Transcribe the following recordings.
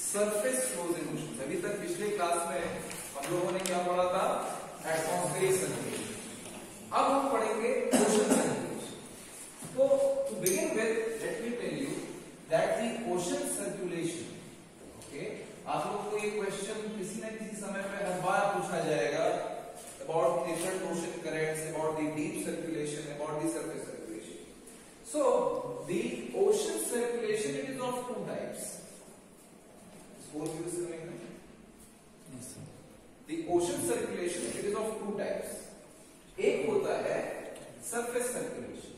Surface flows in ocean. अभी तक पिछले क्लास में हम लोगों ने क्या पढ़ा था? Atmospheric circulation. अब हम पढ़ेंगे ओशन सर्कुलेशन। तो to begin with let me tell you that the ocean circulation, okay, आप लोगों को ये क्वेश्चन किसी न किसी समय पे हर बार पूछा जाएगा about different ocean currents, about the deep circulation, about the surface circulation. So the ocean circulation, it is of two types. Yes, sir. The ocean circulation, it is of two types. एक होता है surface circulation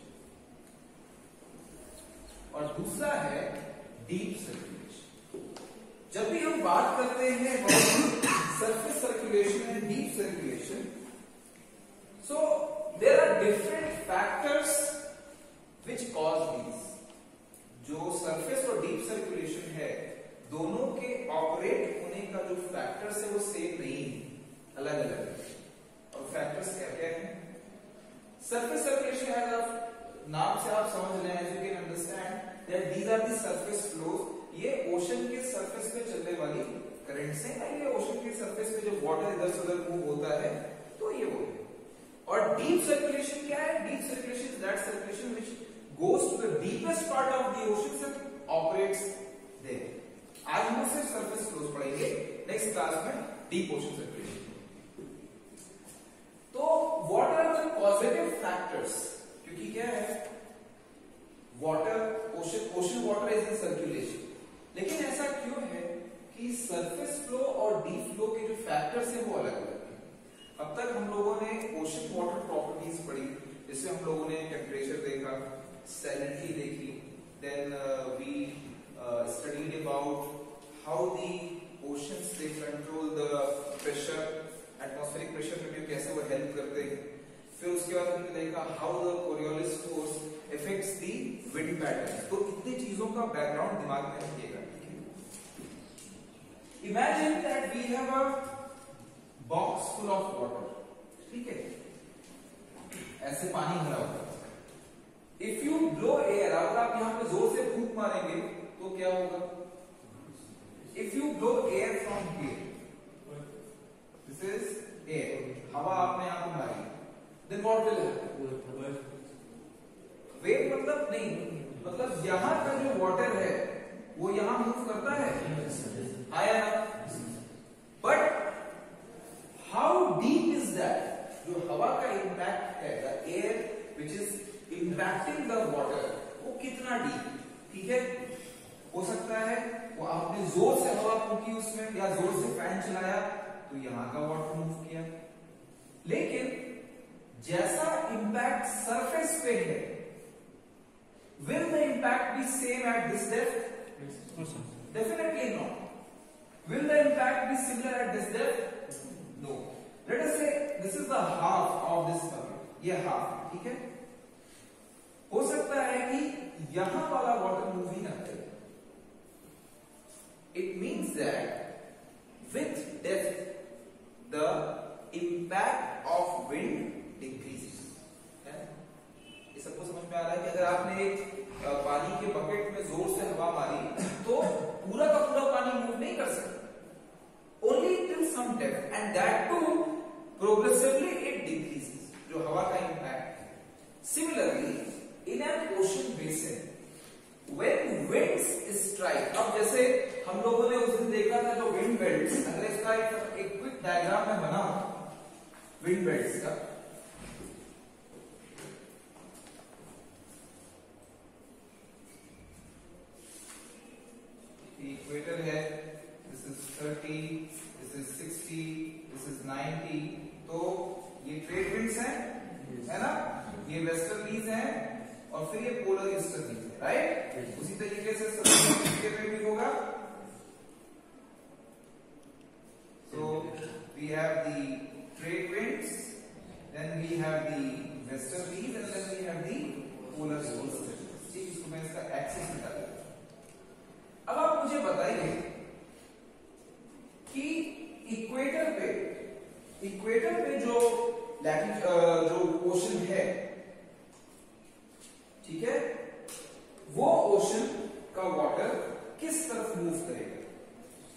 और दूसरा है deep circulation. जब भी हम बात करते हैं surface circulation and deep circulation, so there are different factors which cause these. जो surface और deep circulation है, दोनों के ऑपरेट होने का जो फैक्टर्स है वो सेम नहीं, अलग अलग है। और फैक्टर्स क्या क्या है? सरफेस सर्कुलेशन है, नाम से आप समझ रहे हैं, as you can understand that these are the surface flows. ये ओशन के सरफेस पे चलने वाली करंट्स हैं, ये ओशन के सरफेस पे जो वाटर इधर से उधर मूव होता है, तो ये वो है। और डीप सर्कुलेशन क्या है? Deep circulation is that circulation which goes to the deepest part of the ocean and operates there. आज हम सिर्फ सरफेस फ्लोज पढ़ेंगे, नेक्स्ट क्लास में डीप ओशन सर्कुलेशन। तो what are the positive factors? क्योंकि क्या है, water, ocean water is in circulation, लेकिन ऐसा क्यों है कि सरफेस फ्लो और डीप फ्लो के जो फैक्टर्स हैं वो अलग अलग हैं। अब तक हम लोगों ने ओशन वाटर प्रॉपर्टीज पढ़ी, जिससे हम लोगों ने टेम्परेचर देखा, सैलिनिटी देखी, then we studied about how the oceans they control the pressure, atmospheric pressure में कैसे वो हेल्प करते हैं। फिर उसके बाद हमने देखा how the Coriolis force affects the wind patterns। तो इतनी चीजों का बैकग्राउंड दिमाग में रखिएगा। Imagine that we have a box full of water, ठीक है, ऐसे पानी भरा हुआ। If you blow air, अगर आप यहाँ पे जोर से फूंक मारेंगे तो क्या होगा? If you blow air from here, this is air, हवा आपने यहाँ पे मारी, then what will happen? Wave मतलब नहीं, मतलब यहाँ का जो वाटर है वो यहाँ मूव करता है, आया ना? But how deep is that? जो हवा का इम्पैक्ट है, the air which is impacting the water, वो कितना डीप? ठीक है, हो सकता है वो आपने जोर से हवा फूंकी उसमें या जोर से फैन चलाया तो यहां का वाटर मूव किया, लेकिन जैसा इंपैक्ट सरफेस पे है, will the impact be same at this depth? Definitely not. Will the impact be similar at this depth? No. Let us say this is the half of this bucket, ये half, ठीक है। हो सकता है कि यहां वाला वाटर मूव ही ना करे। It means that with depth the impact of wind decreases। ये सबको समझ में आ रहा है कि अगर आपने एक पानी के बकेट में जोर से हवा मारी तो पूरा का पूरा पानी मूव नहीं कर सकता, only till some depth, and that too progressively it decreases, जो हवा का impact है। Similarly in an ocean basin when winds strike, अब जैसे हम लोगों ने उस दिन देखा था जो विंड बेल्ट्स, अगर इसका एक क्विक डायग्राम में बना विंड बेल्ट्स का, इक्वेटर है, this is 30, this is 60, this is 90, तो ये ट्रेड विंड्स हैं, है ना, ये वेस्टर्लीज हैं, और फिर ये पोलर ईस्टर्लीज है, राइट? उसी तरीके से सर्कुलेशन में भी होगा। So we have the trade winds, then we have the westerlies, and then we have the polar circles। ठीक, इसको मैं इसका एक्सिस बता देता हूं। अब आप मुझे बताइए कि इक्वेटर पे जो ओशन है, ठीक है, वो ओशन का वाटर किस तरफ मूव करेगा?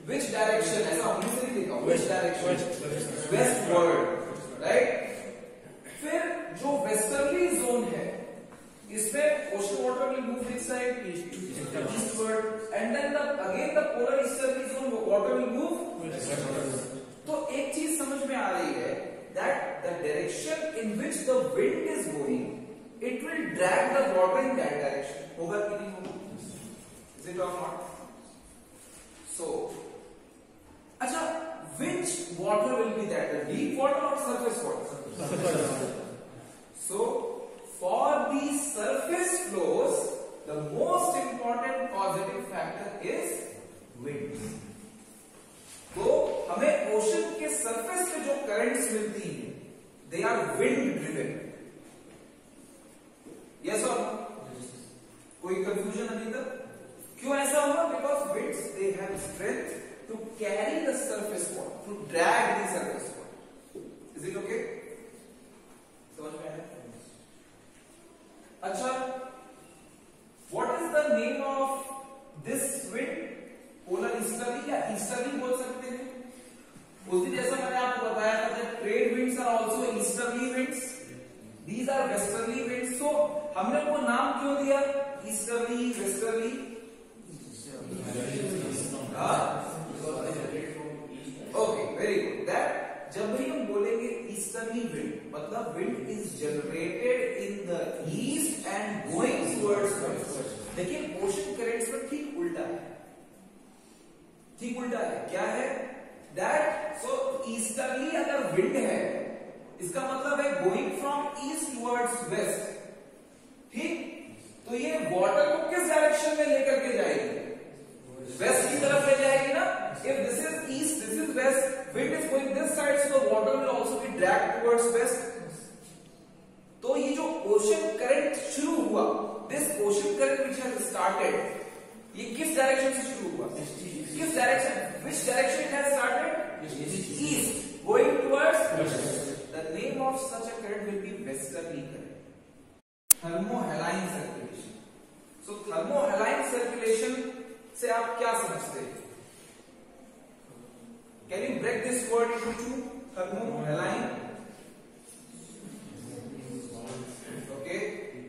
which direction, ऐसा हमने से नहीं लिखा, which direction, westward, right? फिर जो वेस्टर्ली जोन है इसमें ocean water will move which side, eastward, and then again the polar easterly zone water will move westward. तो एक चीज समझ में आ रही है that the direction in which the wind is going, it will drag the water in that direction. होगा कि नहीं होगा? Is it or not? So, अच्छा, which water will be that? The deep water or surface water? So, for the surface flows, the most important causative factor is wind. तो हमें ocean के surface पे जो करंट्स मिलती हैं, they are wind driven. Yes or no? कोई confusion अभी तक? क्यों ऐसा होगा? Because winds they have strength to carry the surface water, to drag the surface water. Is it okay? समझ में आया? अच्छा, what is the name of this wind? Polar easterly या ईस्टर्ली बोल सकते हैं. उस दिन जैसा मैंने आपको बताया था that trade winds are also easterly winds. These are westerly winds. So हमने वो नाम क्यों दिया? Easterly, westerly. Okay, very good. That जब भी हम बोलेंगे easterly wind, मतलब wind is generated in the east and going towards west. लेकिन ocean currents में ठीक उल्टा है. ठीक उल्टा है. क्या है? That so easterly अगर wind है, इसका मतलब है going from east towards west. ठीक? तो ये water को किस डायरेक्शन में लेकर के जाएगी? वेस्ट की तरफ ले जाएगी ना. If this is east, this is west, wind is going this side, so the water will also be dragged towards west. तो ये जो ocean current शुरू हुआ, this ocean current which has started, ये किस डायरेक्शन से शुरू हुआ? किस direction? Which direction it has started? East, going towards west. The name of such a current will be westerly current. Thermohaline circulation. So thermohaline circulation से आप क्या समझते हैं? Can you break this word into two? Thermohaline. Okay.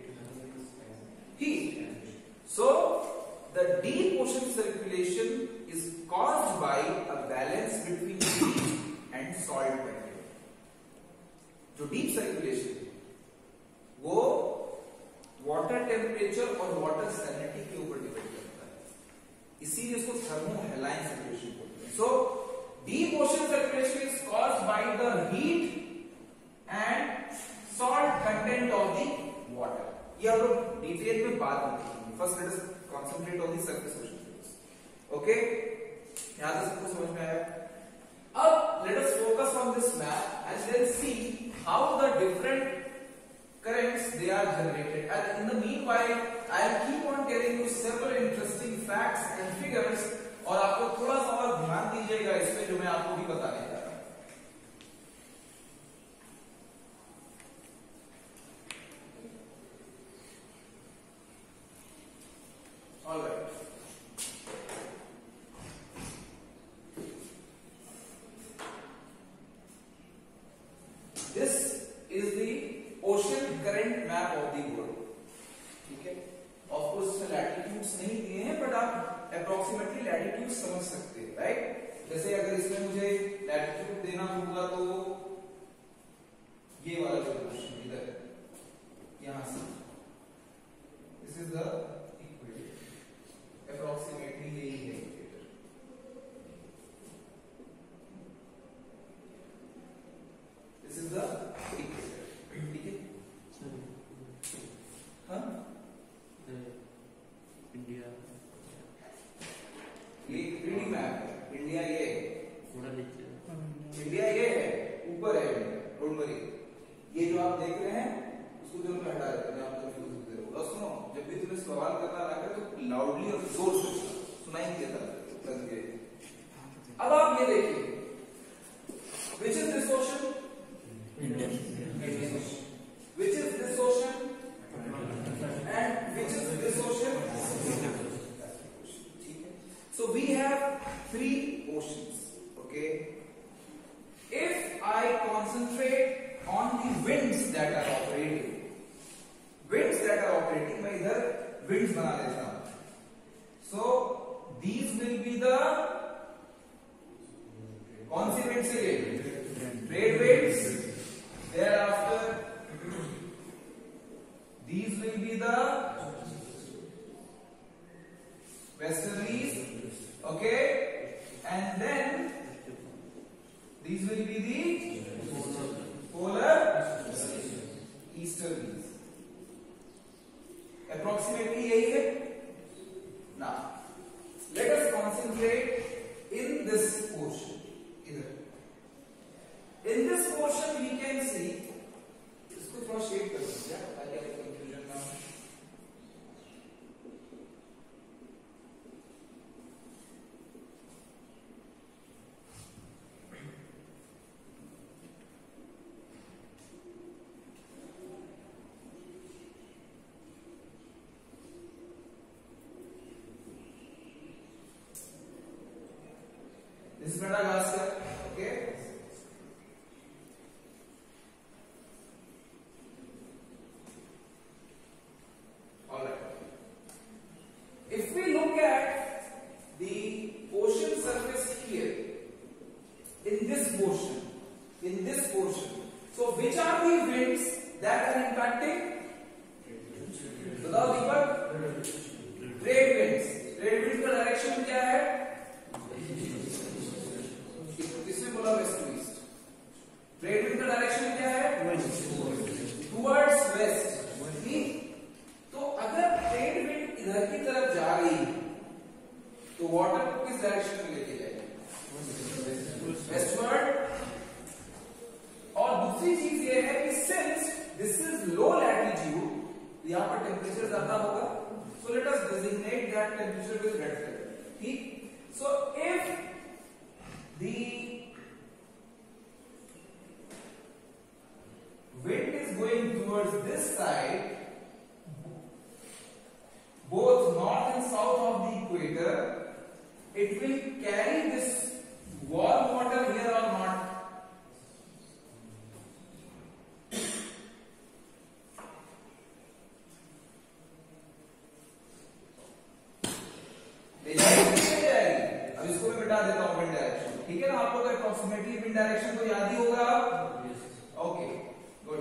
Heat. So the deep ocean circulation is caused by a balance between heat and salt content. जो deep circulation है, वो water temperature और water salinity के ऊपर depend करता है. इसीलिए इसको thermohaline circulation बोलते हैं. So deep ocean circulation is caused by the heat and salt content of the water. ये हम लोग डिटेल में बात करेंगे. First let us concentrate on the surface ocean flows. Okay? यहाँ तक सबको समझ में आया? अब let us focus on this map and then see how the different currents they are generated. And in the meanwhile, I will keep on telling you several interesting facts and figures. और आपको थोड़ा सा और ध्यान दीजिएगा इसमें जो मैं आपको भी बताने जा रहा हूं. All right. This is the ocean current map of the world. ठीक है? Of course इसमें latitudes नहीं दिए हैं, but आप अप्रोक्सीमेटली लैटिट्यूड समझ सकते हैं, राइट? जैसे अगर इसमें मुझे लैटिट्यूड देना होगा तो ये वाला जो पोर्शन इधर यहां से this is the equator. Approximately यही है equator. This is the equator. ठीक है? हाँ, इंडिया ये 3D मैप है. इंडिया ये है, इंडिया ये है, ऊपर है इंडिया. Don't worry. ये जो आप देख रहे हैं उसको जरूर हटा देते हैं. आप कंफ्यूज होते रहो. और सुनो, जब भी तुम्हें सवाल करना लगे तो लाउडली और जोर से सुनाई देता है. अब आप ये देखिए, which is this ocean? Which is this ocean? And which is this ocean? So we have three winds बना लेता हूं. So these will be the कौन सी winds है ये? Trade winds. Thereafter these will be the westerlies. Okay, and then these will be the polar easterlies. Approximately यही है. Now let us concentrate in this portion. In this portion we can see, इसको थोड़ा shade कर दीजिए ताकि आपको confusion ना हो. This is Madagascar. Okay. All right. If we look at the ocean surface here, in this portion, so which are the winds that are impacting? बताओ Deepak. Trade winds. Trade winds का direction क्या है? किसने बोला west to east? Trade wind का direction क्या है? Towards west. ठीक. तो अगर ट्रेड विंड इधर की तरफ जा रही है तो वाटर को किस डायरेक्शन में लेके जाएगी? वेस्टवर्ड. और दूसरी चीज ये है कि since this is low latitude, यहां पर टेम्परेचर ज्यादा होगा. So let us designate that temperature with red colour. ठीक. So if the wind is going towards this side, both north and south of the equator, it will carry this warm water here or not? अब इसको मैं मिटा देता हूं wind direction. ठीक है ना, आप लोग अप्रोक्सीमेटली विंड डायरेक्शन तो याद ही होगा. Okay, good.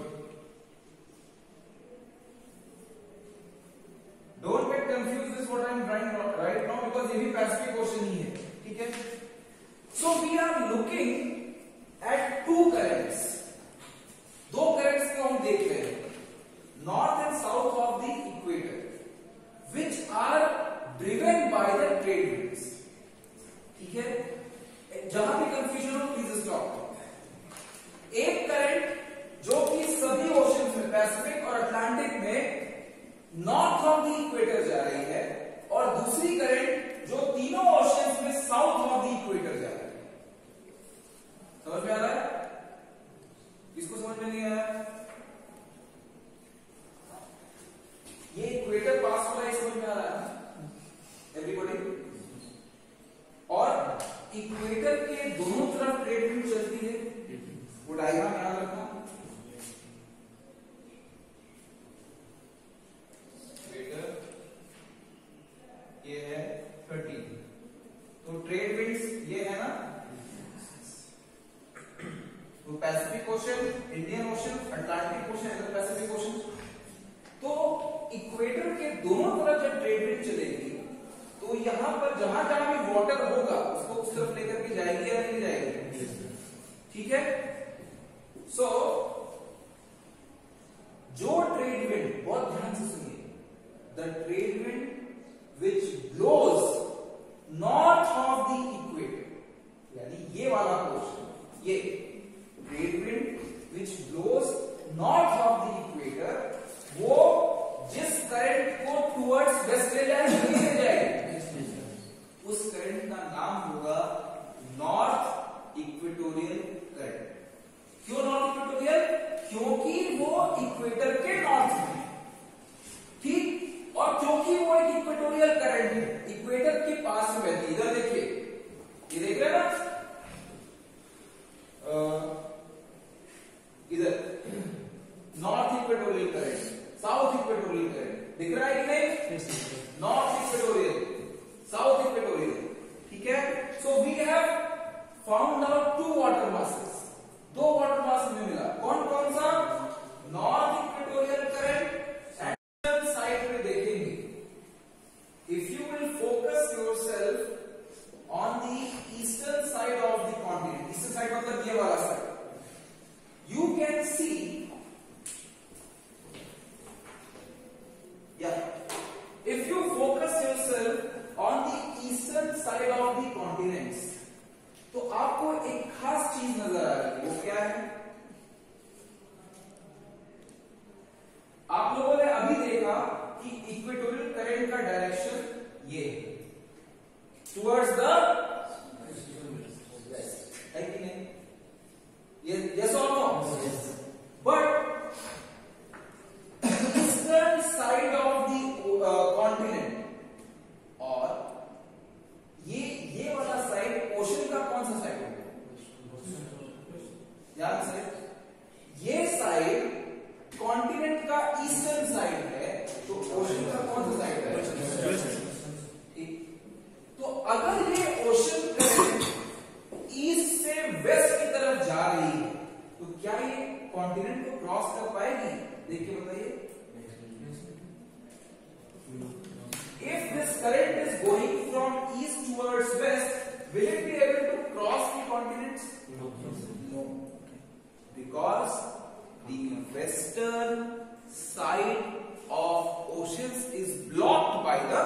Don't get confuse this what I am trying right now, because ये भी पैसिफिक ओशन ही है. ठीक है. So we are looking at two currents. दो करंट्स को हम देख रहे हैं, north and south of the equator, which are driven by the trade winds. ठीक है. जहां भी कंफ्यूजन हो प्लीज स्टॉप. एक करंट जो कि सभी ओशंस में, पैसिफिक और अटलांटिक में, नॉर्थ ऑफ द इक्वेटर जा रही है, और दूसरी करंट जो तीनों ओशंस में साउथ ऑफ द इक्वेटर जा रही है. समझ में आ रहा है? इसको समझ में नहीं आया? ये इक्वेटर पास वाला है, समझ में आ रहा है एवरीबॉडी? और इक्वेटर के दोनों तरफ ट्रेड विंड चलती है. वो डायग्राम याद रखना. इक्वेटर ये है 13. तो ट्रेड विंड्स ये है ना, तो Pacific ocean, Indian ocean, Atlantic ocean, इधर पैसिफिक ओशन. तो इक्वेटर के दोनों तरफ जब ट्रेड विंड चलेगी तो यहां पर जहां जहां भी वाटर होगा उसको उस तरफ लेकर के जाएगी या नहीं जाएगी? ठीक है. सो जो ट्रेड विंड, बहुत ध्यान से सुनिए, the trade wind which blows north of the equator, यानी ये वाला पोर्शन, ये trade wind which blows north of the equator, वो जिस करंट को टुवर्ड्स वेस्ट ले जाएगी, ले जाएगी, उस करंट का नाम होगा नॉर्थ इक्वेटोरियल करंट. क्यों नॉर्थ इक्वेटोरियल? क्योंकि वो इक्वेटर के नॉर्थ में. ठीक. और क्योंकि वो एक इक्वेटोरियल करंट है, इक्वेटर के पास में बहती. इधर देखिए, ये देख रहे हैं ना, इधर north equatorial current, south equatorial current. दिख रहा है कि नहीं? नॉर्थ इक्वेटोरियल, साउथ इक्वेटोरियल, ठीक है। So we have found out two water masses, दो वाटर मास हमें मिला। कौन कौन सा? North equatorial current and side में देखेंगे। If you will focus yourself on the eastern side of the continent, eastern side मतलब ये वाला side, you can see, if you focus yourself on the eastern side of the continents, तो आपको एक खास चीज नजर आ रही है। वो क्या है? आप लोगों ने अभी देखा कि इक्वेटोरियल करंट का डायरेक्शन ये टुवर्ड्स द वेस्ट है कि नहीं? Yes or no? Yes. But eastern side of the continent और ये वाला साइड ओशन का कौन सा साइड है? याद से ये साइड कॉन्टिनेंट का ईस्टर्न साइड है, तो ओशन का कौन सा साइड है? ठीक। तो अगर ये ओशन करंट ईस्ट से वेस्ट की तरफ जा रही है, तो क्या ये कॉन्टिनेंट को क्रॉस कर पाएगी? देखिए बताइए। If this current is going from east towards west, will it be able to cross the continents? No, because the western side of oceans is blocked by the,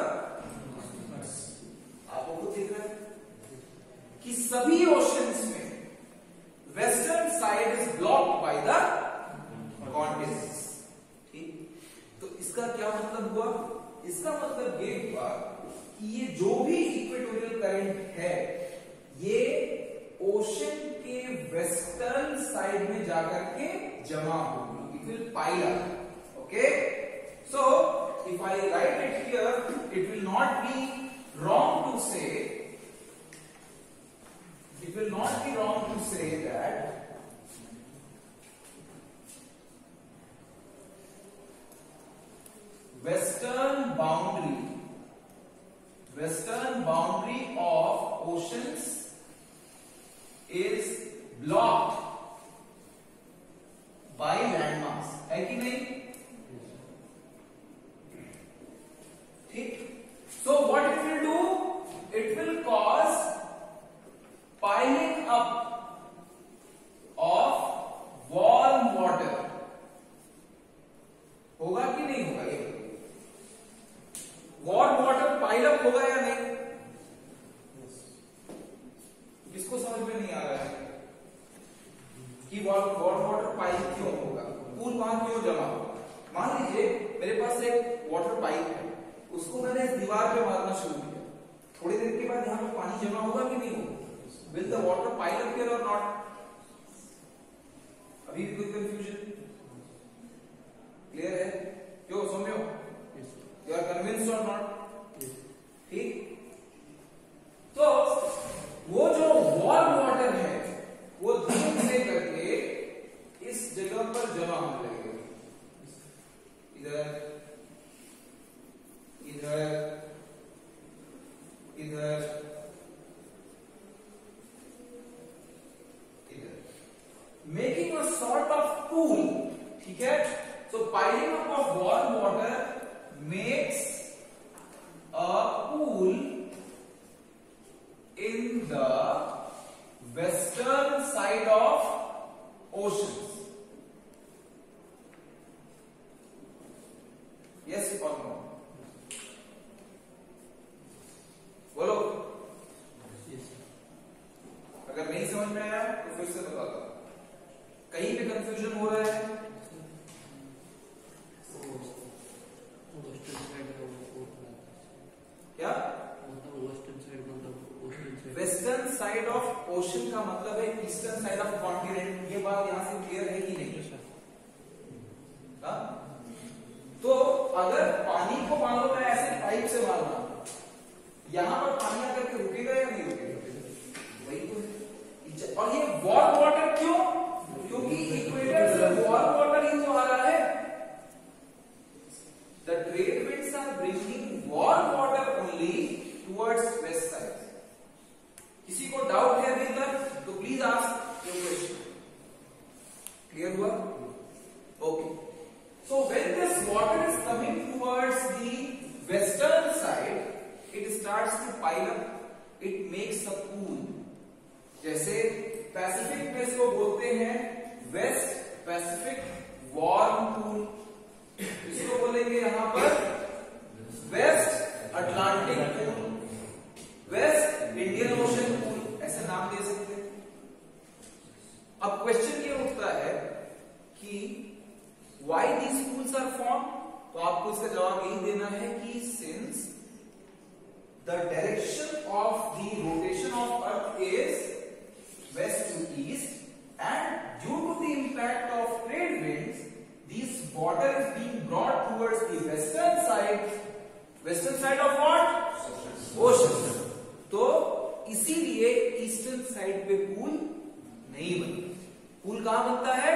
आपको खुद दिख रहा है कि सभी ओशंस में western side is blocked by the continents. ठीक, तो इसका क्या मतलब हुआ? इसका मतलब ये हुआ कि ये जो भी इक्वेटोरियल करंट है, ये ओशन के वेस्टर्न साइड में जाकर के जमा होगी, it will pile up. Okay, so if I write it here, it will not be wrong to say, it will not be wrong to say that western boundary of oceans is blocked by landmass, है कि नहीं? ठीक, so what it will do? It will cause piling up of warm water। होगा कि नहीं होगा? ये warm water pile up होगा या नहीं? किसको समझ में नहीं आ रहा है कि warm water pile क्यों होगा? कूल वहां क्यों जमा होगा? मान लीजिए मेरे पास एक वाटर पाइप है, उसको मैंने इस दीवार पे मारना शुरू किया, थोड़ी देर के बाद यहां पे पानी जमा होगा कि नहीं होगा? Will the water pile up here or not? अभी भी कोई कंफ्यूजन? क्लियर है? क्यों सौम्यो? You are convinced or not? ठीक, तो वो जो वार्म वाटर है वो धीरे धीरे करके इस जगह पर जमा होने लगेगा, इधर इधर इधर making a sort of pool। ठीक है, so piling up of warm water makes a pool in the western side of oceans। yes or no? बोलो। अगर नहीं समझ में आया तो फिर से बता दो, कहीं पे कंफ्यूजन हो रहा है? क्या? वेस्टर्न साइड ऑफ ओशन का मतलब है ईस्टर्न साइड ऑफ कॉन्टिनेंट। ये बात यहां से क्लियर है कि नहीं? तो अगर पानी को मान लो मैं ऐसे पाइप से मारना, यहां पर पानी आकर के रुकेगा या नहीं रुकेगा? वही तो। और ये वार्म वाटर क्यों? क्योंकि इक्वेटर से वार्म वाटर ही तो आ रहा है। The the trade winds are bringing warm water only towards west side. किसी को डाउट है अभी तक तो please ask your question. Clear हुआ? Okay. So when this water is coming towards the western side, it starts to pile up. It makes a pool. जैसे Pacific में इसको बोलते हैं वेस्ट पैसिफिक वार्म पूल. इसको बोलेंगे यहां पर west Atlantic pool, west Indian ocean pool, ऐसे नाम दे सकते हैं. अब क्वेश्चन ये उठता है कि why these pools are formed? तो आपको इसका जवाब यही देना है कि since the direction of the rotation of earth is west to east and due to the impact of trade winds this water is being brought towards the western side of what? Ocean. तो इसीलिए eastern side पे pool नहीं बनता. Pool कहां बनता है?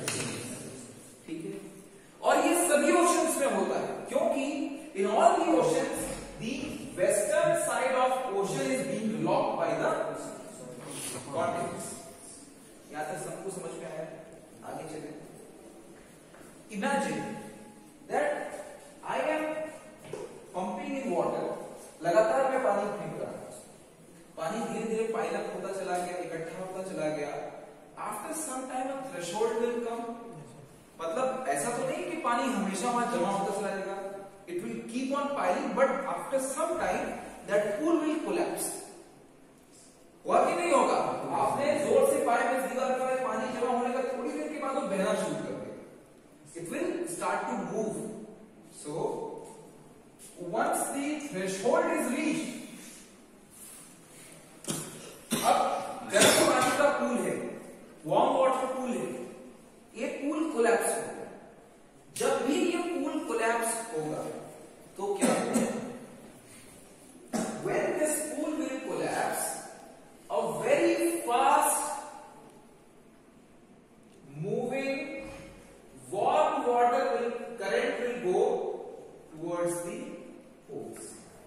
ठीक है. और ये सभी ओशंस में होता है क्योंकि in all the oceans the western side of ocean is being locked by the continents. यहां तक सबको समझ में आया? आगे चले. Imagine that I am pumping in water. लगातार मैं पानी फेंक रहा हूं. पानी धीरे धीरे पाइल अप होता चला गया, इकट्ठा होता चला गया. After some time a threshold will come. मतलब ऐसा तो नहीं कि पानी हमेशा वहां जमा होता चला जाएगा. It will keep on piling but after some time that pool will collapse. हुआ कि नहीं होगा? आपने जोर से पाइप में दीवार पर पानी जमा होने का थोड़ी देर के बाद वो बहना शुरू कर देगा. It will start to move. So once the threshold is reached, अब गर्म पानी का पूल है, वार्म वाटर पूल है, ये पूल कोलैप्स होगा. जब भी ये पूल कोलैप्स होगा तो क्या होगा? When this pool will collapse, a very fast moving warm water current will go towards the poles.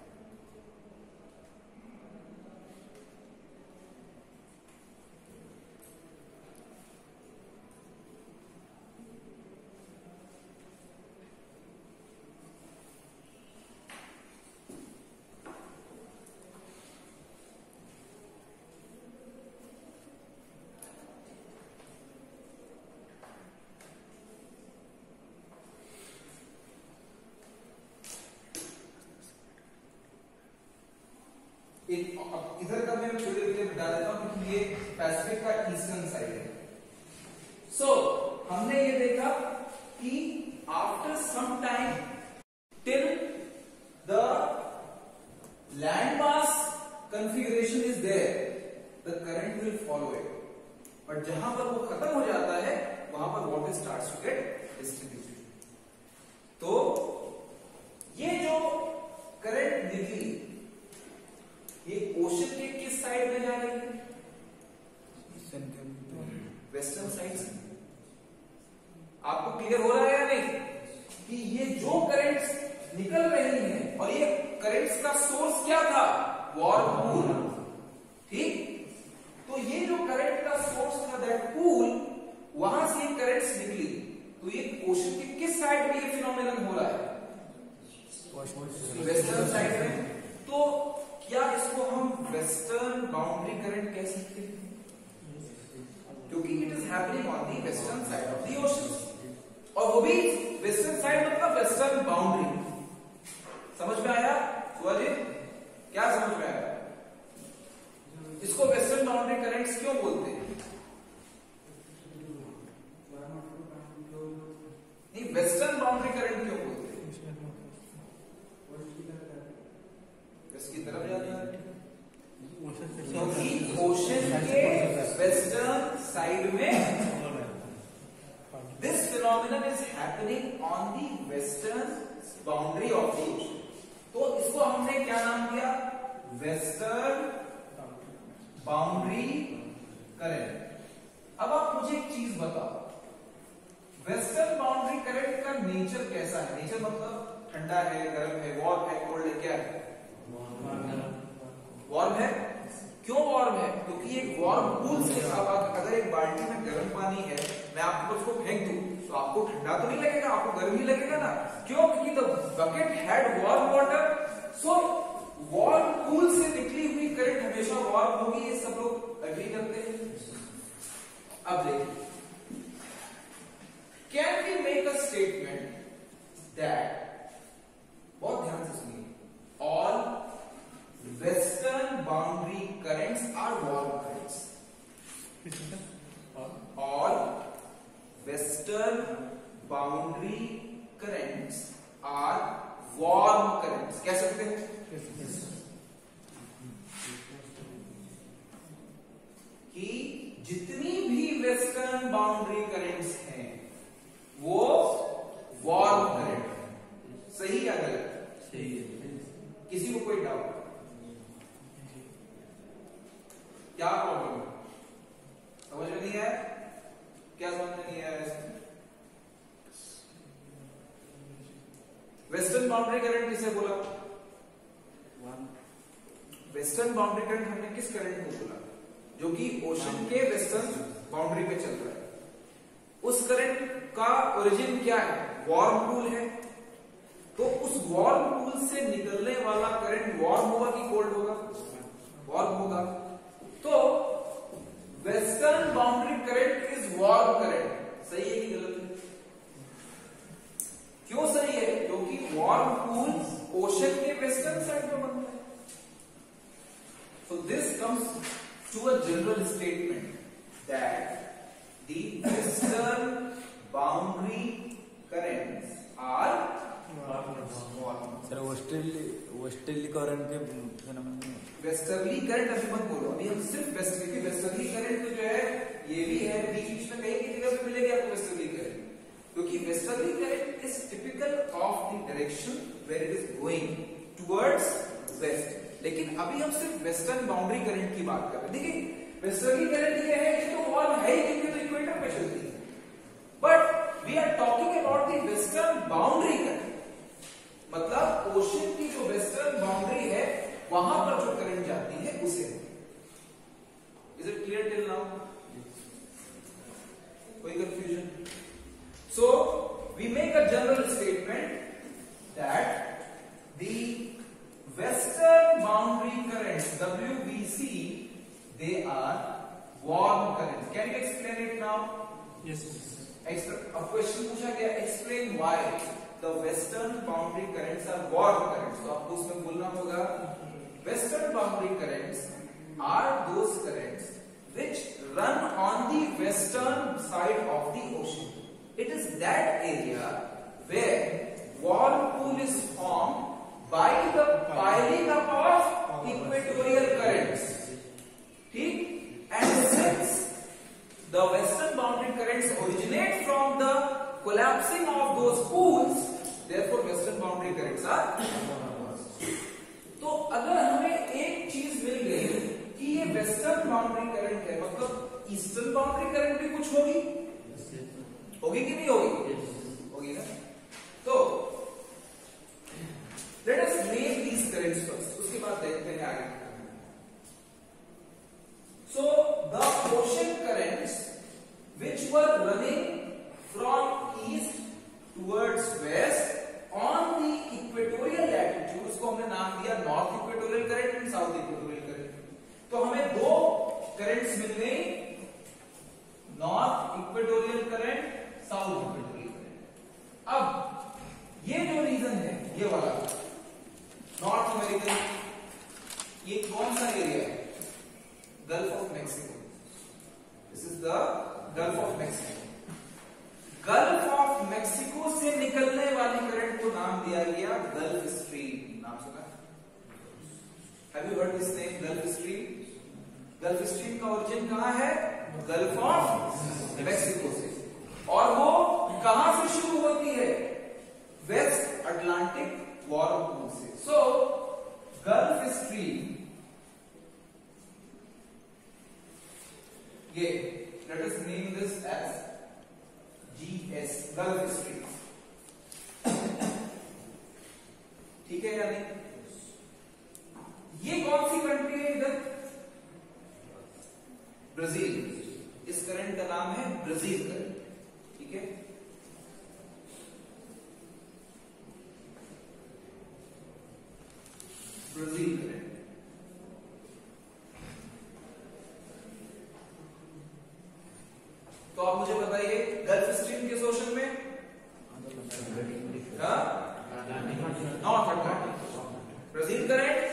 इधर का मैं थोड़ी देर बता देता हूं क्योंकि ये पैसिफिक का ईस्टर्न साइड है. सो हमने ये देखा कि after some time till the land mass configuration is there the current will follow it. But जहां पर वो खत्म हो जाता है वहां पर water starts to get distributed. तो ये जो करंट निकली ये ओशन के किस साइड में जा रही है? वेस्टर्न साइड से. आपको क्लियर हो रहा है या नहीं कि ये जो करंट्स निकल रही हैं और ये करंट्स का सोर्स क्या था? Warm pool. ठीक. तो ये जो करंट का सोर्स था दैट पूल, वहां से करंट्स निकली. तो ये ओशन के किस साइड में ये फिनोमेनन हो रहा है? वेस्टर्न साइड में. तो क्या इसको हम वेस्टर्न बाउंड्री करंट कह सकते हैं? क्योंकि it is happening on the western side of the ocean. और वो भी वेस्टर्न साइड मतलब वेस्टर्न बाउंड्री. समझ में आया? सुअजित क्या समझ में आया? इसको वेस्टर्न बाउंड्री करंट्स क्यों बोलते हैं? नहीं, वेस्टर्न बाउंड्री करंट क्यों बोलते हैं? की तरफ जाता है क्योंकि ओशन के वेस्टर्न साइड में this phenomenon is happening on the western boundary of the ocean. तो इसको हमने क्या नाम दिया? Western boundary current. अब आप मुझे एक चीज बताओ, वेस्टर्न बाउंड्री करंट का नेचर कैसा है? नेचर मतलब ठंडा है, गर्म है, वार्म है, कोल्ड है, क्या है? वार्म है। क्यों वार्म है? क्योंकि एक वार्म पूल से अगर एक बाल्टी में गर्म पानी है, मैं आपको उसको फेंक दूं तो आपको ठंडा तो नहीं लगेगा, आपको गर्म ही लगेगा ना। क्यों? क्योंकि the bucket had warm water, so warm pool से निकली हुई करंट हमेशा वार्म होगी। ये सब लोग एग्री करते हैं। अब देखिए, can we make a statement that, बहुत ध्यान से सुनिए, all western boundary currents are warm currents. All western boundary currents are warm currents. कह सकते हैं कि जितनी भी वेस्टर्न बाउंड्री करंट्स हैं वो वार्म करंट है। सही या गलत? सही है। किसी को कोई डाउट? क्या प्रॉब्लम है? समझ में नहीं आया? क्या समझ में नहीं आया? वेस्टर्न बाउंड्री करंट किसे बोला? वेस्टर्न बाउंड्री करंट हमने किस करंट को बोला? जो कि ओशन के वेस्टर्न बाउंड्री पे चल रहा है। उस करंट का ओरिजिन क्या है? वार्म पूल है। तो उस वार्म पूल से निकलने वाला करंट वार्म होगा कि कोल्ड होगा? वार्म होगा। तो western boundary current is warm current. सही है कि गलत है? क्यों सही है? क्योंकि वार्म पूल ओशन के वेस्टर्न साइड में बनता है। So this comes to a general statement that the western boundary currents are sir westerly current के फेनोमेनन। वेस्टर्ली करंट अभी मत बोलो, अभी हम सिर्फ वेस्टर्ली करंट तो जो है ये भी है, बीच में कहीं की जगह पे मिलेगी आपको वेस्टर्ली करंट, क्योंकि westerly current is typical of the direction where it is going towards west. लेकिन अभी हम सिर्फ वेस्टर्न बाउंड्री करंट की बात कर रहे हैं। देखिए वेस्टर्ली करंट ये है, ये तो वार्म है ही क्योंकि तो इक्वेटर पे चलती है, but we are talking about the western boundary current. मतलब ओशन की जो वेस्टर्न बाउंड्री है वहां पर जो करंट जाती है उसे। Is it clear till now? कोई confusion? So we make a general statement that the western boundary currents WBC, they are warm currents. Can you explain it now? Yes. अब question पूछा गया, explain why the western boundary currents are warm currents. तो आपको उसमें बोलना होगा western boundary currents are those currents which run on the western side of the ocean. It is that area where warm pool is formed by the piling up of equatorial currents. ठीक? And since the western boundary currents originate from the collapsing of those pools, therefore western boundary currents are। तो अगर हमें एक चीज मिल गई कि ये western boundary current है, मतलब ईस्टर्न बाउंड्री करंट भी कुछ होगी? होगी कि नहीं होगी? होगी ना। तो let us name these currents first, उसके बाद देखते हैं आगे। So the ocean currents which were running from east towards west on the equatorial latitude, उसको हमने नाम दिया north equatorial current and south equatorial current. तो हमें दो करंट्स मिल गए, north equatorial current, south equatorial current. अब ये जो रीजन है, ये वाला नॉर्थ अमेरिकन, ये कौन सा एरिया है? Gulf of Mexico. This is the Gulf of Mexico. Gulf of Mexico से निकलने वाली करंट को नाम दिया गया गल्फ स्ट्रीम। नाम सुना? Have you heard this name Gulf Stream? Gulf Stream का ओरिजिन कहां है? गल्फ ऑफ मैक्सिको से। और वो कहां से शुरू होती है? वेस्ट अटलांटिक वार्म पूल से। So, Gulf Stream, ये let us name this as GS, Gulf Stream. ठीक है या नहीं? ये कौन सी कंट्री है इधर? ब्राजील। इस करंट का नाम है ब्राजील करंट, ठीक है। Brazil current. तो आप मुझे बताइए गल्फ स्ट्रीम किस ओशन में? North Atlantic. ब्राजील करंट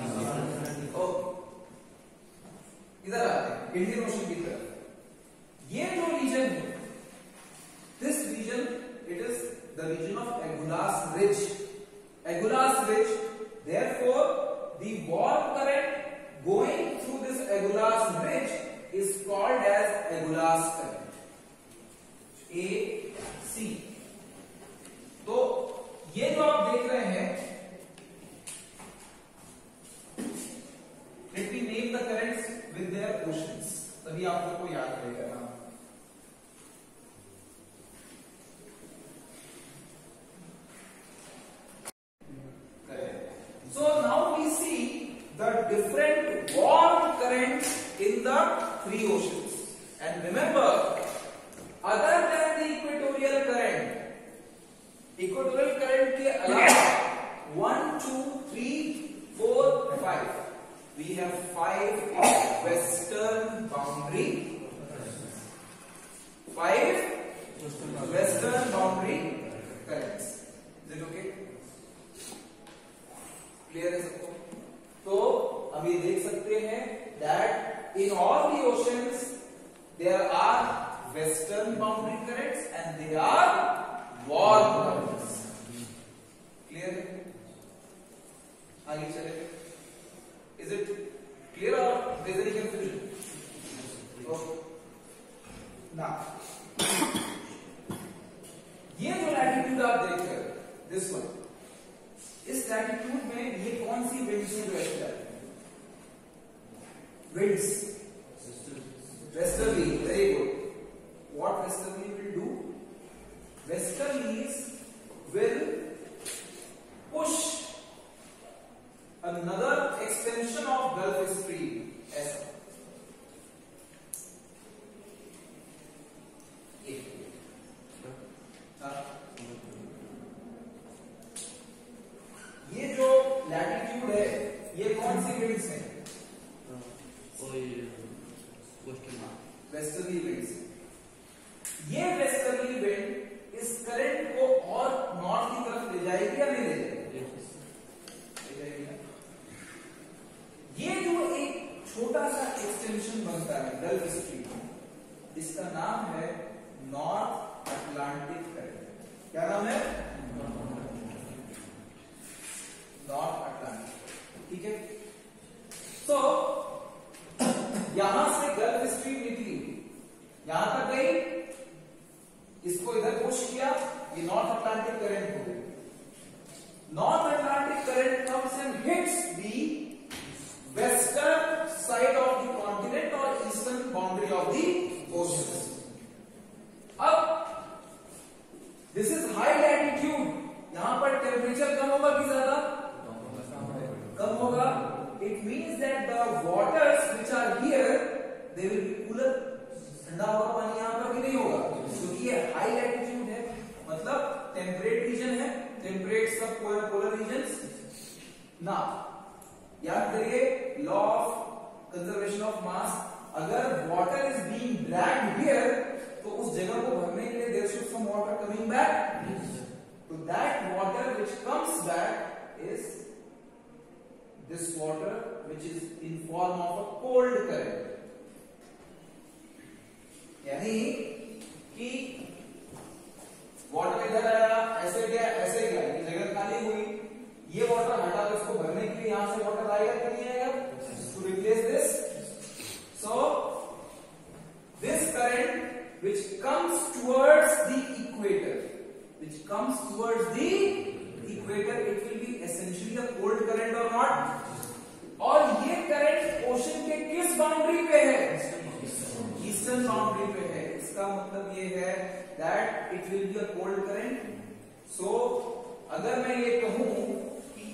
इधर आते हैं इंडियन ओशन की तरफ। ये जो रीजन है, this region it is the region of Agulhas ridge. Agulhas ridge, therefore the warm current going through this Agulhas ridge is called as Agulhas current, AC। तो ये जो आप देख रहे हैं, let me name the currents with their oceans, तभी आप लोग को याद रहेगा ना। So now we see the different warm currents in the three oceans. And remember, other than the equatorial current के अलावा 1, 2, 3, 4, 5, we have 5 western boundary. 5 western boundary currents. Is it okay? Clear है सबको? तो अभी देख सकते हैं that in all the oceans there are western boundary currents and they are warm currents. Clear है? आगे चले। Is it clear or there is any confusion? Okay. Now ये जो लैटिट्यूड आप देख रहे हो, this one, इस लैटिट्यूड में ये कौन सी विंड्स है जो ऐसे जाती है? Winds westerly. Very good. What westerly will do? Westerlies will push another extension of Gulf Stream, ऐसा। ये जो लैटिट्यूड है, ये कौन सी विंड्स है? Westerly winds. ये वेस्टर्ली विंड इस करंट को और नॉर्थ की तरफ ले जाएगी या नहीं ले जाएगी? ले जाएगी ना। ये जो एक छोटा सा एक्सटेंशन बनता है गल्फ स्ट्रीम, इसका नाम है नॉर्थ अटलांटिक करंट। क्या नाम है? नॉर्थ अटलांटिक, ठीक है। तो यहां से गल्फ स्ट्रीम निकली, यहां तक गई, इसको इधर पुश किया, ये नॉर्थ अटलांटिक करंट हो गई। North Atlantic current comes and hits the western side of the continent और eastern boundary of the ocean. अब दिस इज हाई लैटिट्यूड, यहां पर टेम्परेचर कम होगा कि ज्यादा? कम होगा। It means that the waters which are here they will be cooler. ठंडा होगा पानी यहां पर कि नहीं होगा? क्योंकि ये हाई लैटिट्यूड है, मतलब टेम्परेट रीजन है, टेम्परेट सब पोलर रीजन्स ना। याद करिए law of conservation of mass, अगर water is being dragged here तो उस जगह को भरने के लिए there should some water coming back. तो that water which comes back is this water which is in form of a cold current। यानी कि वाटर इधर आया, ऐसे गया, ऐसे गया, ये जगह खाली हुई, ये वाटर हटा के उसको भरने के लिए यहां से वाटर आएगा कि नहीं आएगा? To replace this. So this current which comes towards the equator, it will be essentially a cold current or not? और ये करंट ओशन के किस बाउंड्री पे है? ईस्टर्न बाउंड्री पे है। इसका मतलब ये है that it will be a cold current। So अगर मैं ये कहूं कि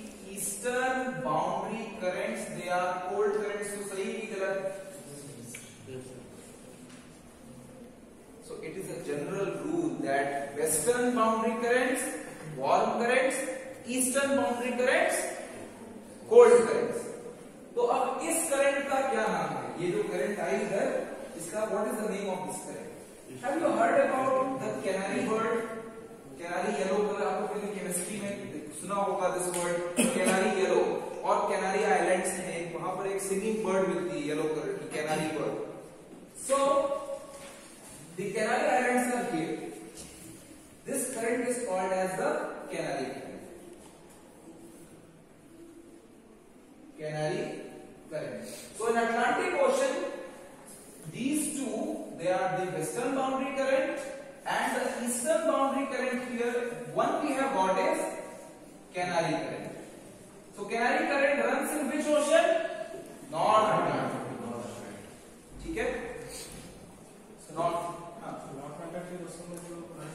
western boundary currents, warm currents, eastern boundary currents, cold currents. तो अब इस करंट का क्या नाम है? ये जो करंट आई इधर, इसका what is the name of this current? Have you heard about the canary bird? Canary yellow colour, आपको पहले केमिस्ट्री में सुना होगा दिस वर्ड कैनारी येलो। और कैनारी आइलैंड्स हैं, वहां पर एक सिंगिंग बर्ड मिलती है येलो कलर की, canary bird. So the Canary Islands are here. This current is called as the Canary current. Canary current. So in Atlantic Ocean, these two, they are the western boundary current and the eastern boundary current. Here, one we have got is Canary current. So Canary current runs in which ocean? North Atlantic. ठीक है? So North Atlantic ocean में जो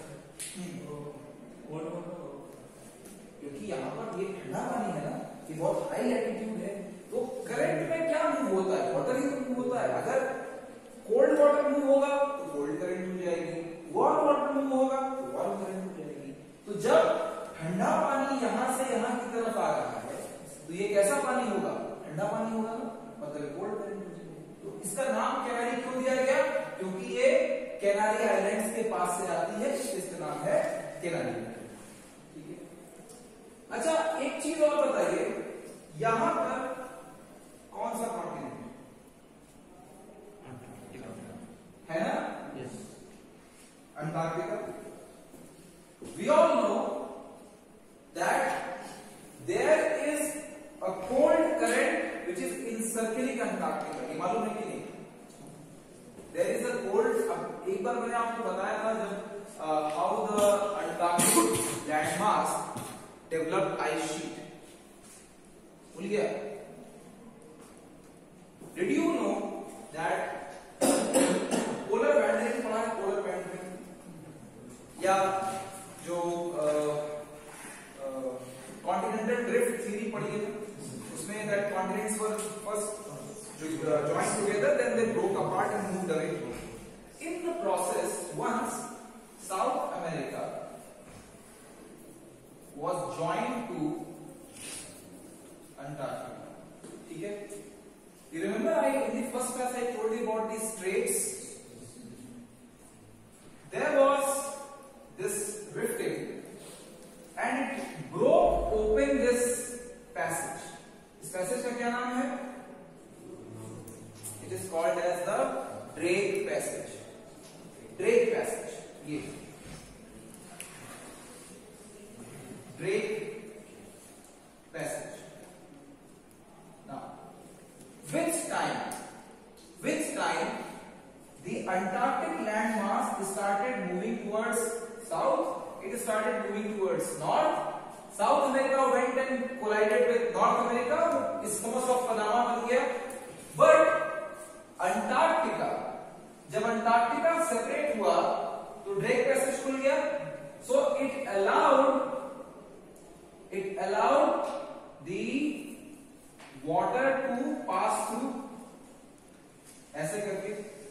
क्योंकि यहाँ पर ये ठंडा पानी है ना, ये बहुत हाई लैटिट्यूड है, तो करंट में क्या मूव होता है? वाटर ही तो मूव होता है। अगर कोल्ड वाटर मूव होगा तो कोल्ड करंट हो जाएगी, वार्म वाटर मूव होगा तो वार्म करंट हो जाएगी। तो जब ठंडा पानी यहाँ से यहाँ की तरफ आ रहा है तो ये कैसा पानी होगा? ठंडा पानी होगा ना, मतलब कोल्ड करंट हो जाएगी। तो इसका नाम कैनारी क्यों दिया गया? क्योंकि ये कैनारी आइलैंड्स के पास से आती है, इसका नाम है कैनारी। ठीक है। अच्छा, एक चीज और बताइए, यहां पर कौन सा कॉन्टिनेंट है ना? Yes, Antarctica. We all know that there is a cold current which is encircling Antarctica. ये मालूम है कि नहीं? देयर इज अ कोल्ड, अब एक बार मैंने आपको बताया था जब how the Antarctic landmass developed ice sheet. भूल गया? Did you know that polar band पढ़ा है? polar band या जो continental drift theory पढ़ी है, उसमें that continents were first joined together, then they broke apart and moved away. In the process, once South America was joined to Antarctica. ठीक है? You remember in the first class I told you about these straits. There was this rifting and it broke open this passage. इस passage का क्या नाम है? It is called as the Drake passage. Drake passage. ये Drake passage. Now, which time the Antarctic landmass started moving towards south? It started moving towards north. South America went and collided with North America. Isthmus of Panama बन गया. But Antarctica, जब Antarctica separate हुआ तो Drake Passage खुल गया। So it allowed the water to pass through, ऐसे करके।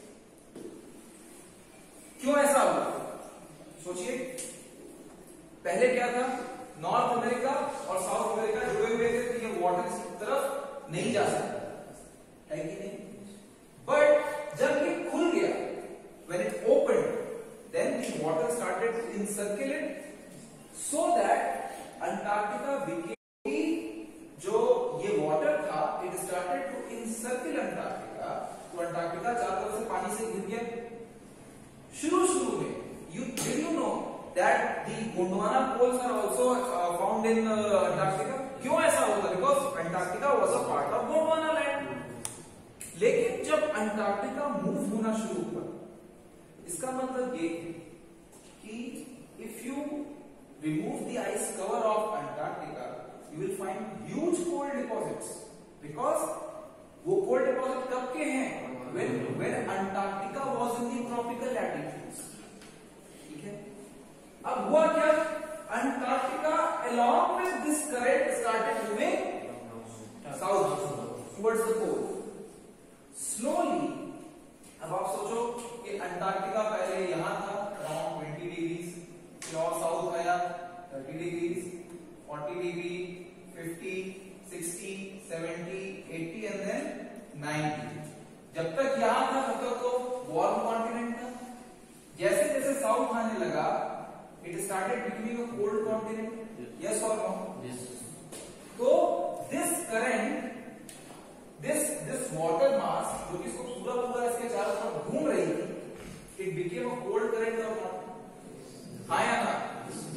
क्यों ऐसा हुआ? सोचिए, पहले क्या था? नॉर्थ अमेरिका और साउथ अमेरिका जुड़े हुए थे, तो ये वाटर इस तरफ नहीं जा सकता है कि नहीं? बट जब ये खुल गया, when it opened, then the water started to encirculate, so that Antarctica became, जो ये water था, it started to encircle Antarctica, तो अंटार्कटिका चारों तरफ से पानी से घिर गया। शुरू में, did you know that the Gondwana poles are also found in Antarctica? क्यों ऐसा होता? Because Antarctica was a part of Gondwana land. लेकिन जब अंटार्कटिका मूव होना शुरू हुआ, इसका मतलब ये कि if you remove the ice cover of Antarctica, you will find huge coal deposits. Because वो coal deposit कब के हैं? When Antarctica was in the tropical latitudes. ठीक है? अब हुआ क्या? Antarctica along with this current started moving south towards the pole. Slowly, अब आप सोचो कि अंटार्कटिका पहले यहां था अराउंड 20 डिग्रीज, फिर और साउथ आया 30 डिग्री, 40 डिग्री, 50, 60, 70, 80 एंड देन 90। जब तक यहां था तब तक तो वार्म कॉन्टिनेंट था। जैसे जैसे साउथ आने लगा it started becoming a cold continent. Yes और नो? तो this current, this water mass जो कि इसको पूरा पूरा इसके चारों तरफ घूम रही थी, it became a cold current और नॉट? हाँ या ना?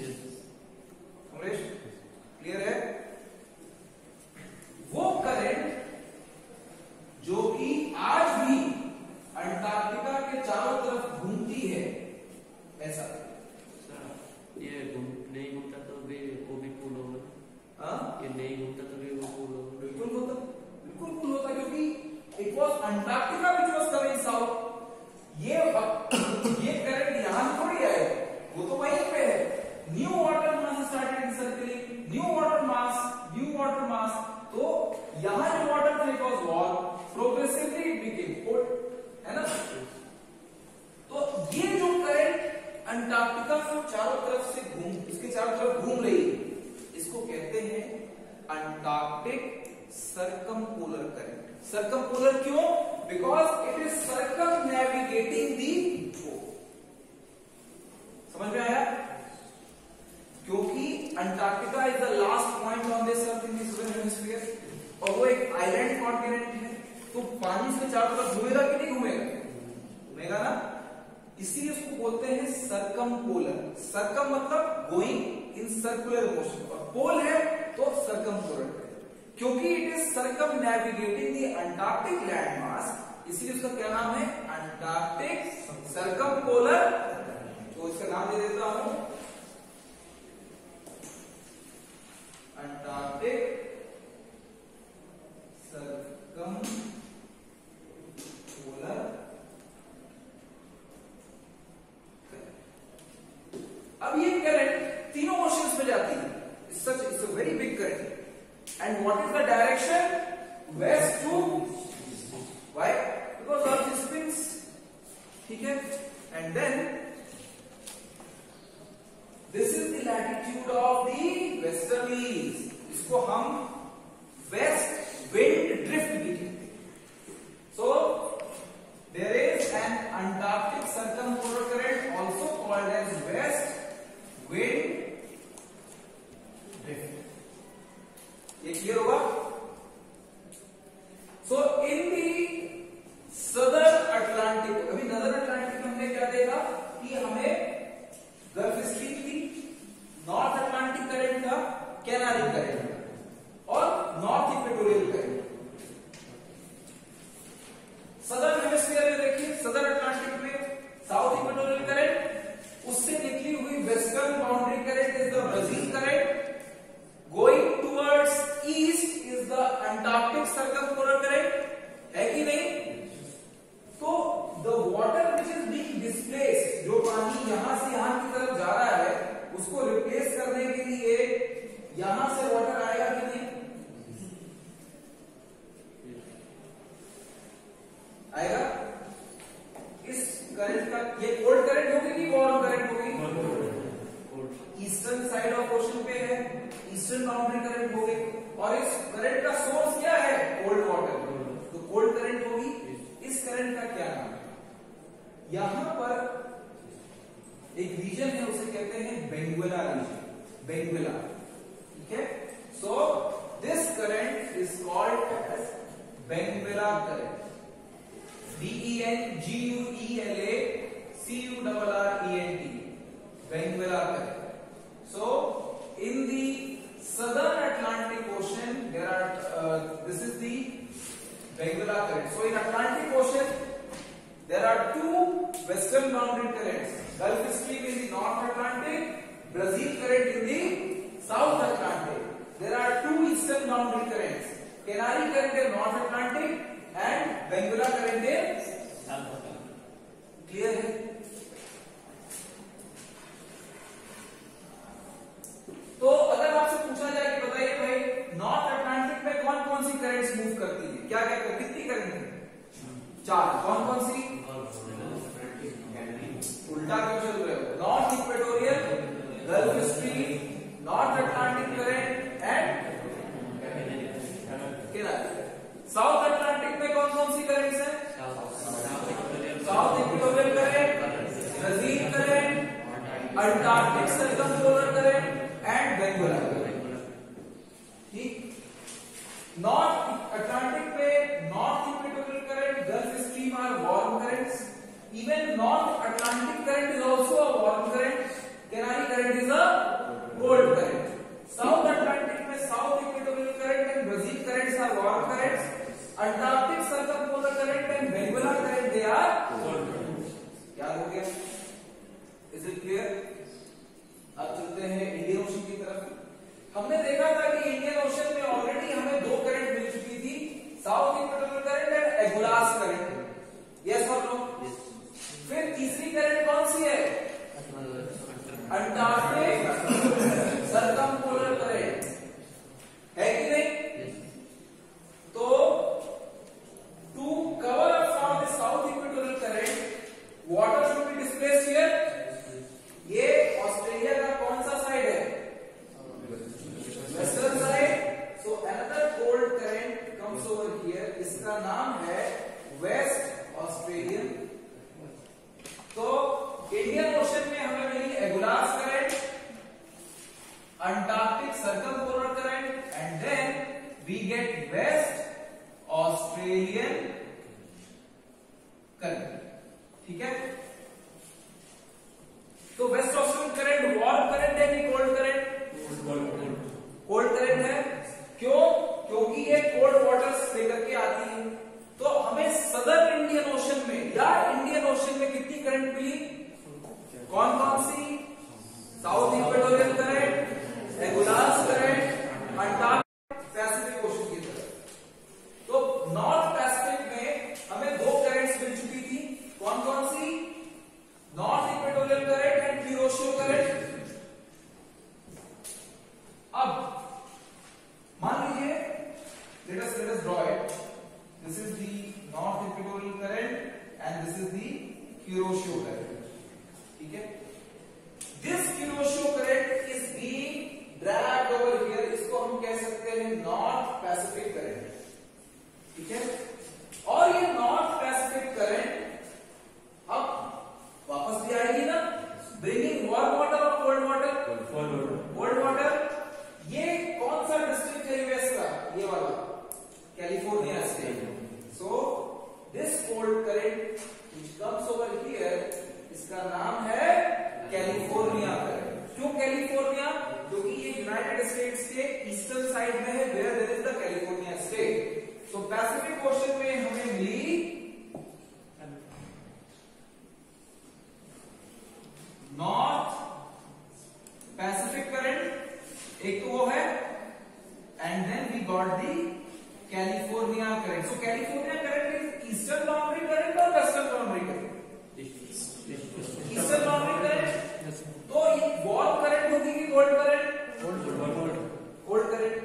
कमलेश क्लियर है? वो करंट जो कि आज भी अंटार्कटिका के चारों तरफ घूमती है, ऐसा ये नहीं घूमता तो भी वो भी कूल होगा। हाँ, ये नहीं घूमता तो भी वो कूल होगा। बिल्कुल होता, बिल्कुल कूल होता, क्योंकि it was Antarctica which was coming south. ये करंट यहां थोड़ी आए, वो तो वहीं पे है। New water mass started circulating, new water mass, तो यहां जो वाटर था it was warm, progressively it became cold, है ना? तो ये जो करंट अंटार्कटिका को चारों तरफ से इसके चारों तरफ घूम रही है, इसको कहते हैं अंटार्कटिक सर्कमपोलर करंट। सर्कमपोलर क्यों? Because it is circumnavigating the pole. समझ में आया? क्योंकि Antarctica is the last point on this earth in this hemisphere, और वो एक आइलैंड कॉन्टिनेंट है, तो पानी इसके चारों तरफ घूमेगा कि नहीं घूमेगा? घूमेगा ना? इसीलिए उसको बोलते हैं सर्कमपोलर। सर्कम मतलब गोइंग इन सर्कुलर मोशन, और पोल है तो सर्कमपोलर, क्योंकि it is circumnavigating the Antarctic land mass, इसीलिए उसका क्या नाम है? Antarctic circumpolar. तो इसका नाम दे देता हूं अंटार्कटिक सर्कमपोलर। अब ये करंट तीनों मोशंस में जाती है, it's a very big current. And what is the direction? West to, why? Because earth spins, ठीक है? And then this is the latitude of the westerlies, इसको हम वेस्ट विंड ड्रिफ्ट भी कहते हैं। So there is an Antarctic circumpolar current also called as west wind drift. ये clear होगा? So in the southern Atlantic, अभी northern Atlantic में हमने क्या देखा कि हमें गल्फ स्ट्रीम थी, नॉर्थ अटलांटिक करंट था, कैनारी करंट और north equatorial current. Southern hemisphere में देखिए, सदर्न अटलांटिक में साउथ इक्वेटोरियल करंट, उससे निकली हुई western boundary current is the Brazil current, going towards east is the Antarctic circumpolar current, है कि नहीं? तो the water which is being displaced, जो पानी यहां से यहां की तरफ जा रहा है, उसको रिप्लेस करने के लिए यहां से वाटर आएगा कि नहीं? आएगा। इस करंट का, ये कोल्ड करंट होगी कि वार्म करंट होगी? ईस्टर्न साइड ऑफ ओशन पे है, ईस्टर्न बाउंड्री करंट होगी, और इस करंट का सोर्स क्या है? कोल्ड वाटर, तो कोल्ड करंट होगी। इस करंट का क्या नाम है? यहां पर एक रीजन है, उसे कहते हैं बेंगुएला रीजन, बेंगुएला, ठीक है? So this current is called as Benguela current, BENGUELA CURRENT, Benguela current. So in the southern Atlantic Ocean there are this is the Benguela current. So in Atlantic Ocean there are two western boundary currents, Gulf Stream in the North Atlantic, Brazil current in the South Atlantic. There are two eastern boundary currents, Canary current in North Atlantic and Benguela current in South Atlantic. Clear है? तो अगर आपसे पूछा जाए कि बताइए भाई north Atlantic में कौन कौन सी करंट्स मूव करती है, क्या क्या कितनी करंट है? 4। कौन कौन सी? उल्टा क्यों चल रहे हो? North equatorial Even North Atlantic current is also a warm current. Canary current is a cold current. South Atlantic में South Equatorial current and Brazil currents are warm currents. Antarctic circumpolar current and Venezuela current they are cold currents. याद हो गया? Is it clear? अब चलते हैं Indian ocean की तरफ। हमने देखा था कि इंडियन ओशन में ऑलरेडी हमें दो करंट मिल चुकी थी, south equatorial current and Agulhas current. Yes और नो? फिर तीसरी करंट कौन सी है? अंटार्कटिक सर्कमपोलर करंट है कि नहीं? तो to cover up for the south equatorial current water should be displaced here. ये ऑस्ट्रेलिया का कौन सा साइड है? Western side. So another cold current comes over here, इसका नाम है वेस्ट ऑस्ट्रेलियन। तो इंडियन ओशन में हमें मिली Agulhas current, Antarctic circumpolar current and then we get west Australian current. ठीक है? तो west Australian current warm current है कि कोल्ड करंट? कोल्ड करंट है। क्यों? क्योंकि ये कोल्ड वाटर्स लेकर के आती है। तो हमें सदर्न इंडियन ओशन में या इंडियन ओशन में कितनी करंट मिली? कौन कौन सी? South equatorial current, Agulhas current, Antarctic, Pacific ocean की तरफ। तो नॉर्थ पैसिफिक में हमें दो करंट्स मिल चुकी थी, कौन कौन सी? North equatorial current and Kuroshio current. अब मान लीजिए let us draw it. This is the north equatorial current and this is the Kuroshio current. ठीक है? This Kuroshio current is being dragged over here. इसको हम कह सकते हैं नॉर्थ पैसिफिक करंट। ठीक है? और ये नॉर्थ पैसिफिक करंट अब वापस भी आएगी ना, ब्रिंगिंग वार्म वाटर और कोल्ड वाटर? Cold water. ये कौन सा डिस्ट्रिक्ट है यूएस का? ये वाला California state. So this cold current which comes over here, इसका नाम है कैलिफोर्निया करंट। क्यों कैलिफोर्निया? क्योंकि ये यूनाइटेड स्टेट्स के ईस्टर्न साइड में है, where there is the California state. So Pacific ocean में हमें मिली नॉर्थ पैसिफिक करंट, एक तो वो है, and then we got the California current. So California current is eastern boundary current और western boundary current? Eastern boundary current. तो ये warm current होगी कि कोल्ड करंट? Cold current.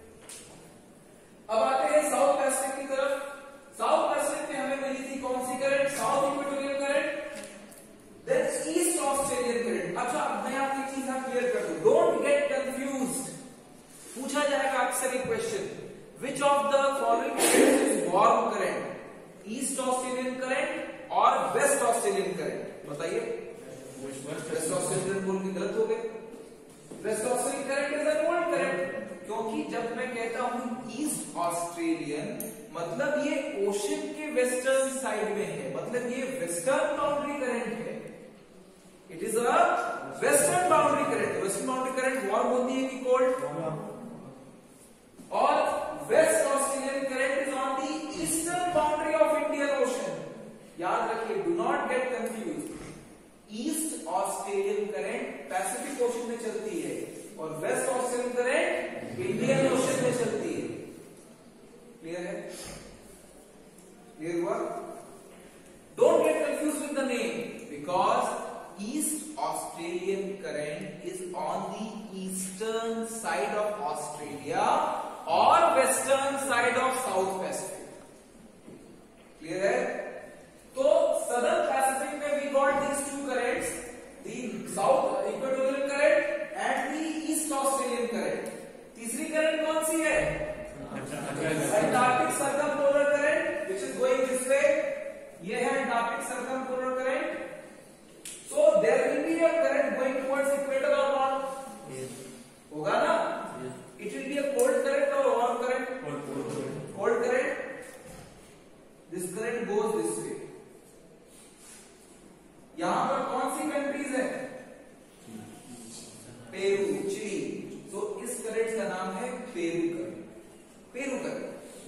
अब आते हैं साउथ पैसिफिक की तरफ। साउथ पैसिफिक में हमें मिली थी कौन सी current? South equatorial current, then east Australian current. अच्छा, मैं आपको एक चीज क्लियर कर दूं, डोंट गेट कंफ्यूज्ड। पूछा जाएगा अक्सर एक question, which of the following current is warm current? East Australian current और वेस्ट ऑस्ट्रेलियन करंट? बताइए। वेस्ट ऑस्ट्रेलियन बोल के गलत हो गए। West Australian current is a cold current, क्योंकि जब मैं कहता हूं ईस्ट ऑस्ट्रेलियन मतलब ये ओशन के वेस्टर्न साइड में है, मतलब ये वेस्टर्न बाउंड्री करंट है। It is a western boundary current. Western boundary current warm होती है कि कोल्ड? और west Australian current is on the eastern boundary of Indian ocean. याद रखिए, do not get confuse. East Australian current Pacific ocean में चलती है और west Australian current Indian ocean में चलती है। क्लियर है? क्लियर हुआ? Don't get confuse with the name, because East Australian current is on the eastern side of Peru current. Peru current,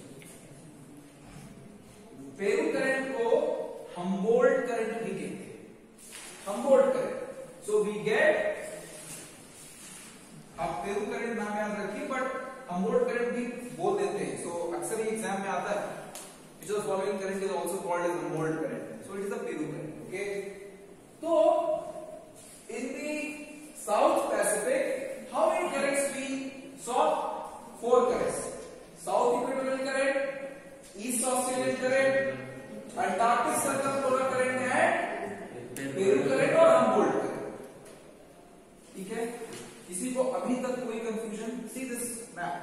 Peru current को हम्बोल्ट करंट भी कहते हैं। Humboldt current, so we get, आप Peru current नाम याद रखिए, but Humboldt current भी बोल देते हैं। सो अक्सर ये एग्जाम में आता है, which of the following current is also called as Humboldt current, so it is a Peru current, okay? So in the South Pacific, how many currents we saw? 4 currents: South Equatorial current, East Australian current, Antarctic circumpolar current and Peru current और Humboldt current। ठीक है, किसी को अभी तक कोई confusion? See this map,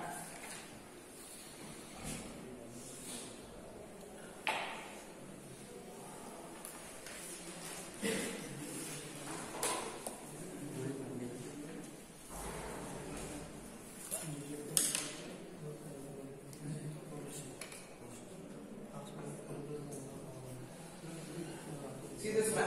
see this map.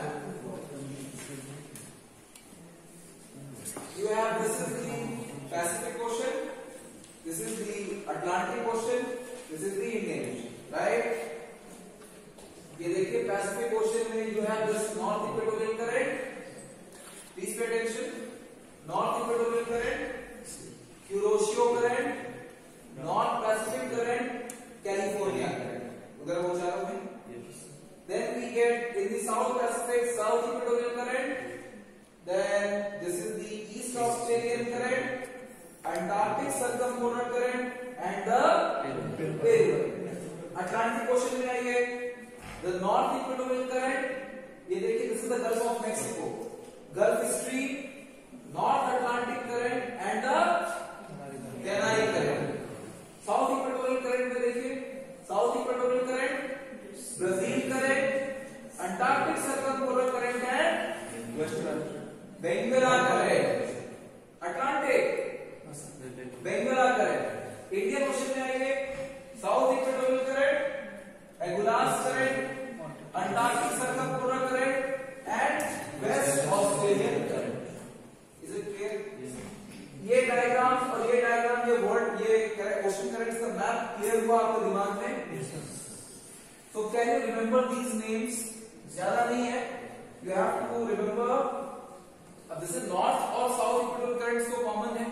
You have, this is the Pacific Ocean, this is the Atlantic Ocean, this is the Indian Ocean, right? ये देखिए Pacific Ocean में you have this North Equatorial current, please pay attention, North Equatorial current, Kuroshio current, North Pacific current, California current, उधर वो चारों में। Then we get in the South Pacific, South Equatorial current, then this is the East Australian current, Antarctic circumpolar current and the Peru current। Atlantic Ocean में आइए, the North Equatorial current, ये देखिए this is the Gulf of Mexico, Gulf Stream, North Atlantic current and the Canary current। South Equatorial current में देखिए, South Equatorial current, Brazil current, Antarctic circumpolar current and Bengala current। Atlantic, Bengala current। Indian Ocean में आइए, South Equatorial current, Agulhas current, Antarctic circumpolar current and West Australian current। Is it clear? ये diagram और ये diagram, ये word, ये ocean currents का map clear हुआ आपके दिमाग में? So can you remember these names? ज्यादा नहीं है, you have to remember। अब this is north और south equatorial currents तो कॉमन है।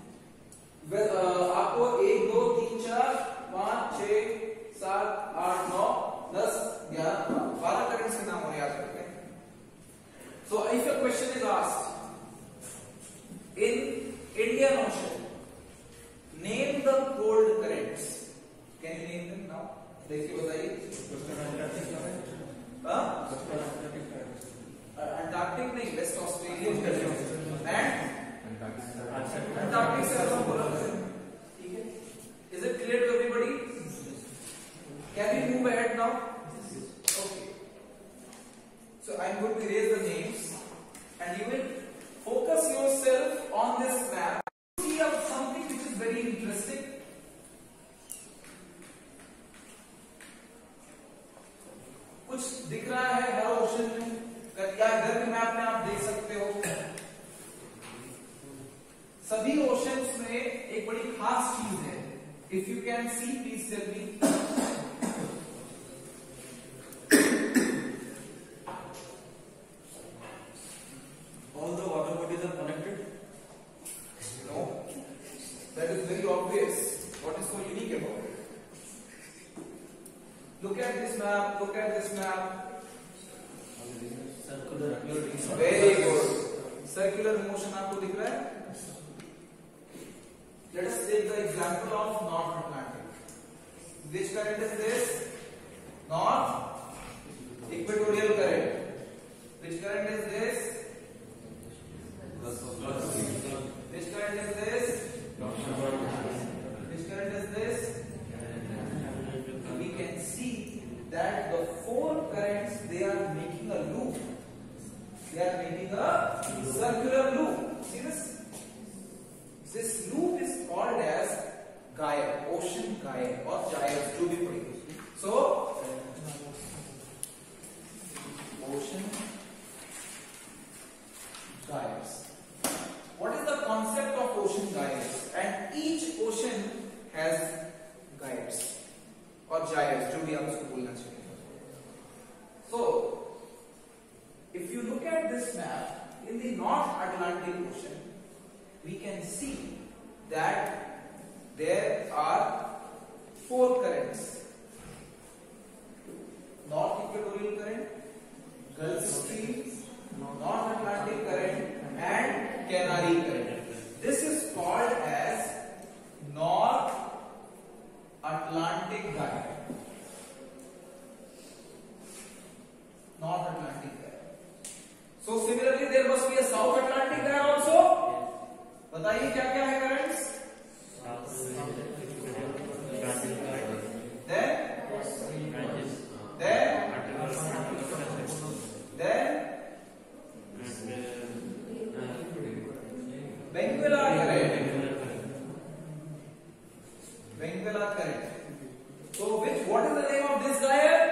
आपको 1 2 3 4 5 6 7 8 9 10 11 12 currents के नाम और याद करते हैं। So if a question is asked in Indian Ocean, name the cold currents, can you name them now? देखिए बताइए। अंटार्कटिक नहीं, west Australian and Antarctic circumpolar current। ठीक है, is it clear to everybody? Can we move ahead now? Okay, so I am going to raise the names and you will focus yourself on this map, see of something which is very interesting। कुछ दिख रहा है हर ocean में, क्या इधर के map में आप देख सकते हो? सभी ओशंस में एक बड़ी खास चीज है, if you can see please tell me. All the water bodies are connected? No, that is very obvious. What is so unique about it? Look at this map, look at this map. Very good. Circular motion आपको दिख रहा है? Let us take the example of North Atlantic. Which current is this? North Equatorial current. Which current is this? Which current is this? Which current is this? We can see that the 4 currents, they are making a loop. They are making a circular loop. See this? This loop is called as gyre, ocean gyre or gyres, जो भी पढ़ेंगे। So ocean gyres. What is the concept of ocean gyres? And each ocean हम उसको बोलना चाहिए. So if you look at this map in the North Atlantic Ocean, we can see that there are 4 currents: North Equatorial Current, Gulf Stream, North Atlantic Current, and Canary Current. This is called as North Atlantic Gyre. North Atlantic Gyre. So similarly, there must be a South Atlantic Gyre also. बताइए क्या क्या है currents? Benguela current. So what is the name of this gyre?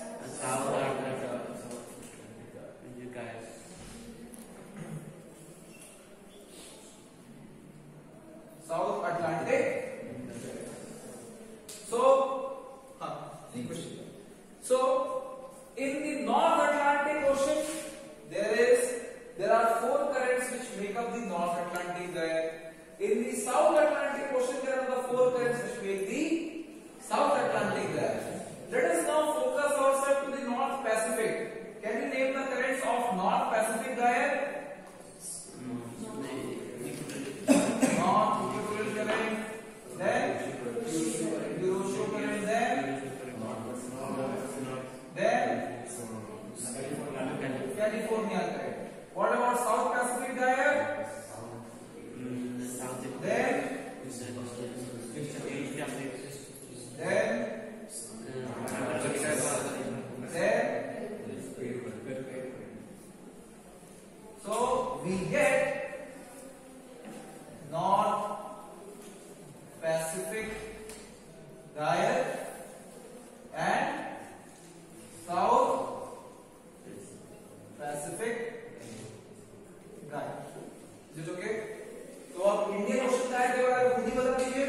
South Atlantic. So, so in the North Atlantic Ocean, there are 4 currents which make up the North Atlantic gyre. In the South Atlantic Ocean, there are the 4 currents which make the South Atlantic gyre. Let us now focus ourselves to the North Pacific. Can you name the currents of North Pacific gyre? North Equatorial Current, then Eurasian Current, then California Current. What about South Pacific gyre? So we get North Pacific gyre and South Pacific gyre. Is it okay? तो आप Indian ocean gyre के बारे में खुद ही बता दीजिए.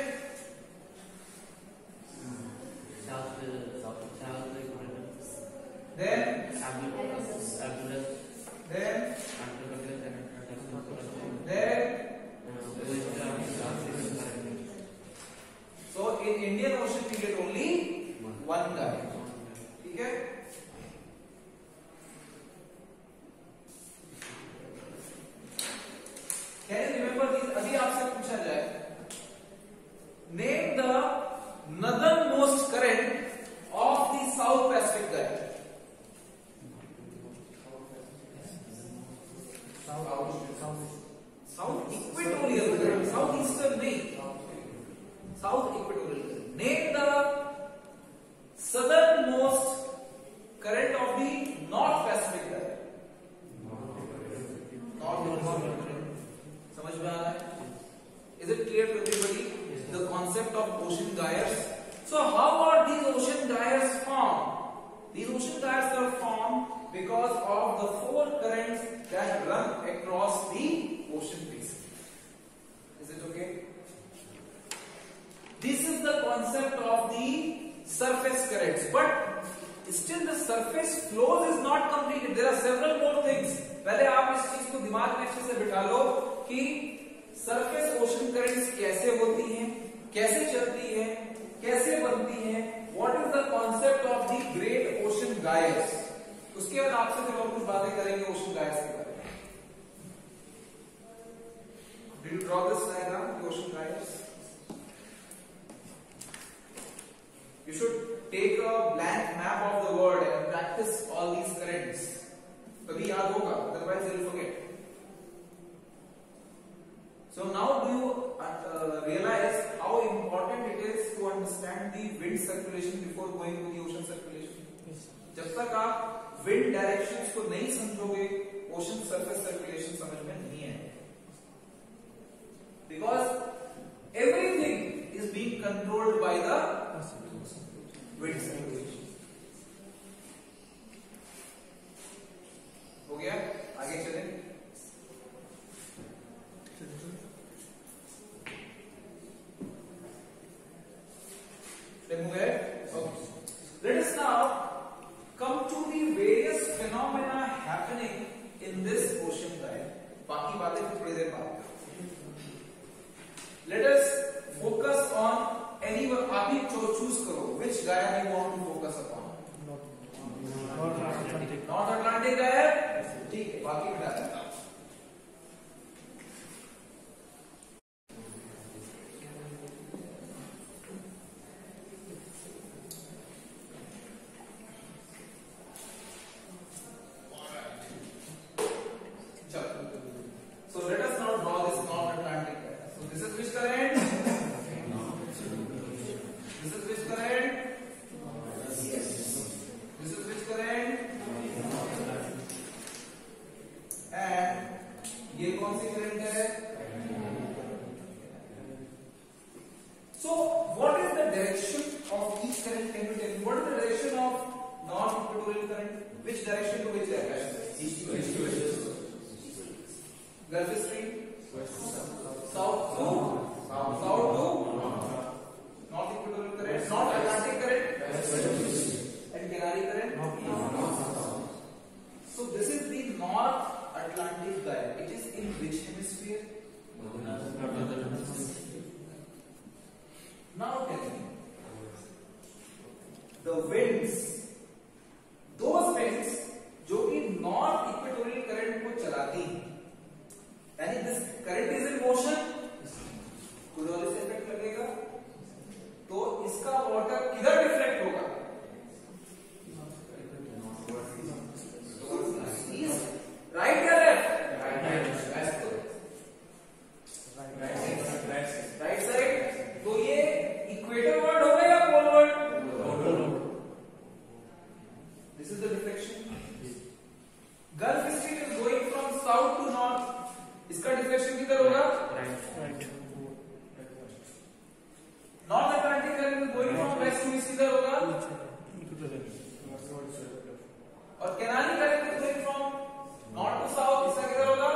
So in Indian Ocean we get only one gyre. ठीक है? Can you remember these? अभी आपसे पूछा जाए, name the northernmost current of the South Pacific gyre. South Equatorial Current, Southeastern नहीं, South Equatorial Current. Name the southernmost current of the North Pacific gyre. समझ में आ रहा है? Is it clear to everybody? The concept of ocean gyres. So how are these ocean gyres formed? These ocean gyres are formed because of the 4 currents that run across the ocean basin. Is it okay? This is the concept of the surface currents, but still the surface flows is not completed. There are several more things. पहले आप इस चीज को दिमाग में अच्छे से बिठा लो कि सरफेस ओशन करंट्स कैसे होती हैं, कैसे चलती हैं, कैसे बनती हैं. What is the concept of the great ocean gyres? उसके बाद आपसे फिर और कुछ बातें करेंगे ओशन gyres के बारे में. Did you draw this diagram, the ocean gyres? You should take a blank map of the world and practice all these currents. तभी याद होगा, otherwise you will forget. So now do you realize how important it is to understand the wind circulation before going to the ocean circulation? Yes. जब तक आप wind directions को नहीं समझोगे, ocean surface circulation समझ में नहीं आएगा. Because everything is being controlled by the wind circulation. हो गया? आगे चलें. Let's move ahead. Okay. Let us phenomena happening in this ocean gyre. बाकी बातें फिर थोड़ी देर बाद. Let us focus on any one. आप ही choose करो which gyre you want to focus upon. North Atlantic gyre. ठीक है, बाकी बता दें. So let us now draw this North Atlantic gyre. So this is which current? This is which current? Yes. This is which current? And ये कौन सी current है? So what is the direction of each current? Can you tell me what is the direction of North equatorial current? Which direction to which direction? East to west. Gulf Stream? South to? South to? North equatorial current? North Atlantic current? And Canary current? So this is the North Atlantic gyre. It is in which hemisphere? Now tell me. The winds, those winds जो कि north equatorial current को चलाती हैं, यानी this current is in motion, Coriolis effect लगेगा तो इसका water किधर रिफ्लेक्ट होगा? राइट या लेफ्ट? Right side. तो ये इक्वेटर वर्ड होगा या poleward? This is the deflection. Gulf Stream is going from south to north. इसका डिफ्लेक्शन किधर होगा? Right. North Atlantic current is going from west to east, किधर होगा? और canary current is going from north to south, इसका किधर होगा?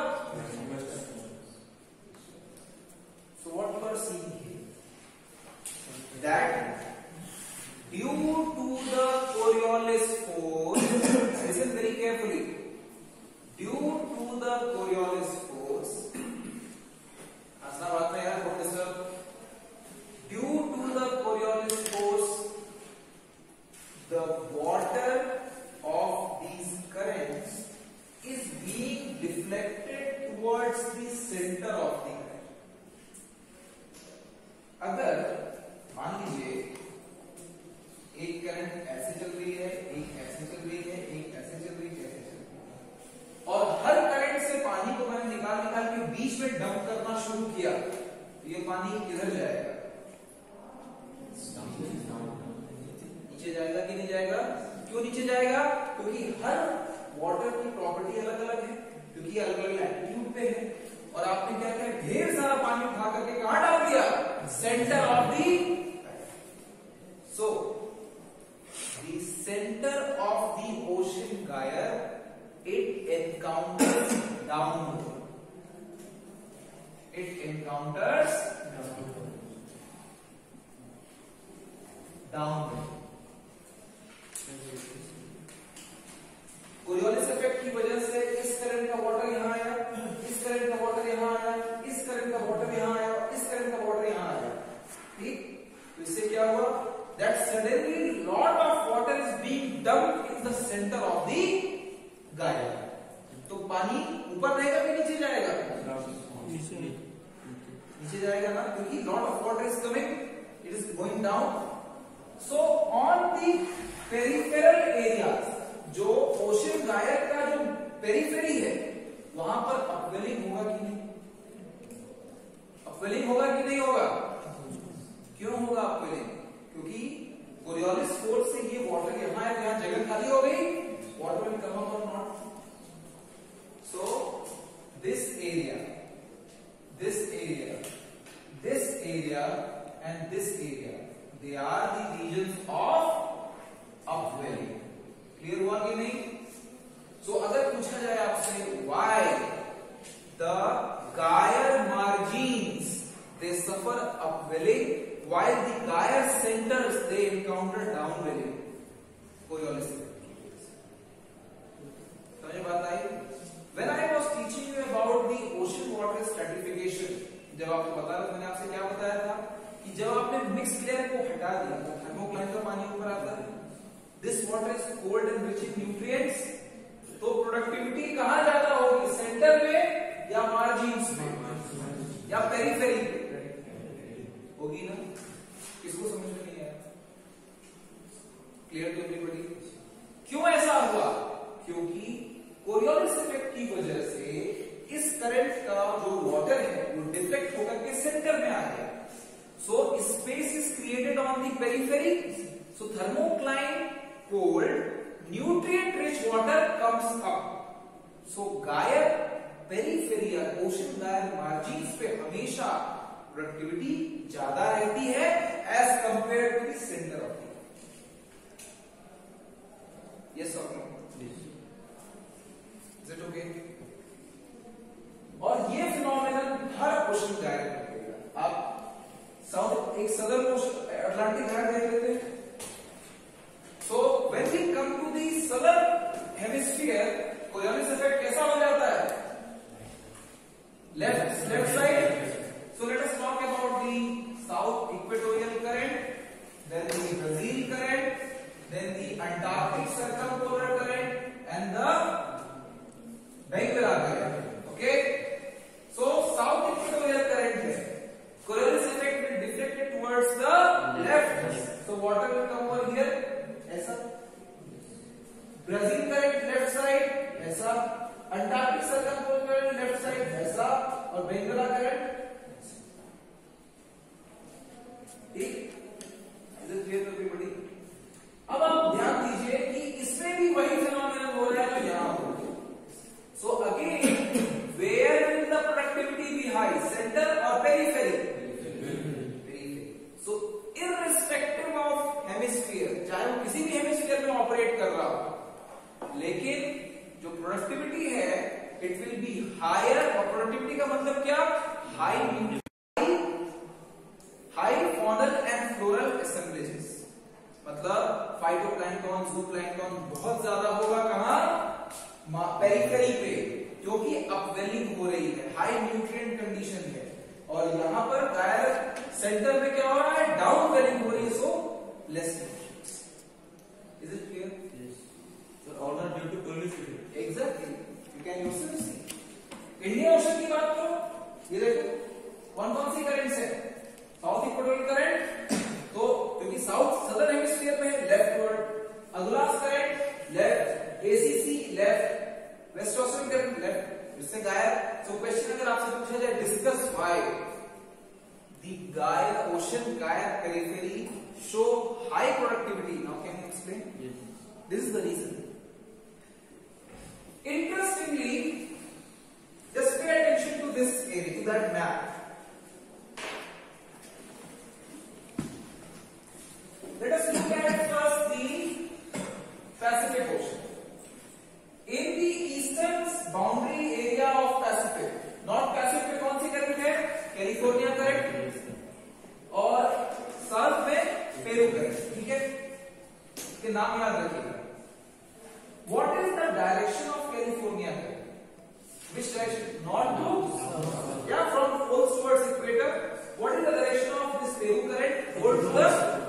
So what you are seeing here, that due to the Coriolis force, listen very carefully, due to the Coriolis force, हंसना बात में यार professor, due to the Coriolis force, the water of these currents is being deflected towards the center of the current. अगर मान लीजिए एक current ऐसे चल रही है, एक ऐसे चल रही है, एक ऐसे चल रही है, ऐसे चल रही है, और हर करंट से पानी को मैंने निकाल के बीच में डंप करना शुरू किया, तो ये पानी किधर जाएगा? नीचे जाएगा कि नहीं जाएगा? क्यों नीचे जाएगा? क्योंकि हर वाटर की प्रॉपर्टी अलग अलग है, क्योंकि अलग अलग एल्टीट्यूड पे है, और आपने क्या किया? ढेर सारा पानी उठा करके कहां डाल दिया? Centre of the. So the center of the ocean gyre, it encounters downward. It encounters downward. Coriolis effect की वजह से इस करंट का वाटर यहां आया, इस करंट का वाटर यहां आया, इस करंट का वाटर यहां आया, इस करंट का वाटर यहां आया. ठीक. तो इससे क्या हुआ? That suddenly lot of water is being dumped in the center of the gyre. तो पानी ऊपर रहेगा कि नीचे जाएगा? नीचे जाएगा ना, क्योंकि lot of water is coming, it is going down. So on the peripheral areas, जो ओशन गायर का जो पेरिफेरी है, वहां पर अपवेलिंग होगा कि नहीं? अपवेलिंग होगा कि नहीं होगा? क्यों होगा अपवेलिंग? क्योंकि कोरियोलिस फोर्स से ये वाटर यहां है, यहां जगह खाली हो गई, वाटर विल कम अप और not. So this area and this area, they are the regions of upwelling. Clear हुआ कि नहीं? सो अगर पूछा जाए आपसे why the gyre margins they suffer upwelling while the gyre centers they encounter downwelling, Coriolis effect. समझ में बात आई? When I was teaching you about the ocean water stratification, जब आपको बता रहा था, मैंने आपसे क्या बताया था कि जब आपने मिक्स लेयर को हटा दिया तो थर्मोक्लाइन का पानी ऊपर आता है. This water is cold and rich in nutrients. तो प्रोडक्टिविटी कहाँ ज्यादा होगी, सेंटर में या मार्जिन्स में या पेरिफेरी पे होगी ना? किसको समझ में नहीं आया? Clear to everybody? क्यों ऐसा हुआ? क्योंकि कोरियोलिस इफेक्ट की वजह से इस करंट का जो वाटर है वो डिफ्लेक्ट होकर के सेंटर में आ गया. So space is created on the periphery. So thermocline cold nutrient rich water comes up. So gyre periphery या ओशन गायर मार्जिन्स पे हमेशा प्रोडक्टिविटी ज्यादा रहती है as compared to the centre of the. Yes और नो? Is it okay? और ये phenomenon हर ocean गायर में मिलेगा. आप साउथ एक सदर्न ओशन अटलांटिक गायर देख लेते हैं. So when we come to the southern hemisphere, Coriolis effect कैसा हो जाता है? Left side. So let us talk about the south equatorial current, then the Brazil current, then the Antarctic circumpolar current, and the Benguela current. Okay? So south equatorial current है. Coriolis effect will deflect it towards the left. So water will come over here. ऐसा. Brazil current left side ऐसा. Antarctic circumpolar current left side ऐसा. और Benguela current. ठीक? Is it clear to everybody? अब आप ध्यान दीजिए कि इसमें भी वही फिनोमेनन हो रहा है जो यहां हो रहा है. So again where will the productivity be high, centre और periphery? So irrespective of hemisphere, चाहे वो किसी भी हेमिस्फीयर में ऑपरेट कर रहा हो, लेकिन जो प्रोडक्टिविटी है इट विल बी हायर. और प्रोडक्टिविटी का मतलब क्या? High faunal and floral assemblages. मतलब फाइटोप्लैंक्टन, जूप्लैंक्टन बहुत ज्यादा होगा कहां? पेरिफेरी पे, क्योंकि अपवेलिंग हो रही है, हाई न्यूट्रिएंट कंडीशन है. और यहां पर गायर सेंटर में क्या हो रहा है? डाउन वेलिंग हो रही है. So less nutrients. Is it clear? Yes. So all are due to Coriolis effect. Exactly. You can yourself see. Indian ocean की बात करो, ये देखो कौन सी करंट्स है? South equatorial current. तो क्योंकि साउथ सदर्न हेमिस्फीयर में है, leftward. Agulhas current left. ACC left. West Australian current left. इससे गायर. सो क्वेश्चन अगर आपसे पूछा जाए discuss why the gyre ocean gyre periphery show high productivity. Now can you explain? Yes. This is the reason. Interestingly, just pay attention to this area, to that map. Let us look at first the Pacific Ocean. In the eastern boundary area of Pacific, North Pacific में कौन सी current है? California current. और south में Peru current. ठीक है, इसके नाम याद रखिएगा. What is the direction of California current? Which direction? North to? Yeah, from poles towards equator. What is the direction of this Peru current? Towards the?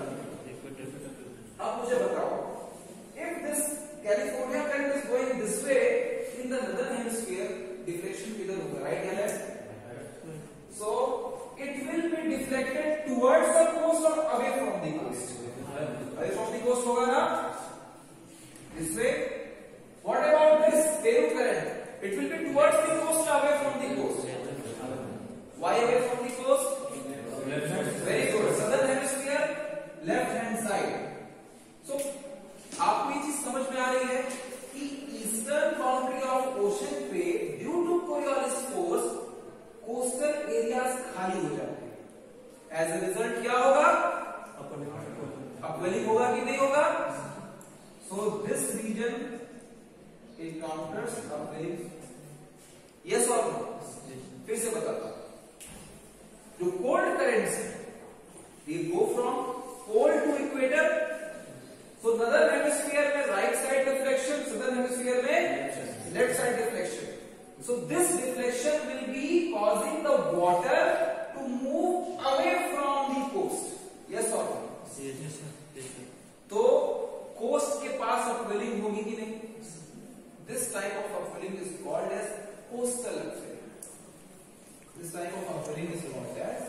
अब मुझे बताओ. If this California current is going this way in the northern hemisphere, deflection किधर होगा? Right या left? So it will be deflected towards the coast or away from the coast? Away from the coast होगा ना? This way. What about this Peru current? It will be towards the coast or away from the coast? Why away from the coast? Very good. Southern hemisphere, left hand side. So आपको ये चीज समझ में आ रही है कि eastern boundary of ocean पे due to Coriolis force coastal areas खाली हो जाते हैं. एज ए रिजल्ट क्या होगा? अपवेलिंग होगा कि नहीं होगा? So this region encounters upwelling. Yes or no? फिर से बताता हूं. जो कोल्ड करेंट्स है, they go from pole to equator. So northern hemisphere में right side deflection, southern hemisphere में left side deflection. So this deflection will be causing the water to move away from the coast. Yes or no? Yes, sir. Yes, sir. तो coast के पास upwelling होगी कि नहीं? This type of upwelling is called as coastal upwelling. This type of upwelling is called as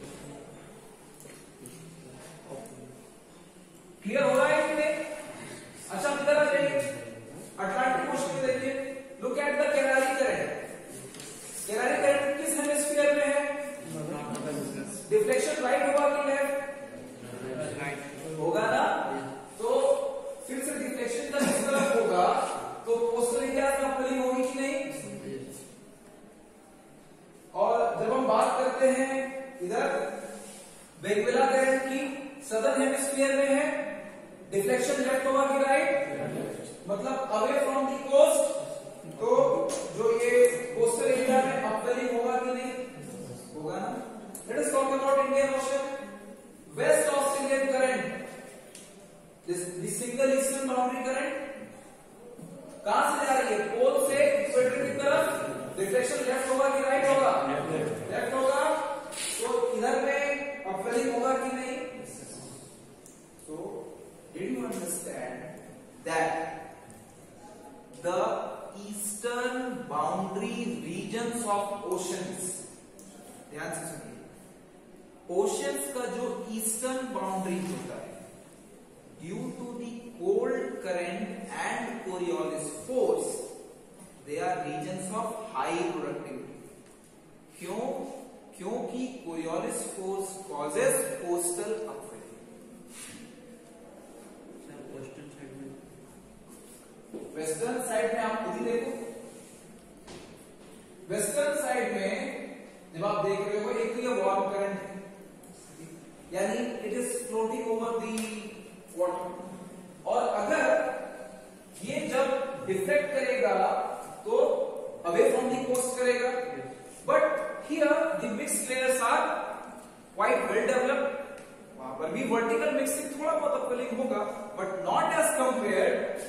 clear हो रहा है कि नहीं? अच्छा इधर आ जाइए, अटलांटिक ओशन में देखिए, look at the Canary current. Canary current किस हेमिस्फीयर में है? डिफ्लेक्शन राइट होगा कि लेफ्ट? राइट होगा ना? तो फिर से डिफ्लेक्शन का किस तरफ होगा? तो कोस्टल एरिया में अपवेलिंग होगी कि नहीं? और जब हम बात करते हैं इधर वेगुला करंट की, सदर्न हेमिस्फीयर में है, डिफ्लेक्शन लेफ्ट होगा कि राइट? मतलब अवे फ्रॉम दी कोस्ट. तो जो ये कोस्टल एरिया में अपवेलिंग होगा कि नहीं? होगा ना? Let us talk about Indian ocean. West Australian current, this single eastern boundary current कहां से जा रही है? पोल से इक्वेटर की तरफ. डिफ्लेक्शन लेफ्ट होगा कि राइट होगा? लेफ्ट होगा. तो इधर में अपवेलिंग होगा कि नहीं? So did you understand that the eastern boundary regions of oceans, ध्यान से सुनिए, ओशंस का जो ईस्टर्न बाउंड्री होता है, due to the cold current and Coriolis force, they are reasons of high productivity. क्यों? क्योंकि Coriolis force causes coastal upwelling. Western side में, वेस्टर्न साइड में आप खुद ही देखो. वेस्टर्न साइड में जब आप देख रहे हो, एक तो ये वार्म करंट है, यानी it is floating over the water. और अगर ये जब डिफ्लेक्ट करेगा तो अवे फ्रॉम दी कोस्ट करेगा. But here the mixed layers are quite well developed. वहां पर भी वर्टिकल मिक्सिंग थोड़ा बहुत अपवेलिंग होगा, बट नॉट एज कंपेयर्ड.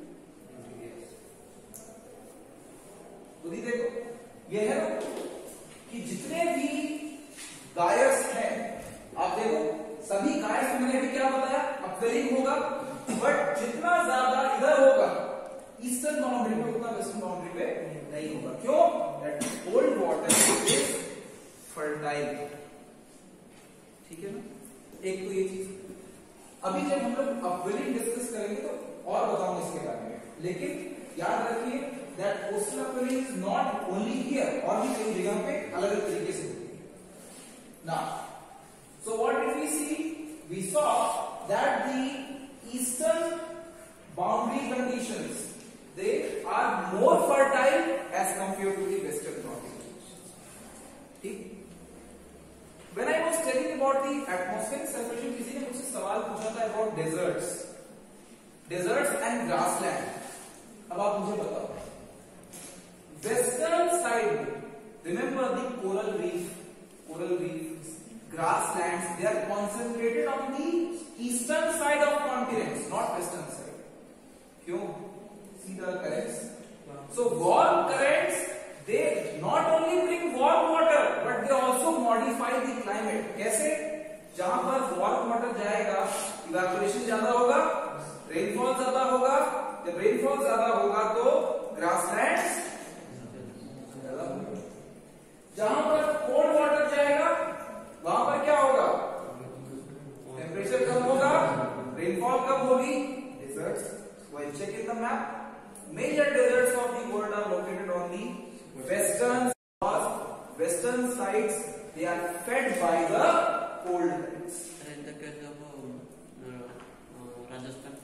खुद ही देखो, ये है ना कि जितने भी गायर्स हैं, आप देखो सभी गायर्स में मैंने भी क्या बताया? अपवेलिंग होगा. बट जितना ज्यादा इधर होगा ईस्टर्न बाउंड्री पे, उतना वेस्टर्न बाउंड्री पे नहीं होगा. क्यों? That cold water is fertile. ठीक है ना? एक तो ये चीज. अभी जब हम लोग अपवेलिंग डिस्कस करेंगे तो और बताऊंगा इसके बारे में. लेकिन याद रखिए that coastal upwelling is not only here, और भी कई जगह पे अलग अलग तरीके से होती है. Now so what did we see? We saw that the eastern boundary conditions, they are more fertile as compared to the western boundary conditions. ठीक? When I was telling about the atmospheric circulation, किसी ने मुझसे सवाल पूछा था about deserts and grassland. अब आप मुझे बताओ, western side, remember the coral reefs, grasslands, they are concentrated on the eastern side of continents, not western side. क्यों? See the currents. So warm currents, they not only bring warm water, but they also modify the climate. कैसे? जहां पर warm water जाएगा, evaporation ज्यादा होगा, rainfall ज्यादा होगा. जब rainfall ज्यादा होगा तो grasslands ज्यादा होगा. जहां पर cold water जाएगा, वहां पर क्या होगा? टेम्परेचर कम होगा, रेनफॉल कम होगी. Deserts, well check in the map. Major deserts of the world are located on the western sides. They are fed by the cold currents. in the case of Rajasthan.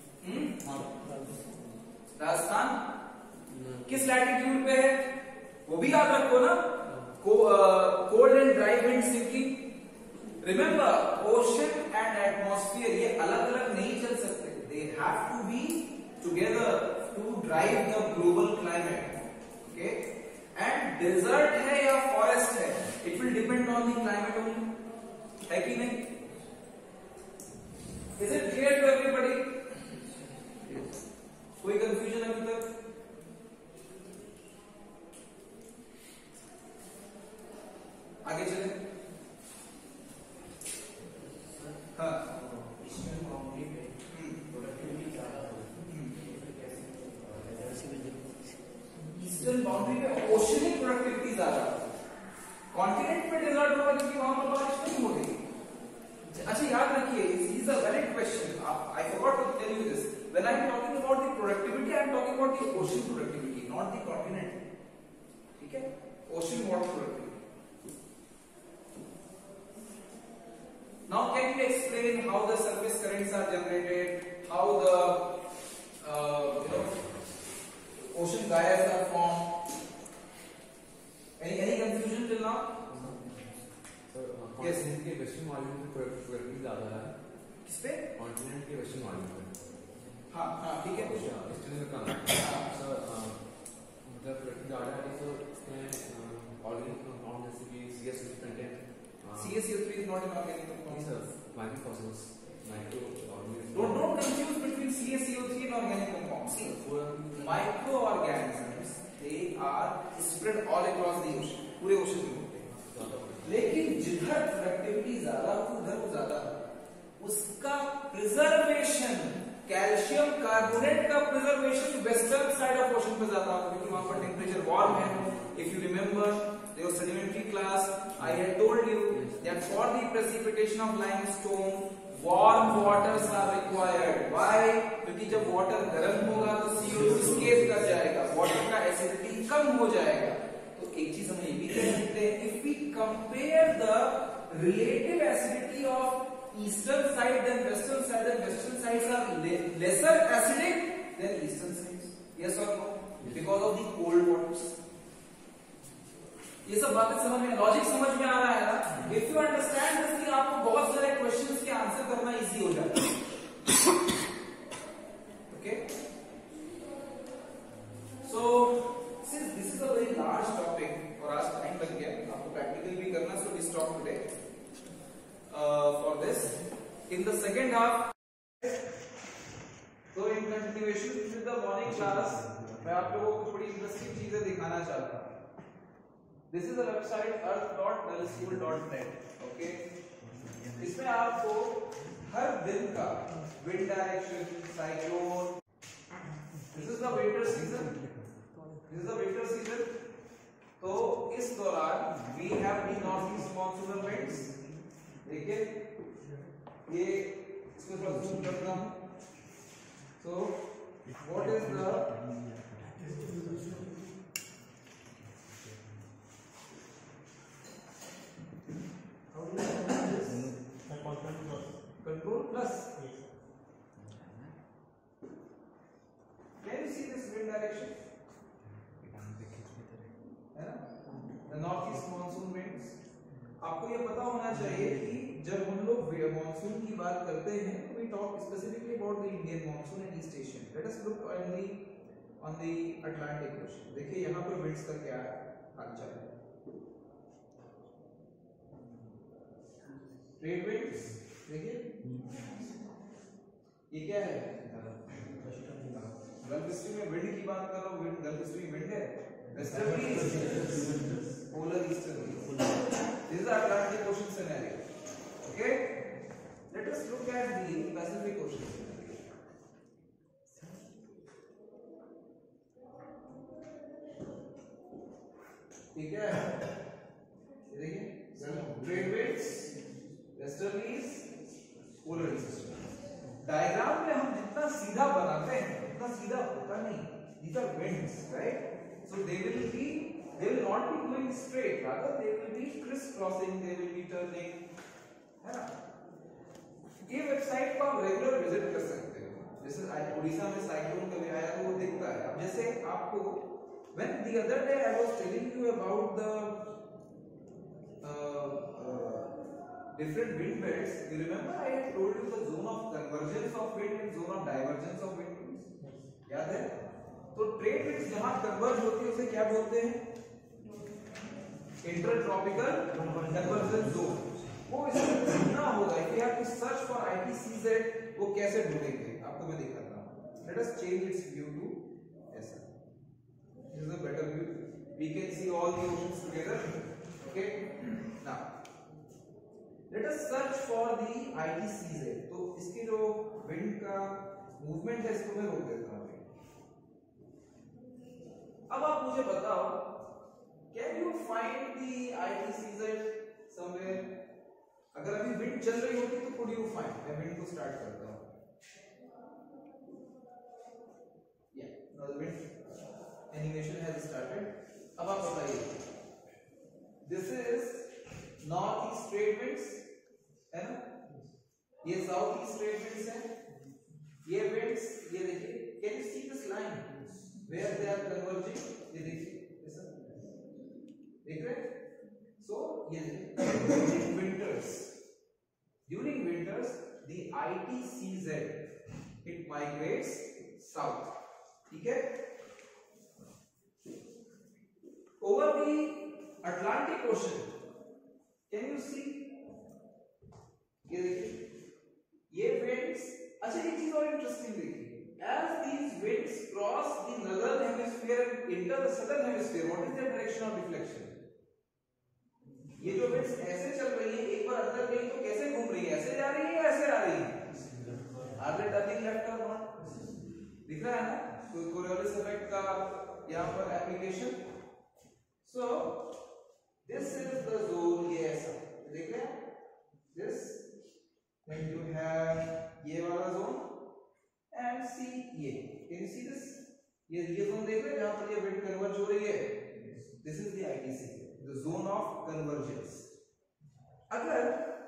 Rajasthan किस latitude पे है? वो भी याद रखो ना. Cold and dry wind sinking. Remember, ocean and atmosphere ये अलग अलग नहीं चल सकते. They have to be together to drive the global climate. Okay? And desert है या फॉरेस्ट है, it will depend on the climate only. है कि नहीं? Is it clear to everybody? कोई कंफ्यूजन अभी तक? बाउंड्री पे ओशनिक प्रोडक्टिविटी ज्यादा होगी, कॉन्टिनेंट पे डेजर्ट होगा क्योंकि वहां पर बारिश नहीं होगी। अच्छा याद रखिए, is a valid question, I forgot to tell you this, when I am talking about the productivity I am talking about the ocean productivity, not the continent, ठीक है, ocean water productivity. Now can you explain how the surface currents are generated, how the ocean gyres are formed? Any confusion till now? Yes. Continent के western volume पे productivity ज्यादा है। किस पे? Continent के western volume पे। हाँ हाँ ठीक है। ईस्टर्न में कम है। सर मतलब प्रोडक्टिविटी ज्यादा है तो इसमें ऑर्गेनिक कंपाउंड जैसे कि CH3 content. CaCO3 is not an organic compound. Sir, microfossils, microorganisms. Don't confuse between CaCO3 and organic compounds. See, microorganisms they are spread all across the ocean, पूरे ocean में होते हैं। लेकिन जिधर प्रोडक्टिविटी ज्यादा हो उधर वो ज्यादा उसका प्रिजर्वेशन, कैल्शियम कार्बोनेट का preservation western side of ocean पे ज्यादा हो क्योंकि वहां पर टेम्परेचर वार्म है। If you remember your sedimentary class, I had told you that for the precipitation of limestone, warm waters are required. Why? क्योंकि जब water गर्म होगा तो CO2 escape कर जाएगा, water का acidity कम हो जाएगा। तो एक चीज हम ये भी कह सकते हैं, if we compare the relative acidity of eastern side than western side, then western sides are lesser acidic than eastern sides. Yes or no? Because of the cold waters. ये सब बातें समझ में, लॉजिक समझ में आ रहा है ना? इफ यू अंडरस्टैंड दिस, आपको बहुत सारे क्वेश्चंस के आंसर करना इजी हो जाता है। Okay, so since this is a very large topic और आज टाइम लग गया, आपको प्रैक्टिकल भी करना, so we stop today for this. In the second half, तो in continuation with the morning class, मैं आप लोगों को थोड़ी इंटरेस्टिंग चीजें दिखाना चाहता हूं। This is the website earth.nullschool.net, okay? इसमें आपको हर दिन का wind direction, cyclone, this is the winter season, this is the winter season, तो इस दौरान we have the northeast monsoonal winds, देखिए ये इसको थोड़ा zoom करता हूँ, so what is the control plus? Can you see this wind direction? है ना? The northeast monsoon winds. आपको ये पता होना चाहिए कि जब हम लोग मानसून की बात करते हैं तो we talk specifically about the Indian monsoon and East Asian. Let us look on the Atlantic Ocean. देखिए यहाँ पर winds का क्या हालचाल है? ट्रेड विंड्स, देखिए ये क्या है? गल्फ स्ट्रीम में विंड की बात कर रहा हूँ, गल्फ स्ट्रीम विंड है, westerly, polar easterly, this is Atlantic ocean scenario. Okay, let us look at the Pacific ocean scenario. ठीक है, ये देखिए trade winds, westerlies, polar easterly. Diagram में हम जितना सीधा बनाते हैं उतना सीधा होता नहीं। These are winds, right? So they will not be going straight, rather they will be crisscrossing, they will be turning, है ना? ये वेबसाइट को आप रेगुलर विजिट कर सकते हो। जैसे उड़ीसा में साइक्लोन कभी आया तो वो दिखता है। अब जैसे आपको when the other day I was telling you about the different wind belts, you remember I had told you the zone of convergence of wind and zone of divergence of wind, याद है? तो trade winds जहां converge होती है उसे क्या बोलते हैं? Intertropical convergence zone. वो इसमें ढूंढना होगा, if you have to search for ITCZ, वो कैसे ढूंढेंगे आपको मैं दिखाता हूँ। Let us change its view to ऐसा। This is a better view. We can see all the oceans together. Okay. Now let us search for the ITCZ. तो इसकी जो विंड का मूवमेंट है इसको मैं रोक देता हूँ। अब आप मुझे बताओ, can you find the ITCZ somewhere? अगर अभी विंड चल रही होती तो कुड यू फाइंड? मैं विंड को स्टार्ट करता हूं. Now the wind animation has started. अब आप बताइए, this is north east trade winds है ना, ये साउथ ईस्ट ट्रेड विंड्स है. ये विंड्स, ये देखिए, can you see this line where they are converging? ये देखिए ऐसा देख रहे हैं. सो ये during winters the ITCZ it migrates south. ठीक है. Over the Atlantic ocean, can you see? ये देखिए, ये विंड्स. अच्छा, एक चीज और इंटरेस्टिंग देखिए, as these winds cross the northern hemisphere and enter the southern hemisphere, what is their direction of deflection? ये जो winds ऐसे चल रही है, एक बार अंदर गई तो कैसे घूम रही है? ऐसे जा रही है या ऐसे आ रही है? Are they turning left or not? दिख रहा है ना कोई कोरियोलिस इफेक्ट का यहाँ पर application. So this is the zone. ये ऐसा देख रहे हैं, this when you have ये वाला जोन एंड सी ये, कैन यू सी दिस? ये जोन देख रहे हैं जहां पर ये विंड कन्वर्ज हो रही है. This is the ITC, the zone of convergence. अगर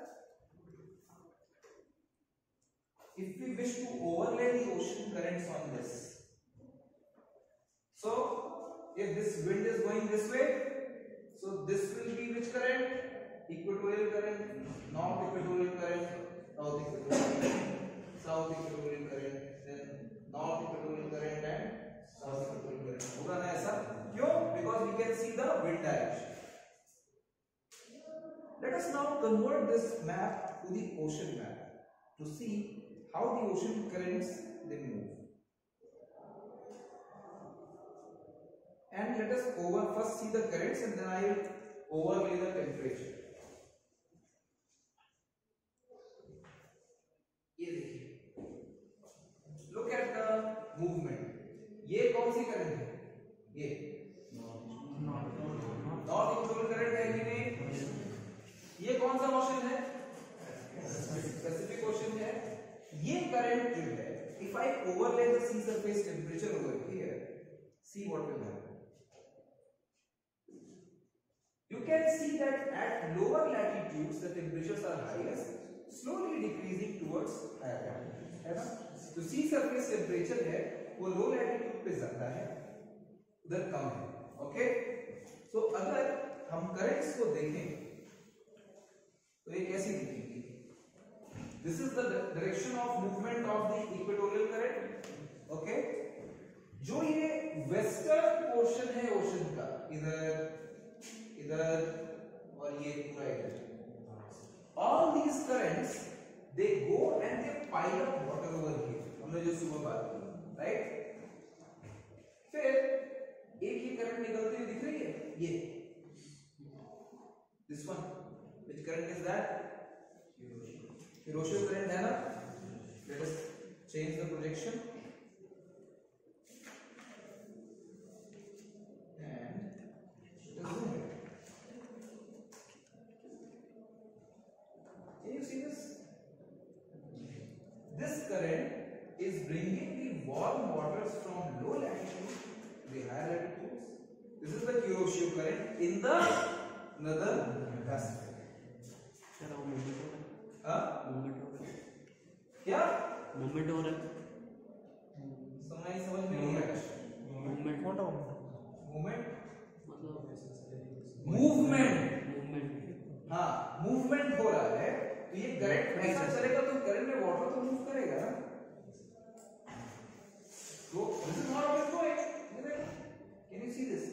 if we wish to overlay the ocean currents on this, so if this wind is going this way, so this will be which current? Equatorial current, north equatorial current, south equatorial current, then north equatorial current and south equatorial current. होगा ना ऐसा? क्यों? Because we can see the wind direction. Let us now convert this map to the ocean map to see how the ocean currents they move. And let us first see the currents and then I will overlay the temperature. ये देखिए, look at the movement. ये कौन सी current है? ये north equatorial current है कि नहीं? ये कौन सा ओशन है? पैसिफिक ओशन है. ये करंट जो है, if I overlay the sea surface temperature over here, see what will happen. You can see that at lower latitudes the temperatures are highest, slowly decreasing towards higher latitudes, है ना? तो sea surface temperature है वो low latitude पे ज्यादा है, उधर कम है. ओके, सो अगर हम करंट्स को देखें तो ये कैसी दिखेगी? This is the direction of movement of the equatorial current. ओके, जो ये वेस्टर्न पोर्शन है ओशन का, इधर और ये पूरा इधर, all these currents they go and they pile up water over here. हमने जो सुबह बात की, राइट? फिर एक ही करंट निकलती हुई दिख रही है, ये this one. Which current is that? Hiroshima current है ना? Let us change the projection and zoom it. Can you see this? This current is bringing the warm waters from low latitude to the higher latitudes. This is the Hiroshima current in the northern Pacific. चलो movement हो रहा है. हाँ, movement हो रहा है. क्या movement हो रहा है. समझ में नहीं आया. मूवमेंट मूवमेंट मतलब मूवमेंट, हाँ मूवमेंट हो रहा है. तो ये करंट ऐसा चलेगा तो करंट में वाटर तो मूव करेगा ना. तो this is not always going. Can you see this?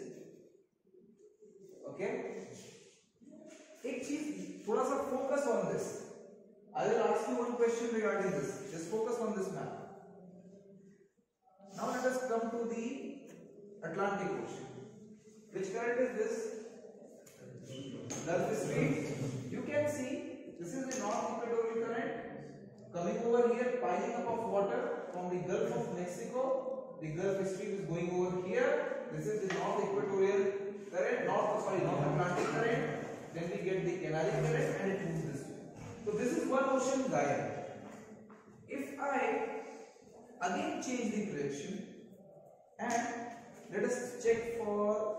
Okay, एक चीज थोड़ा सा focus on this. I will ask you one question regarding this. Just focus on this map. Now let us come to the Atlantic Ocean. Which current is this? Gulf Stream. You can see this is the north equatorial current coming over here, piling up of water from the Gulf of Mexico Mexico. The Gulf Stream is going over here. This is the North Equatorial current, North Atlantic current. Then we get the Canary current and it moves this way. So this is one ocean Gaia. If I again change the direction and let us check for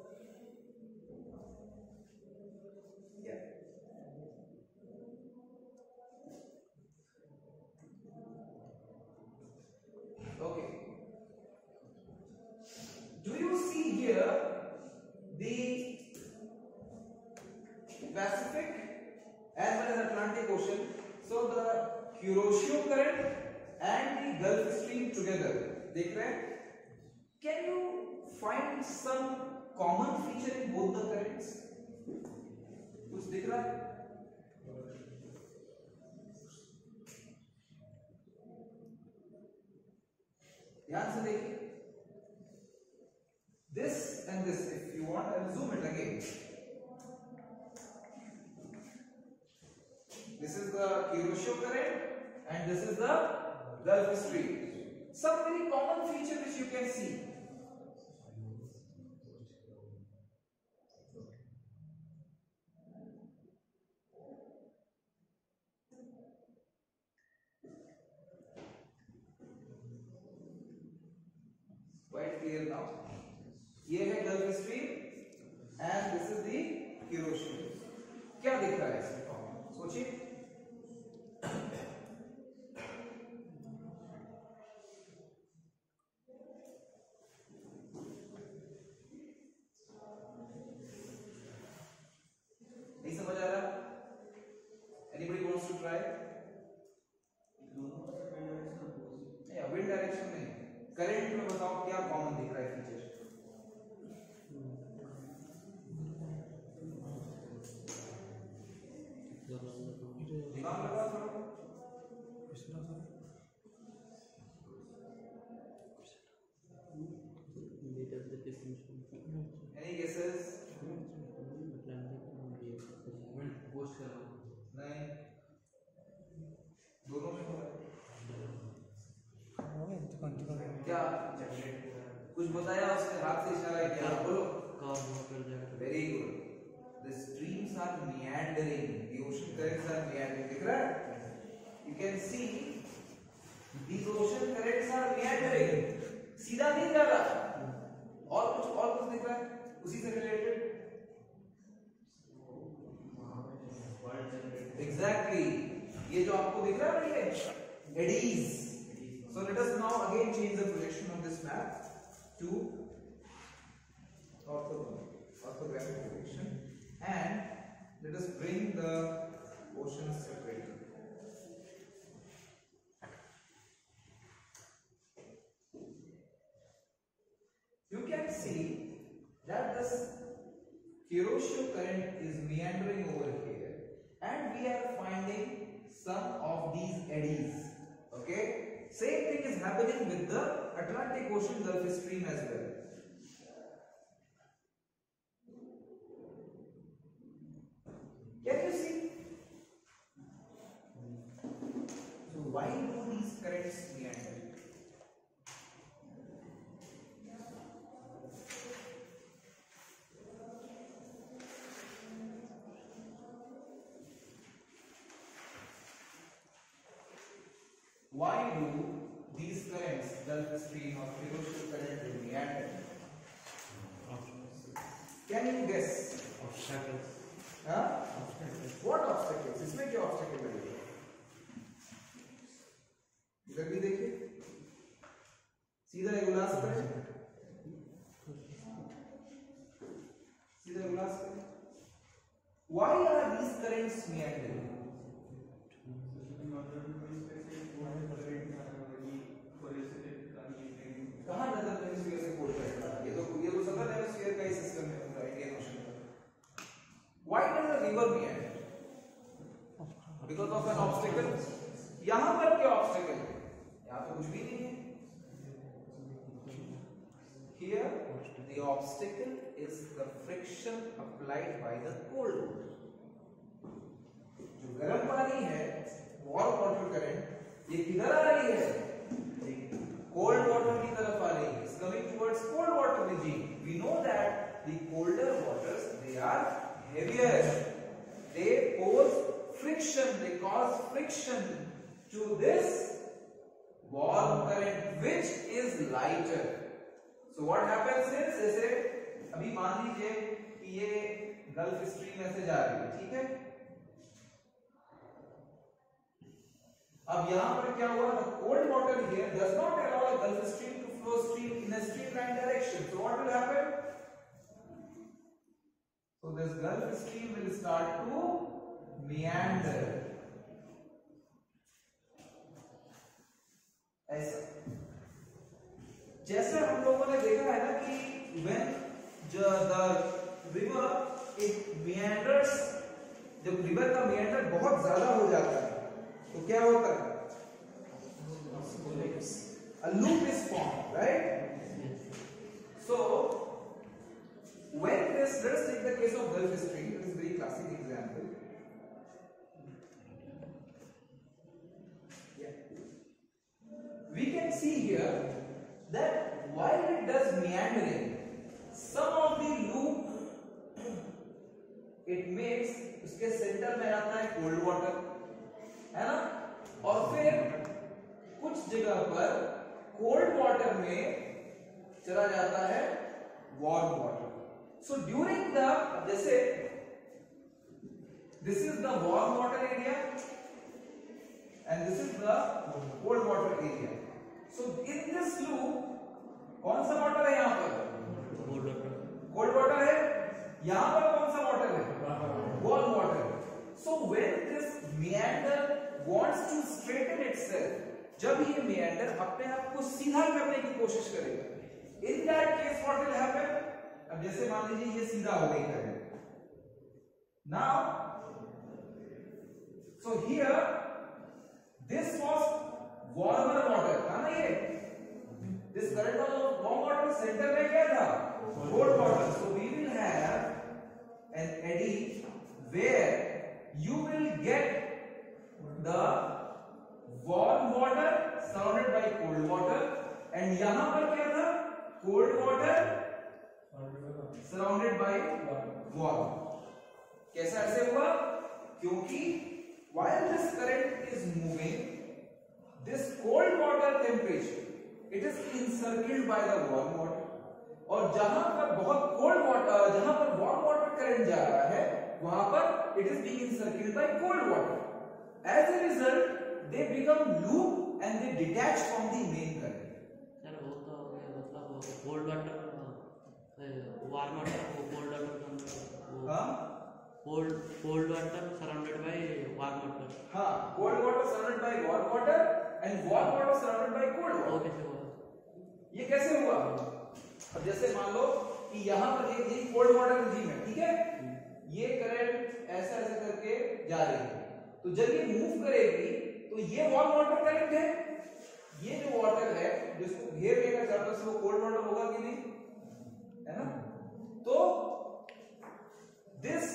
okay. Do you see here the Pacific as well as Atlantic Ocean? So the Kuroshio current and the Gulf Stream together. देख रहे हैं? Can you find some common feature in both the currents? कुछ दिख रहा है? ध्यान से देखिए. This and this, if you want, I will zoom it again. This is the Kuroshio current and this is the Gulf Stream. Some very common feature which you can see. Quite clear now. ये है gulf stream and this is the Kuroshio. क्या दिख रहा है इसमें? सोचिए. नहीं समझ आ रहा? Anybody wants to try? नहीं, विंड डायरेक्शन नहीं. करंट में बताओ क्या कॉमन दिख रहा है फीचर? दिमाग लगाओ थोड़ा. Any guesses? पोस्ट कर रहा हूँ. नहीं, दोनों में हो रहा है. क्या कुछ बताया उसने? हाथ से इशारा किया. बोलो. Very good. The streams are meandering. The ocean currents are meandering. दिख रहा है? You can see these ocean currents are meandering. सीधा नहीं जा रहा. और कुछ दिख रहा है उसी से रिलेटेड. Exactly. ये जो आपको दिख रहा है ये eddies. So let us now again change the projection of this map to orthographic projection and let us bring the oceans separately. You can see that this Kuroshio current is meandering over here and we are finding some of these eddies. Okay, same thing is happening with the Atlantic Ocean Gulf Stream as well. Can you see? So why do these currents meander? Why do these currents, Gulf Stream or Kuroshio current, meander? Can you guess? Obstacles. Huh? What obstacles? इसमें क्या obstacle लगेगा? इधर भी देखिए. सीधा उल्लास करें. सीधा उल्लास करें. Why are these currents meandering? कहाँ नदर हेमिस्फीयर से कोड करता है? ये तो सदर्न हेमिस्फीयर का ही सिस्टम है उनका, इंडियन ओशन का. Why does the river meander? Because of an obstacle. यहाँ पर क्या obstacle है? यहाँ तो कुछ भी नहीं है. Here the obstacle is the friction applied by the cold water. जो गर्म पानी है, warm water current, ये किधर आ रही है? Cold heavier, they cause friction, they cause friction to this warm current which is lighter. So what happens is, जैसे अभी मान लीजिए कि ये गल्फ स्ट्रीम ऐसे जा रही है, ठीक है। अब यहां पर क्या हुआ, the cold water here does not allow a gulf stream to flow stream in a straight line direction. So what will happen? So this gulf stream will start to meander. ऐसा जैसे हम लोगों ने देखा है ना कि when the river it meanders, जब रिवर का meander बहुत ज्यादा हो जाता है तो क्या होता है, a loop is formed, right? So when this, let's take the case of Gulf Stream, it is a very classic example. Yeah. We can see here that while it does meandering, some of the loop it makes, उसके centre में आता है cold water, है ना, और फिर कुछ जगह पर कोल्ड वाटर में चला जाता है warm water. So during the, जैसे this is the warm water area and this is the cold water area. So in this loop कौन सा वाटर है यहाँ पर, कोल्ड वाटर है, यहाँ पर कौन सा वाटर है, warm water. So when this meander wants to straighten itself, जब ये meander अपने आप को सीधा करने की कोशिश करेगा, in that case what will happen, अब जैसे मान लीजिए ये सीधा हो गई current. Now so here this was warmer water था ना, ये this current was warm water, center में क्या था, cold water. So we will have an eddy where you will get the warm water surrounded by cold water and यहाँ पर क्या था, cold water surrounded by warm. कैसा ऐसे हुआ, क्योंकि while this current is moving, this cold water temperature it is encircled by the warm water, और जहां पर बहुत cold water, जहां पर warm water current जा रहा है वहां पर it is being encircled by cold water. As a result they become loop and they detach from the main current. Sir वो तो मतलब कोल्ड वाटर वार्म वाटर को कोल्ड वाटर, हाँ, cold water surrounded by warm water. हाँ, cold water surrounded by warm water and warm water surrounded by cold water. वो कैसे हुआ, ये कैसे हुआ, अब जैसे मान लो कि यहाँ पर ये कोल्ड वाटर रिजीम है, ठीक है, ये करंट ऐसा ऐसा करके जा रही है, तो जब ये मूव करेगी तो ये वार्म वाटर करंट है, ये जो वाटर है जिसको घेर लेगा चारों से वो कोल्ड वाटर होगा कि नहीं, है ना. तो दिस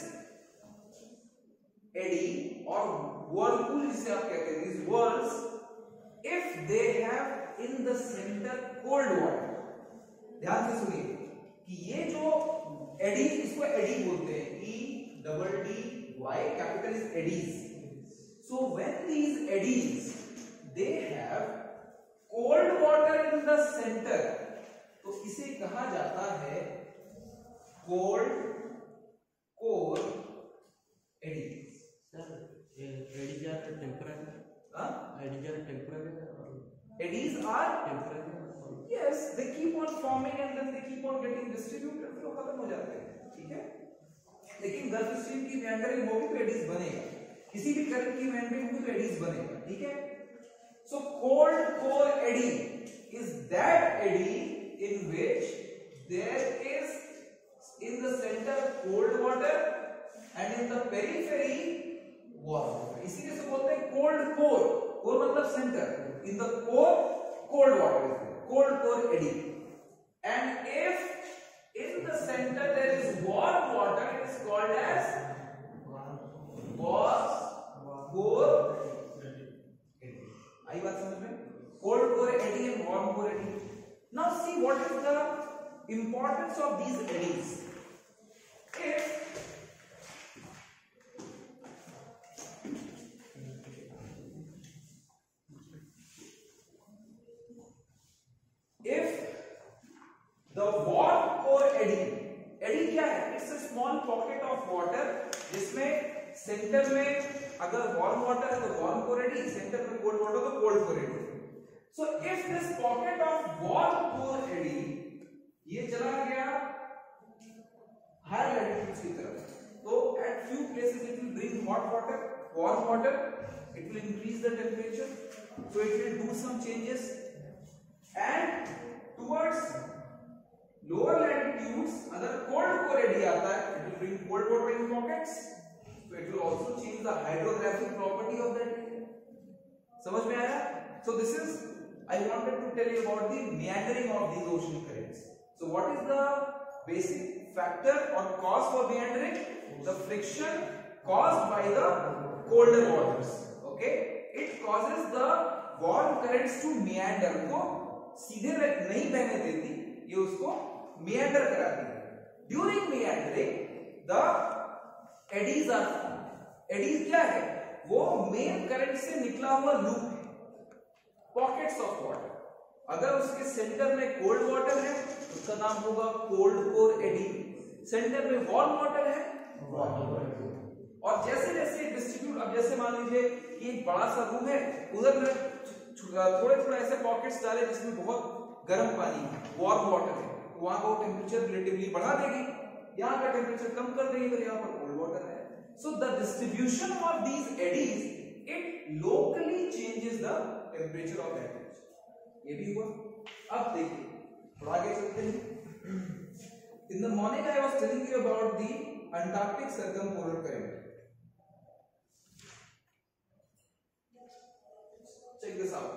एडी और whirlpool जिसे आप कहते हैं, these whirls, if they have in the center cold water, ध्यान से सुनिए कि ये जो एडी, इसको एडी बोलते हैं, E-double-D-Y, capital is eddies. So when these eddies they have cold water in the center, तो इसे कहा जाता है cold core eddies. Sir eddies are temporary, eddies are temporary, Eddies are temporary, yes, they keep on forming and then they keep on getting distributed, फिर वो खत्म हो जाते हैं, ठीक है. लेकिन गल्फ स्ट्रीम की meandering होगी तो eddies बनेगा, किसी भी करंट की meandering होगी तो eddies बनेगा, ठीक है. So cold core eddy is that eddy in which there is in the center cold water and in the periphery warm water. इसीलिए से बोलते हैं cold core, core मतलब center, in the core cold water is there, cold core eddy. And if in the center there is warm water, it is called as warm core eddy. आई बात समझ में, cold core eddy and warm core eddy. Now see what is the importance of these eddies. If warm core eddy. Eddy क्या है? It's a small pocket of water जिसमें centre में अगर warm water है तो वार्म कोर एडी, सेंटर में cold water तो cold core eddy. So if this pocket of warm core eddy ये चला गया हायर लैटिट्यूड्स की तरफ, तो at few places it will bring hot water, warm water, it will increase the temperature, so it will do some changes, and towards lower latitudes अगर cold core eddy आता है it will bring cold water in pockets, so it will also change the hydrographic property of that area. समझ में आया? So this is I wanted to tell you about the meandering of these ocean currents. So what is the basic factor or cause for meandering? The friction caused by the colder waters. Okay, it causes the warm currents to meander, को सीधे नहीं बहने देती, ये उसको meander कराती है. During meandering, the eddies are formed. Eddies क्या है? वो main current से निकला हुआ loop है, pockets of water. अगर उसके सेंटर में cold water है, उसका नाम होगा cold core eddy. सेंटर में warm water है, warm water. और जैसे जैसे डिस्ट्रीब्यूट, अब जैसे मान लीजिए कि एक बड़ा सा रूम है, उधर में थोड़े थोड़े ऐसे पॉकेट्स डाले जिसमें बहुत गर्म पानी है, वार्म वाटर है, वहां का टेम्परेचर रिलेटिवली बढ़ा देगी, यहाँ का टेम्परेचर कम कर देगी, तो यहाँ पर कोल्ड वाटर है. So the distribution of these eddies it locally changes the temperature of that region. ये भी हुआ. अब देखिए थोड़ा आगे चलते हैं. In the morning I was telling you about the Antarctic circumpolar current. Check this out.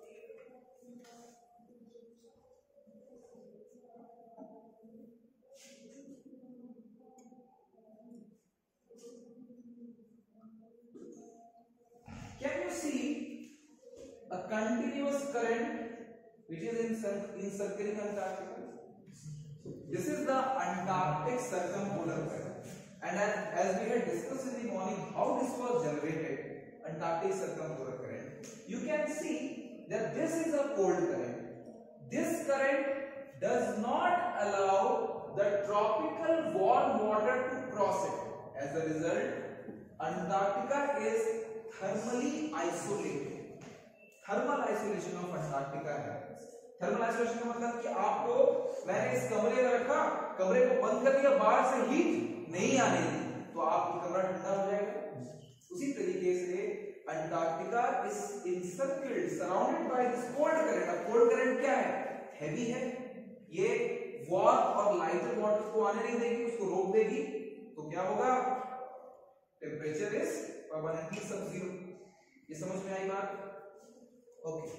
Can you see a continuous current which is encircling Antarctica? This is the Antarctic circumpolar current, and as we had discussed in the morning how this was generated, Antarctic circumpolar current. You can see that this is a cold current. This current does not allow the tropical warm water to cross it. As a result, Antarctica is thermally isolated. Thermal isolation of Antarctica happens. Thermal isolation का मतलब कि आपको मैंने इस कमरे में रखा, कमरे को बंद कर दिया, बाहर से हीट नहीं आने दी, तो आपका कमरा ठंडा हो जाएगा. उसी तरीके से Antarctica is encircled, surrounded by this cold current. अब cold current क्या है? Heavy है, ये warm और lighter water को आने नहीं देगी, उसको रोक देगी, तो क्या होगा? Temperature is permanently sub-zero. ये समझ में आई बात? Okay.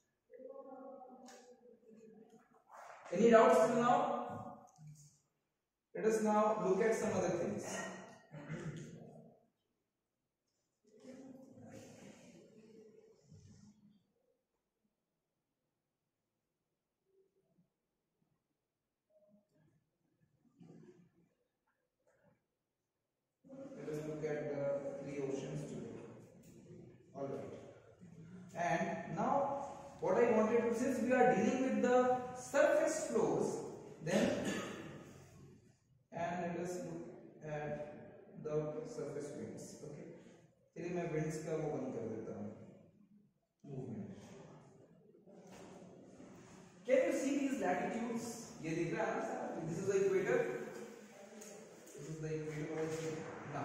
Any doubts till now? Let us now look at some other things. Since we are dealing with the surface flows, then and let us look at the surface winds. Okay, चलिए मैं winds का वो बंद कर देता हूँ. Movement. Can you see these latitudes? ये दिख रहा है ना sir? This is the equator. This is the equator also. Now,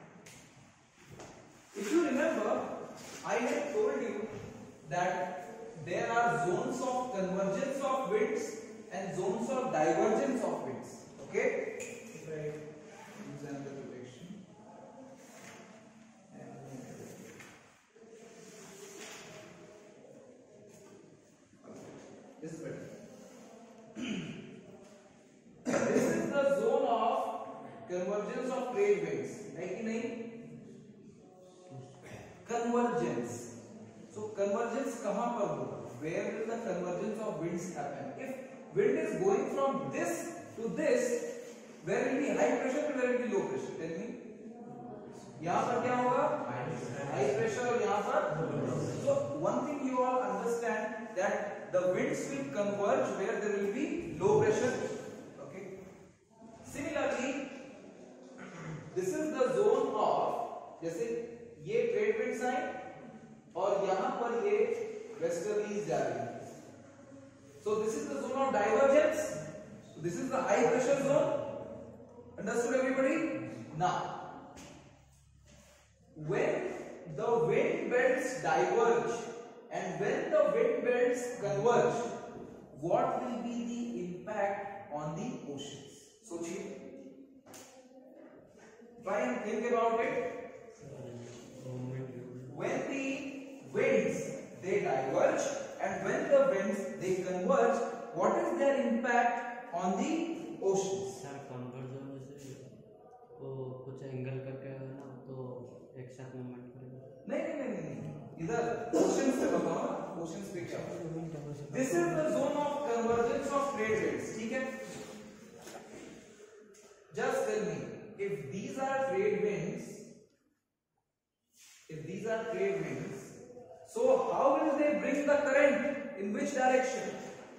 if you remember, I had told you that there are zones of convergence of winds and zones of divergence of winds. Okay, if I use another direction, this is better. This is the zone of convergence of trade winds. है कि नहीं? Convergence. So convergence कहाँ पर होगा? Where will the convergence of winds happen? If wind is going from this to this, where will be high pressure and where will be low pressure? Tell me. यहाँ पर क्या होगा? High pressure और यहाँ पर. So one thing you all understand that the winds will converge where there will be low pressure. Okay. Similarly, this is the zone of, जैसे ये trade winds आए और यहाँ पर ये वेस्टर्लीज जा रही है. So this is the zone of divergence. So this is the high pressure zone. Understood everybody? Now, when the wind belts diverge and when the wind belts converge, what will be the impact on the oceans? सोचिए. Try and think about it. When the winds they diverge and when the winds they converge, what is their impact on the oceans? Sir convergence से वो कुछ angle करके है ना तो एक साथ मूवमेंट करेगा. नहीं. इधर ओशंस पे बताओ ना. ओशंस पे क्या होगा? This is the zone of convergence of trade winds. ठीक है? Just tell me, if these are trade winds, so how will they bring the current? In which direction?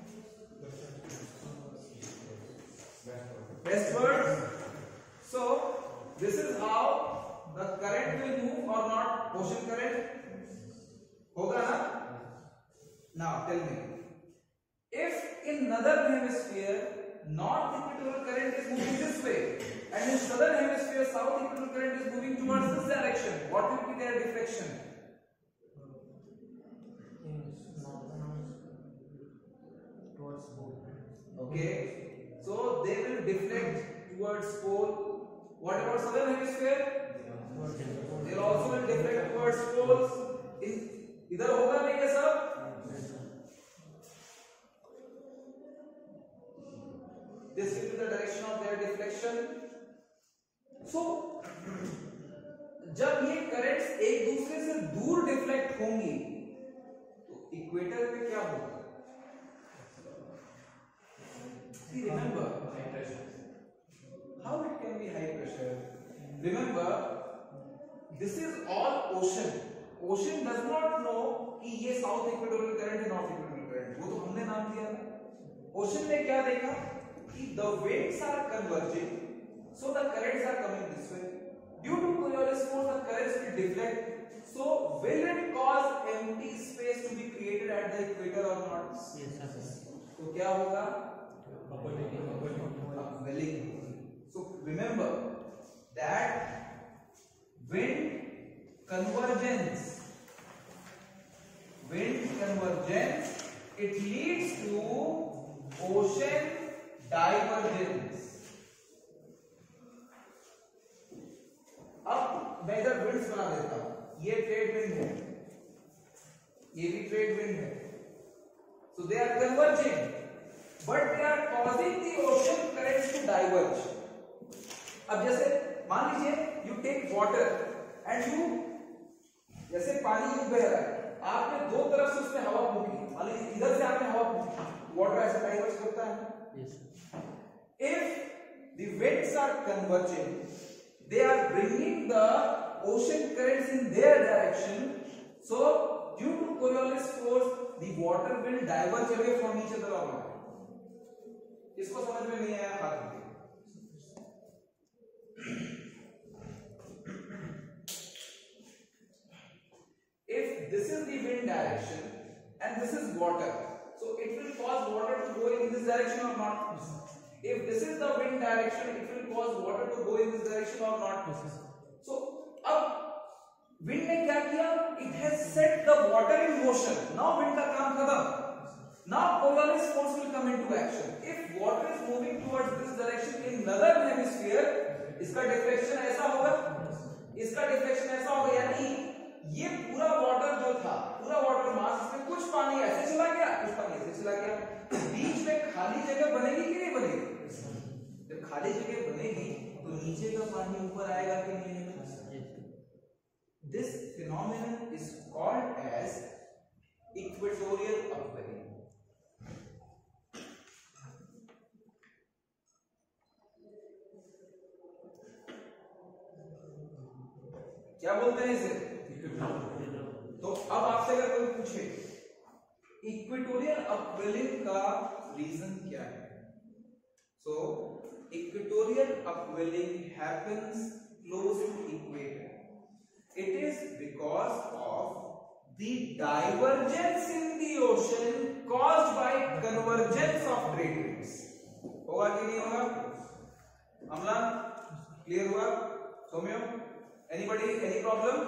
Westward. So this is how the current will move or not. Ocean current होगा ना. Now tell me, if in northern hemisphere north equatorial current is moving this way and in southern hemisphere south equatorial current is moving towards this direction, what will be their deflection? towards pole. Okay, so they will deflect towards pole. What about southern hemisphere? They also will deflect towards poles. इधर होगा नहीं ये सब? This will be the direction of their deflection. So, जब ये currents एक दूसरे से दूर डिफ्लेक्ट होंगी तो इक्वेटर पे क्या होगा? See, remember, how it can be high pressure? Remember, this is all ocean. Ocean does not know कि ये साउथ इक्वेटोरियल करंट है नॉर्थ इक्वेटोरियल करंट. वो तो हमने नाम दिया ना. ओशन ने क्या देखा कि the winds are converging, so the currents are coming this way. Due to Coriolis force, the currents will deflect. So will it cause empty space to be created at the equator or not? Yes, sir. तो क्या होगा? Upwelling. So remember that wind convergence, it leads to ocean divergence. अब मैं इधर winds बना देता हूं. ये ट्रेड विंड है, ये भी ट्रेड विंड है. So they are converging, but they are causing the ocean currents to diverge. अब जैसे मान लीजिए you take water and you, जैसे पानी बह रहा है, आपने दो तरफ से उसमें हवा फूकी. मान लीजिए इधर से आपने हवा फूकी, वाटर ऐसे डाइवर्ज करता है. Yes, sir. If the winds are converging, they are bringing the ocean currents in their direction. So due to Coriolis force, the water will diverge away from each other or not. इसको समझ में नहीं आया? हाथ उठाइए. If this is the wind direction and this is water, so it will cause water to go in this direction or not? If this is the wind direction, it will cause water to go in this direction or not? So अब wind ने क्या किया? It has set the water in motion. Now wind का काम खत्म. Now Coriolis force will come into action. If water is moving towards this direction in northern hemisphere, इसका deflection ऐसा होगा, इसका deflection ऐसा होगा. यानी ये पूरा वाटर जो था, पूरा वाटर मास, इसमें कुछ पानी ऐसे चला गया, कुछ पानी ऐसे चला गया. बीच में खाली जगह बनेगी कि नहीं बनेगी? जब खाली जगह बनेगी तो नीचे का पानी ऊपर आएगा कि नहीं आएगा? This phenomenon is called as equatorial upwelling. क्या बोलते हैं इसे? तो अब आपसे अगर कोई पूछे इक्वेटोरियल अपवेलिंग का रीजन क्या है? So equatorial upwelling happens close to equator. It is because of the divergence in the ocean caused by convergence of trade winds. होगा कि नहीं होगा? अमला क्लियर हुआ? सौम्यो anybody any problem?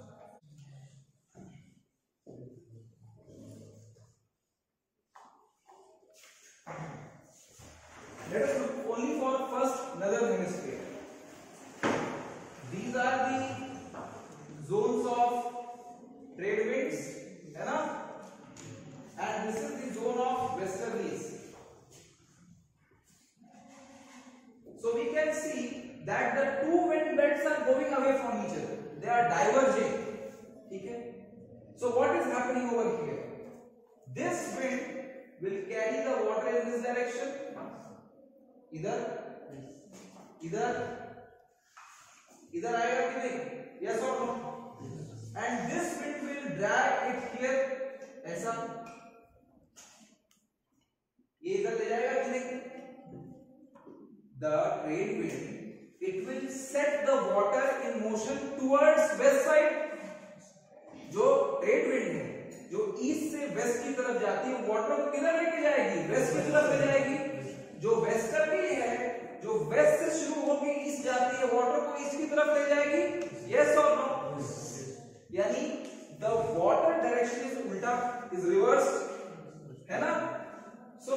Let us look only for first northern hemisphere. These are the zones of trade winds, है ना? And this is the zone of westerlies. So we can see that the two wind belts are going away from each other. They are diverging. Okay? So what is happening over here? This wind will carry the water in this direction. इधर आएगा कि नहीं? Yes or no? And this wind will drag it here ऐसा. ये इधर ले जाएगा कि नहीं? The trade wind, it will set the water in motion towards west side. जो ट्रेड विंड है, जो ईस्ट से वेस्ट की तरफ जाती है, वाटर को किधर लेके जाएगी? वेस्ट की तरफ ले जाएगी. जो वेस्टर्ली है, जो वेस्ट से शुरू होकर ईस्ट जाती है, वाटर को ईस्ट की तरफ ले जाएगी. यस और नो? यानी द वाटर डायरेक्शन इज उल्टा, इज रिवर्स्ड, है ना? सो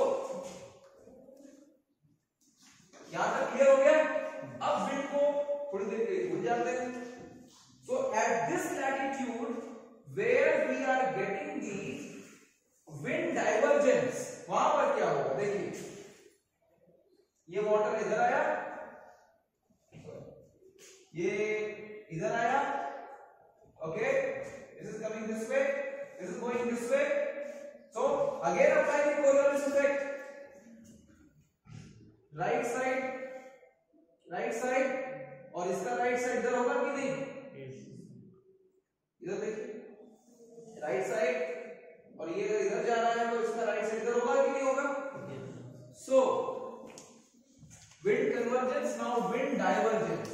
यहां तक क्लियर हो गया? अब विंड को थोड़ी देर के लिए भूल जाते हैं. So at this latitude where we are getting the wind divergence, वहां पर क्या होगा? देखिए, ये वाटर इधर आया, ये इधर आया. Okay, this is coming this way, this is going this way. So again apply the Coriolis effect. Right side और इसका राइट साइड इधर होगा कि नहीं? इधर देखिए, राइट साइड और ये इधर जा रहा है, तो इसका राइट साइड इधर होगा कि नहीं होगा? सो wind convergence, now wind divergence.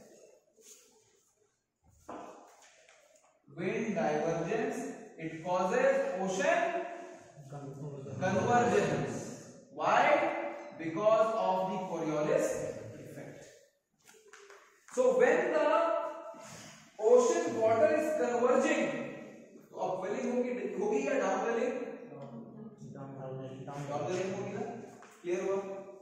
Wind divergence, it causes ocean convergence. Why? Because of the Coriolis effect. So when the ocean water is converging, तो upwelling होगी या downwelling? Downwelling होगी ना? Clear हुआ?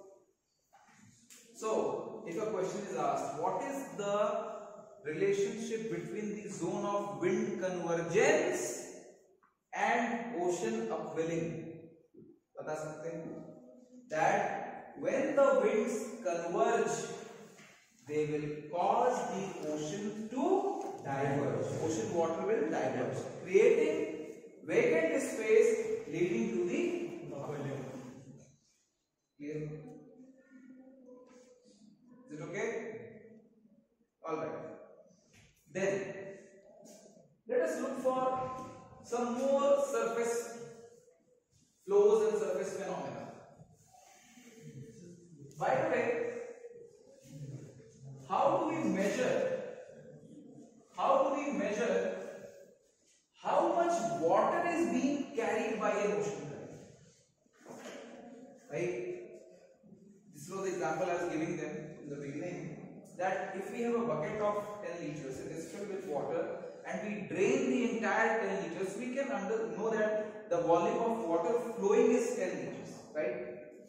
So, if a question is asked, what is the relationship between the zone of wind convergence and ocean upwelling? बता सकते हैं? That when the winds converge, they will cause the ocean to diverge. Ocean water will diverge, creating vacant space leading to the upwelling. Clear? Is it okay? All right. Then let us look for some more surface flows and surface phenomena. By the way, how do we measure how much water is being carried by an ocean current? Right? This was the example I was giving them in the beginning, that if we have a bucket of 10 liters, it is filled with water, and we drain the entire 10 liters, we can know that the volume of water flowing is 10 liters, right?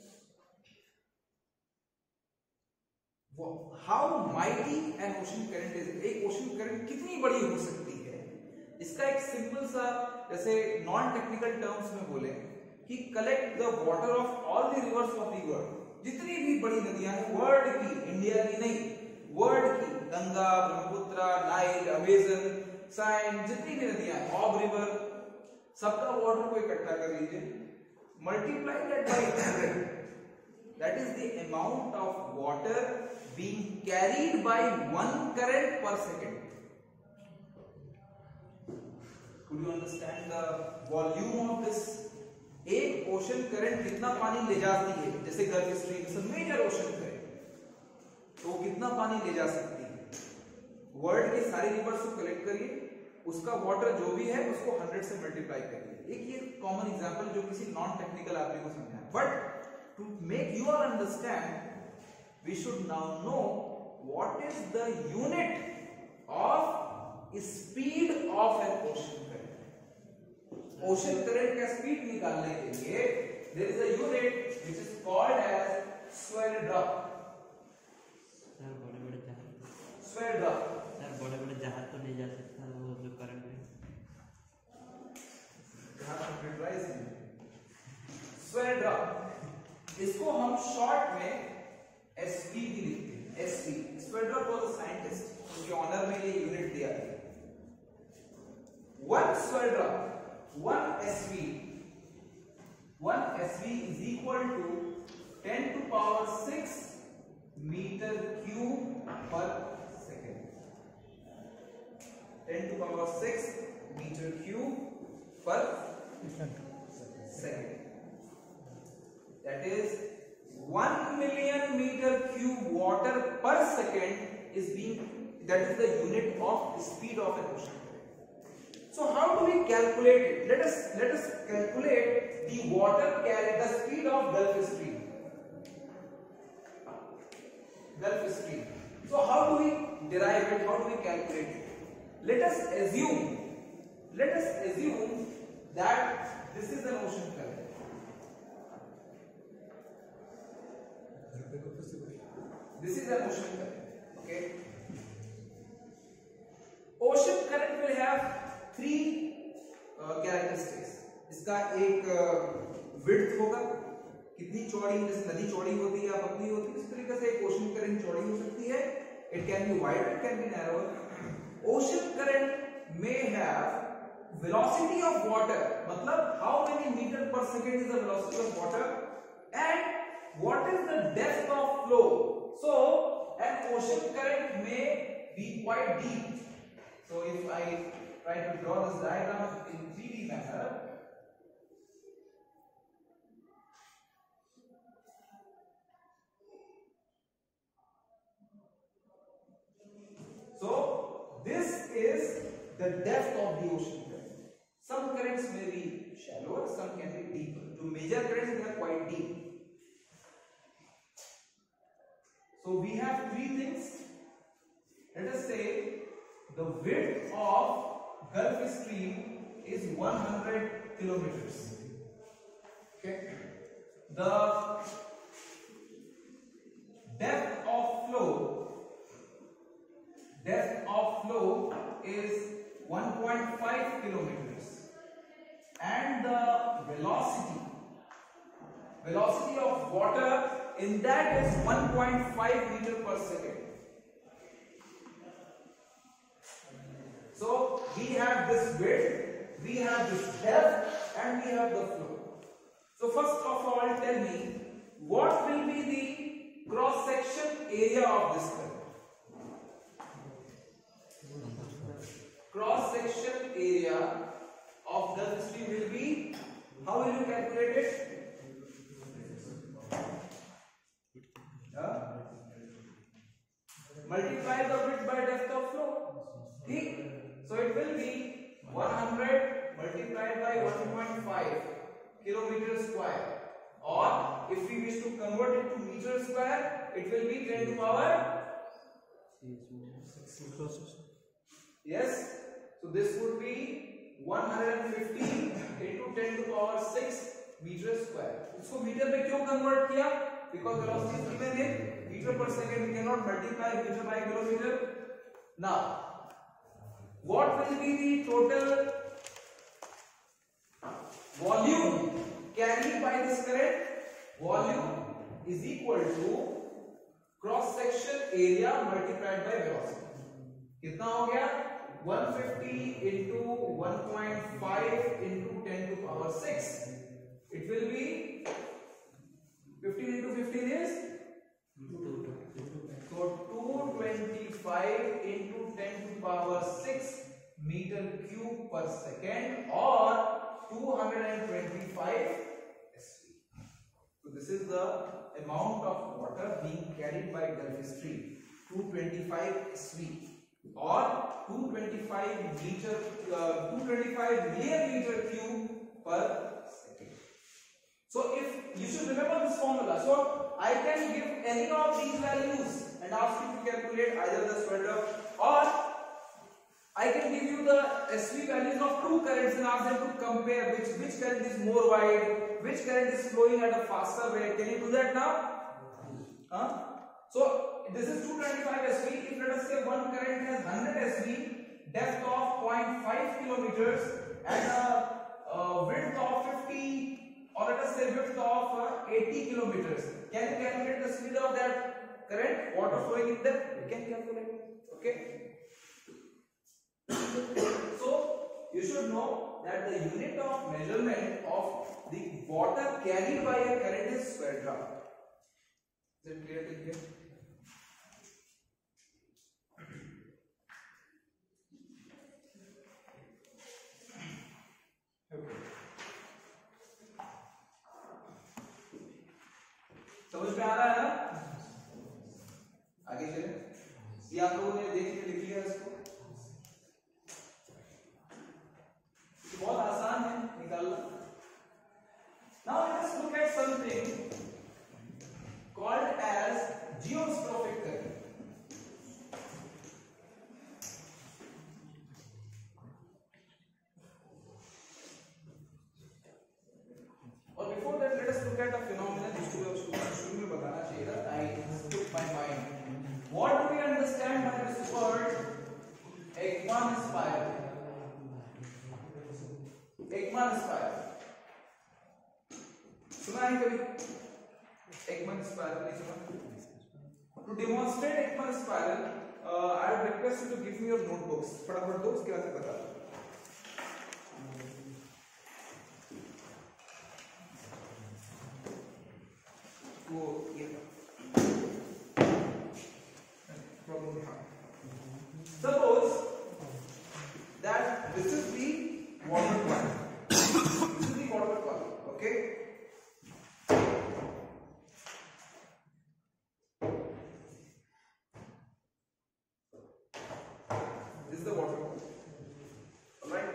How mighty an ocean current is? एक ocean current कितनी बड़ी हो सकती है? इसका एक simple सा, जैसे नॉन टेक्निकल टर्म्स में बोले कि collect the water of all the rivers of the world. जितनी भी बड़ी नदियां हैं वर्ल्ड की, इंडिया की नहीं, वर्ल्ड की, Ganga, Brahmaputra, Nile, Amazon, Seine, जितनी भी नदियां हैं, ऑब रिवर, सबका वाटर को इकट्ठा कर लीजिए, multiply that by 100. That is the amount of water being carried by one current per second. Could you understand the volume of this ocean current कितना पानी ले जाती है, जैसे Gulf Stream is a major ocean current, तो कितना पानी ले जा सकती है। वर्ल्ड के सारे रिवर्स को कलेक्ट करिए, उसका वाटर जो भी है उसको 100 से मल्टीप्लाई करिए। एक ये कॉमन एग्जांपल जो किसी नॉन टेक्निकल आदमी को समझा है, but to make you all understand we should now know what is the unit of speed of an ocean current. Ocean current का स्पीड निकालने के लिए there is a unit which is called as Sverdrup. Sir बड़े-बड़े जहाज, square drop sir बड़े-बड़े जहाज तो नहीं जा सकता वो जो करंट है। कंप्यूटराइज स्क्वायर ड्रॉप, इसको हम शॉर्ट में एसपी भी लिखते हैं। Sverdrup was a scientist, उसके ऑनर में ये यूनिट दिया है। One Sverdrup, one SV is equal to 10 to power 6 meter cube per second. 10 to power 6 meter cube per second. That is 1 million meter cube water per second is being, that is the unit of speed of an ocean. So how do we calculate it? Let us calculate the water carried, the speed of Gulf Stream. Gulf Stream. So how do we derive it? How do we calculate it? Let us assume that this is an ocean current. This is an ocean current. Okay. Ocean current will have three characteristics. इसका एक width होगा, कितनी चौड़ी, जैसे नदी चौड़ी होती है या पतली होती है, इस तरीके से एक ओशन करंट चौड़ी हो सकती है। It can be wide, it can be narrow. Ocean current may have velocity of water, मतलब how many metre per second is the velocity of water, and what is the depth of flow. So an ocean current may be quite deep. So if I try to draw this diagram in 3D manner, so this is the depth of the ocean current. Some currents may be shallower, some can be deeper. The major currents they are quite deep. So we have three things. Let us say the width of Gulf Stream is 100 kilometers. Okay. The depth of flow is 1.5 kilometers, and the velocity of water in that is 1.5 meter per second. So we have this width, we have this depth, and we have the flow. So first of all, tell me what will be the cross section area of this current? Cross section area of the stream will be, how will you calculate it? Multiply the width by depth of flow. ठीक? So it will be 100 multiplied by 1.5 kilometer square, or if we wish to convert it to meter square, it will be 10 to power 6. Yes, so this would be 150 into 10 to power 6 meter square. इसको metre में क्यों convert किया? Because velocity is given in meter per second. We cannot multiply meter by kilometer. Now what will be the total volume carried by this current? Volume is equal to cross section area multiplied by velocity. कितना हो गया? 150 into 1.5 into 10 to power 6. It will be 15 into 15 is so 225 into 10 to power 6 meter cube per second, or 225 SI. the amount of water being carried by Gulf Stream, 225 SV or 225 million meter cube per second. So if you should remember this formula, so I can give any of these values and ask you to calculate either the swell drop, or I can give you the SV values of two currents and ask them to compare which current is more wide, which current is flowing at a faster rate. Can you do that now? So this is 225 SV. If let us say one current has 100 SV, depth of 0.5 kilometers and a width of 50, or let us say width of 80 kilometers. Can you calculate the speed of that current, water flowing in there? You can calculate. Okay. So you should know that the unit of measurement of the water carried by a current is swell drop. Is it clear till here? Okay. समझ में आ रहा है ना? आगे चले। ये आप लोगों ने देख के लिख लिया इसको। बहुत आसान है निकालना। Now let us look at something called as geostrophic current. और before that let us look at a phenomenon जिसको शुरू में बताना चाहिए था. I took my mind. What do we understand by this word Ekman spiral? Ekman spiral. सुना है कभी? Ekman spiral नहीं सुना? To demonstrate Ekman spiral, I would request you to give me your notebooks. फटाफट दो, उसके बाद से बता दो. वो ये problem. Suppose that this is the water column. This is the water column. Okay. This is the water column. Alright.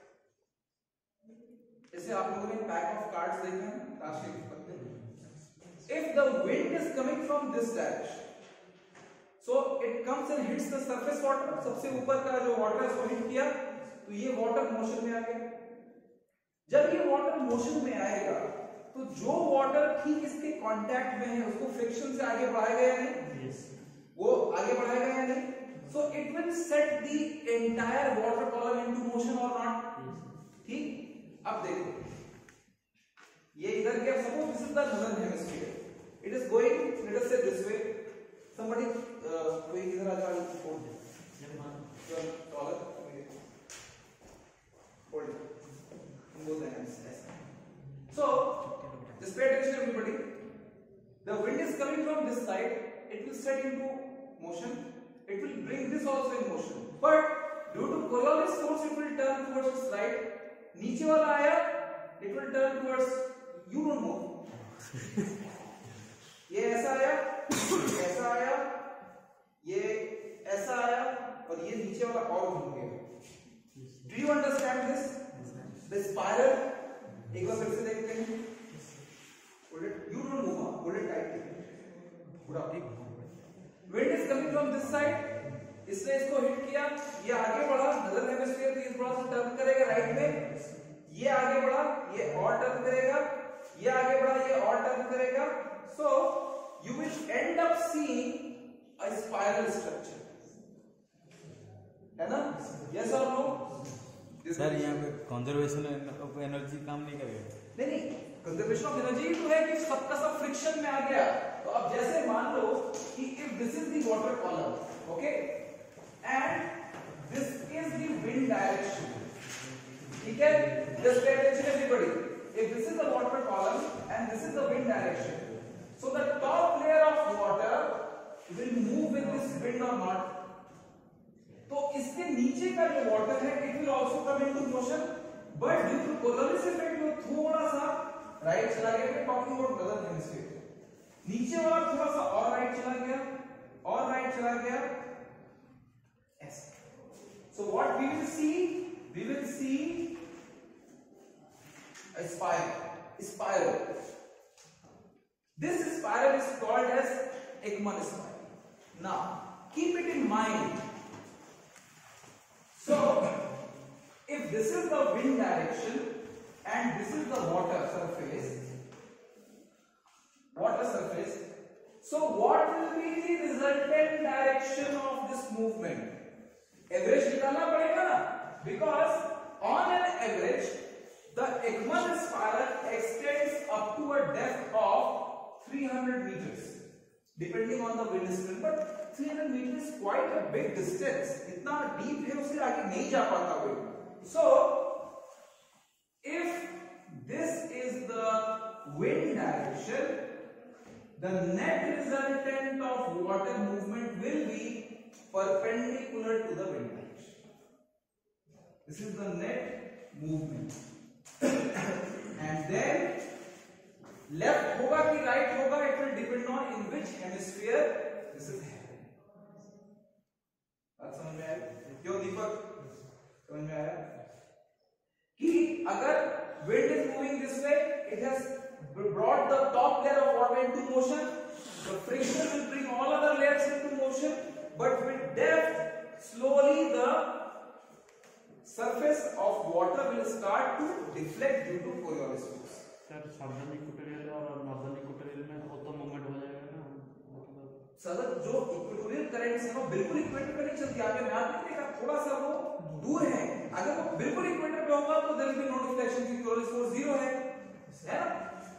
जैसे आप लोगों ने पैक ऑफ कार्ड्स देखे हैं प्लास्टिक के पत्ते. If the wind is coming from this direction, so it comes and hits the surface water. सबसे ऊपर का जो वाटर है उसको हिट किया तो ये वाटर मोशन में आ गया. जब ये वाटर मोशन में आएगा तो जो वाटर ठीक इसके कांटेक्ट में है उसको फ्रिक्शन से आगे बढ़ाएगा या नहीं? वो आगे बढ़ाएगा या नहीं? So it will set the entire water column into motion or not? ठीक. अब देखो ये इधर क्या, suppose this is the northern hemisphere. It is going, let us say this way. Somebody, कोई इधर आ जाओ, hold it. You are taller. Hold it. Both the hands. So, just pay attention, everybody. The wind is coming from this side. It will set into motion. It will bring this also in motion. But due to Coriolis force, it will turn towards its right. नीचे वाला आया, it will turn towards. You don't move. ये ऐसा आया, ऐसा आया, ये ऐसा आया और ये नीचे वाला और घूम गया. Do you understand this? The spiral. एक बार फिर से देखते हैं. Hold it. You don't move. Hold it tightly. पूरा. Wind is coming from this side. इसने इसको हिट किया. ये आगे बढ़ा. नदर हेमिस्फीयर तो इस थोड़ा सा टर्न करेगा राइट में. ये आगे बढ़ा. ये और टर्न करेगा. ये आगे बढ़ा. ये और टर्न करेगा. So you will end up seeing a spiral structure. है ना? Yes or no? सर यहाँ पे कंजर्वेशन ऑफ एनर्जी काम नहीं करेगा. नहीं, कंजर्वेशन ऑफ एनर्जी तो है कि सबका सब फ्रिक्शन में आ गया. तो अब जैसे मान लो कि if this is the water column, okay, and this is the wind direction. ठीक है? Just pay attention everybody. If this is the water column and this is the wind direction, so the top layer of water will move with this wind or not? तो इसके नीचे का जो water है it will also come into motion, but due to Coriolis effect वो थोड़ा सा right चला गया. Talking about northern hemisphere. नीचे वाला थोड़ा सा और राइट चला गया, और राइट चला गया, ऐसे। So what we will see a spiral. This spiral is called as Ekman spiral. Now keep it in mind. So if this is the wind direction and this is the water surface, so what will be the resultant direction of this movement? Average निकालना पड़ेगा ना, because on an average the Ekman spiral extends up to a depth of 300 meters depending on the wind strength, but 300 meters is quite a big distance. इतना deep है, उससे आगे नहीं जा पाता कोई. So if this is the wind direction, the net resultant of water movement will be perpendicular to the wind direction. This is the net movement. And then left होगा कि right होगा, it will depend on in which hemisphere this is happening. बात समझ में आया? क्यों दीपक? समझ में आया? कि अगर wind is moving this way, it has brought the top layer of water into motion. The friction will bring all other layers into motion, but with depth, slowly the surface of water will start to deflect due to Coriolis force. Sir southern equatorial और northern equatorial में auto movement हो जाएगा ना, मतलब sir जो equatorial currents है वो बिल्कुल इक्वेटर पे नहीं चलती, आपने मैप नहीं देखा, थोड़ा सा वो दूर है. अगर वो बिल्कुल इक्वेटर पे होगा तो there will be no deflection, क्योंकि Coriolis force 0 है ना.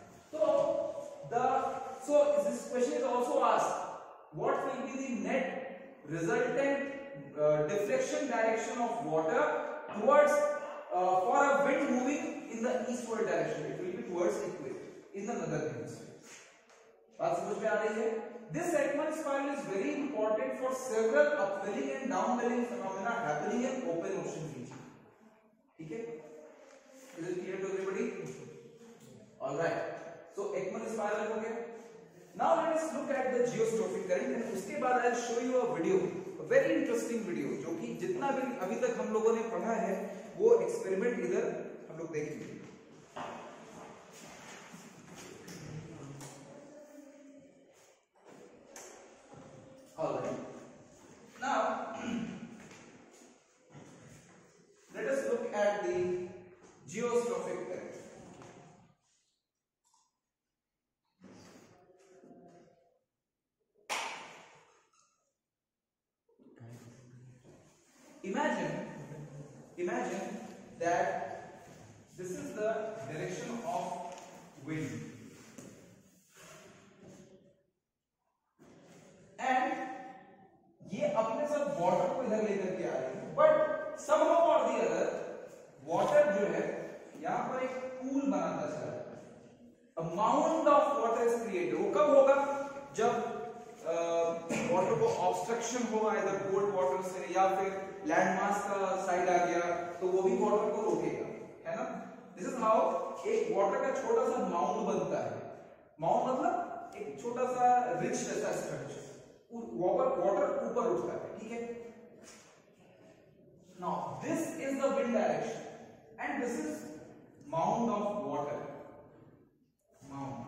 So this question is also asked, what will be the net resultant deflection direction of water towards for a wind moving in the eastward direction? It will be towards equator in the northern hemisphere. बात समझ में आ रही है? This Ekman spiral is very important for several upwelling and downwelling phenomena happening in open ocean region. ठीक है? Is it clear to everybody? All right. So Ekman spiral हो गया. Now let us look at the geostrophic current and उसके बाद I'll show you a video, a very interesting video, जो कि जितना भी अभी तक हम लोगों ने पढ़ा है वो एक्सपेरिमेंट इधर हम लोग देखेंगे. All right. Now let us look at the geostrophic current. Imagine that this is the direction of wind and ये अपने साथ वाटर को इधर लेकर के आ रही है, but somehow or the other water जो है यहाँ पर एक पूल बनाता चला है. A mound of water is created. वो कब होगा? जब वाटर को ऑब्स्ट्रक्शन होगा इधर कोल्ड वाटर से, या फिर लैंड मास का साइड आ गया तो वो भी वाटर को रोकेगा, है ना. दिस इज हाउ एक वाटर का छोटा सा माउंड बनता है. माउंड मतलब एक छोटा सा रिच जैसा स्ट्रक्चर, वाटर ऊपर उठता है. ठीक है. Now this is the wind direction and this is mound of water. Mound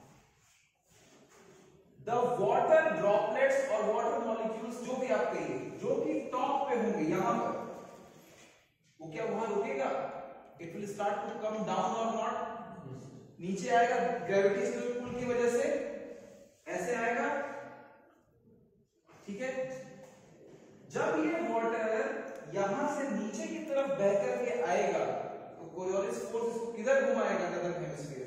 The water droplets or water molecules जो भी आप कहिए, जो कि टॉप पे होंगे यहां पर, वो क्या वहां रुकेगा? It will start to come down or not? नीचे आएगा ग्रेविटेशनल पुल की वजह से, ऐसे आएगा. ठीक है. जब ये वाटर यहां से नीचे की तरफ बह करके आएगा तो कोरियोलिस फोर्स इसको किधर घुमाएगा? Northern hemisphere.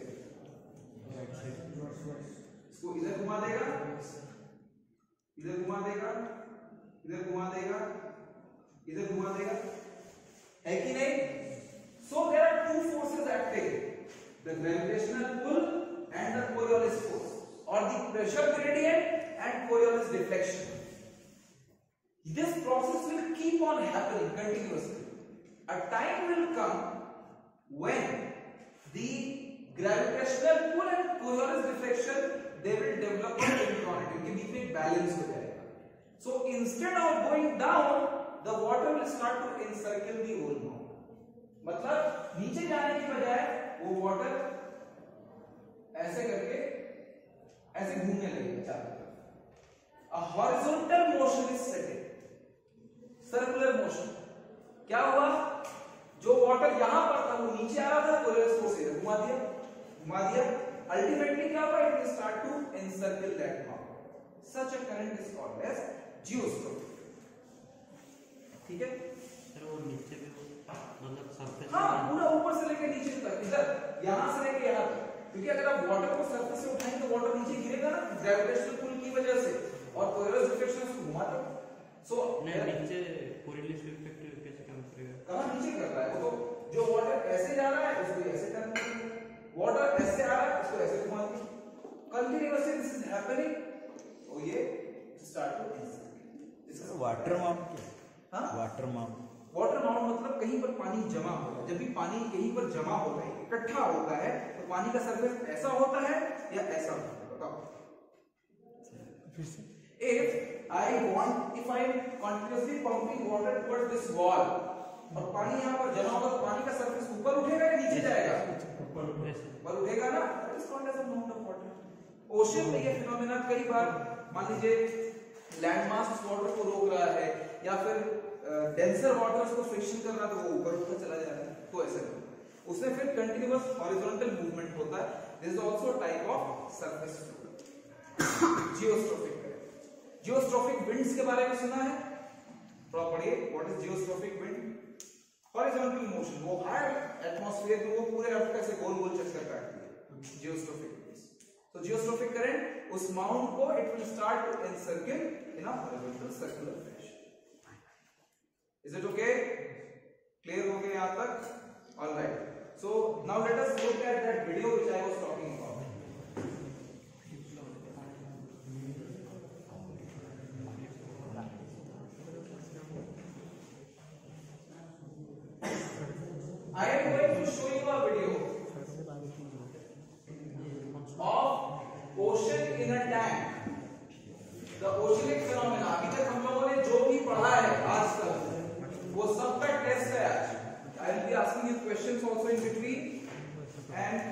इसको इधर घुमा देगा, इधर घुमा देगा, इधर घुमा देगा, इधर घुमा देगा, है कि नहीं? So there are two forces acting, the gravitational pull and the Coriolis force, or the pressure gradient and Coriolis deflection. This process will keep on happening continuously. A time will come when the gravitational pull and Coriolis deflection they will develop a synchrony, उनके बीच में balance हो जाएगा. So instead of going down, the water will start to encircle the whole mound. मतलब नीचे जाने की बजाय वो वाटर ऐसे करके ऐसे घूमने लगेगा चारों तरफ. A horizontal motion is setting. Circular motion. क्या हुआ? जो वाटर यहां पर था वो नीचे आ रहा था, कोरियस को से घुमा दिया. Ultimately क्या हुआ? It will start to encircle that mound. Such a current is called as geostrophic. ठीक है? सर वो नीचे भी मतलब सरफेस, हाँ, पूरा ऊपर से लेकर नीचे तक, इधर यहां से लेकर यहां तक. क्योंकि अगर आप वाटर को सरफेस से उठाएंगे तो वाटर नीचे गिरेगा ना, ग्रेविटेशनल पुल की वजह से, और कोरियस रिफ्लेक्शन उसको घुमा देगा. सो नहीं नीचे कोरिलेटिव इफेक्ट कैसे काम करेगा? कहां नीचे कर रहा है वो? तो जो वाटर ऐसे जा रहा है उसको ऐसे करना है, वाटर ऐसे आ रहा है उसको ऐसे घुमा दिया. Continuously this is happening. तो ये start to insert. Water mount. हां, वाटर माउंट. वाटर माउंट मतलब कहीं पर पानी जमा होता है. जब भी पानी कहीं पर जमा होता है, इकट्ठा होता है, तो पानी का सरफेस ऐसा होता है या ऐसा होता है? बताओ. If I am continuously pumping water towards this wall, और पानी यहाँ पर जमा होगा, तो पानी का सरफेस ऊपर उठेगा या नीचे जाएगा? ऊपर उठेगा ना. That is called as a mound of water. Ocean में ये फिनोमेना कई बार, मान लीजिए लैंड मास उस वाटर को रोक रहा है, या फिर डेंसर वाटर उसको फ्रिक्शन कर रहा है, तो वो ऊपर उठकर चला जा रहा है, तो ऐसे उसमें फिर कंटिन्यूअस हॉरिजॉन्टल मूवमेंट होता है. This is also type of surface flow. Geostrophic. Geostrophic winds के बारे में सुना है? थोड़ा पढ़िए. What is geostrophic wind? Horizontal motion, वो हाई एटमॉस्फेयर में वो पूरे अर्थ का ऐसे गोल गोल चक्कर काटती है. Geostrophic winds. तो जियोस्ट्रोफिक करंट उस माउंट को it will start to encircle in a horizontal circular fashion. Is it okay? Clear हो गया यहां तक? All right. So now let us look at that video which I was talking about. I am going to show you a video of ocean in a tank. The oceanic phenomena. अभी तक हम लोगों ने जो भी पढ़ा है आज तक, वो सब का टेस्ट है आज. I will be asking you questions also in between, and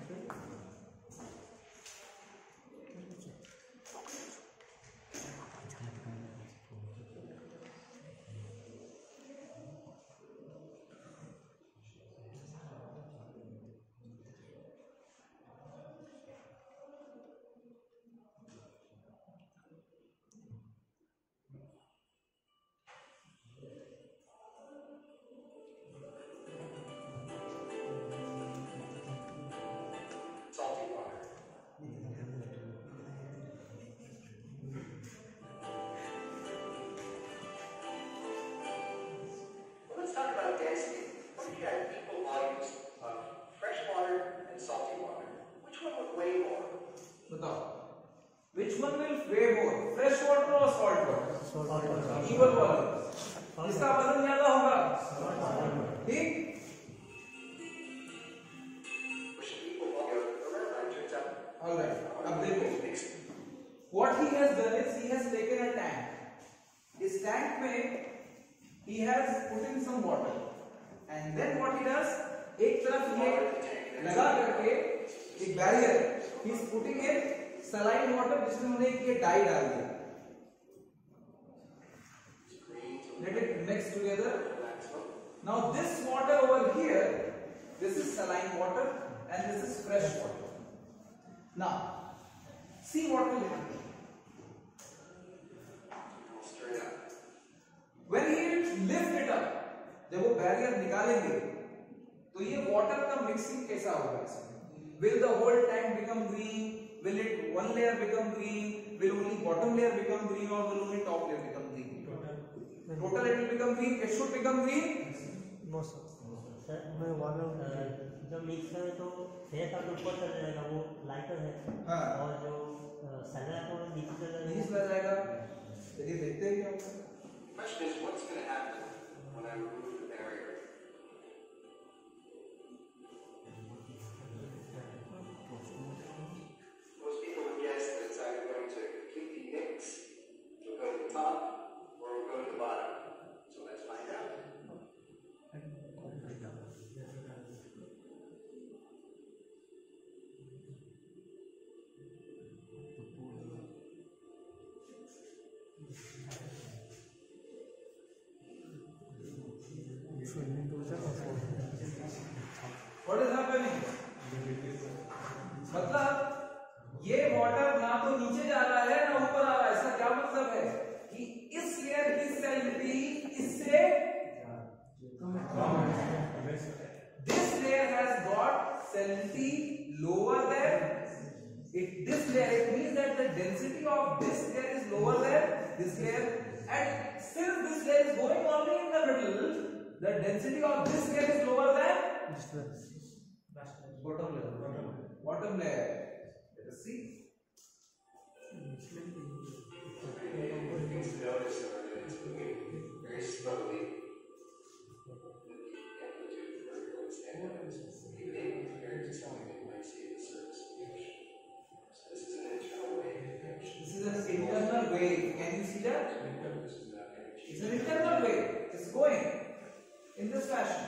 which one will weigh more, fresh water or salt water? Salt water. Equal volume. इसका वजन ज्यादा होगा. ठीक. All right. अब देखो. What he has done is he has taken a tank. इस tank में he has put in some water, and then what he does, एक तरफ ये लगा करके एक barrier, he is putting in saline water जिसमें उन्होंने ये डाई डाल दिया. Let it mix together. Now this water over here, this is saline water and this is fresh water. Now see what will happen. When he lift it up, जब वो barrier निकालेंगे तो ये वाटर का mixing कैसा होगा इसमें? Will the whole tank become green? Will it one layer become green? Will only bottom layer become green, or will only top layer become green? Total it will become green. It should become green. No sir. Sir मैं वाला जब mix करें तो face और ऊपर चल जाएगा, वो लाइटर है. हाँ. और जो सैलड है वो नीचे चल जाएगा. नीचे चला जाएगा. चलिए देखते हैं क्या होगा. Question is, what's going to happen when I remove the barrier? Most people would guess मतलब ये वाटर ना तो नीचे जा रहा है ना ऊपर आ रहा है। इसका क्या मतलब है कि इस लेयर की सैलिनिटी इससे this layer has got salinity lower than this layer. It means that the density of this layer is lower than this layer, and since this layer is going only in the middle, the density of this layer is lower than bottom layer. Let us see. Things to notice are that it's moving very slowly. Amplitude vertical extent. Even compared to something that you might see at the surface of the ocean. So this is an internal wave. This is an internal wave. Can you see that? This is not energy. It's an internal wave. It's going in this fashion.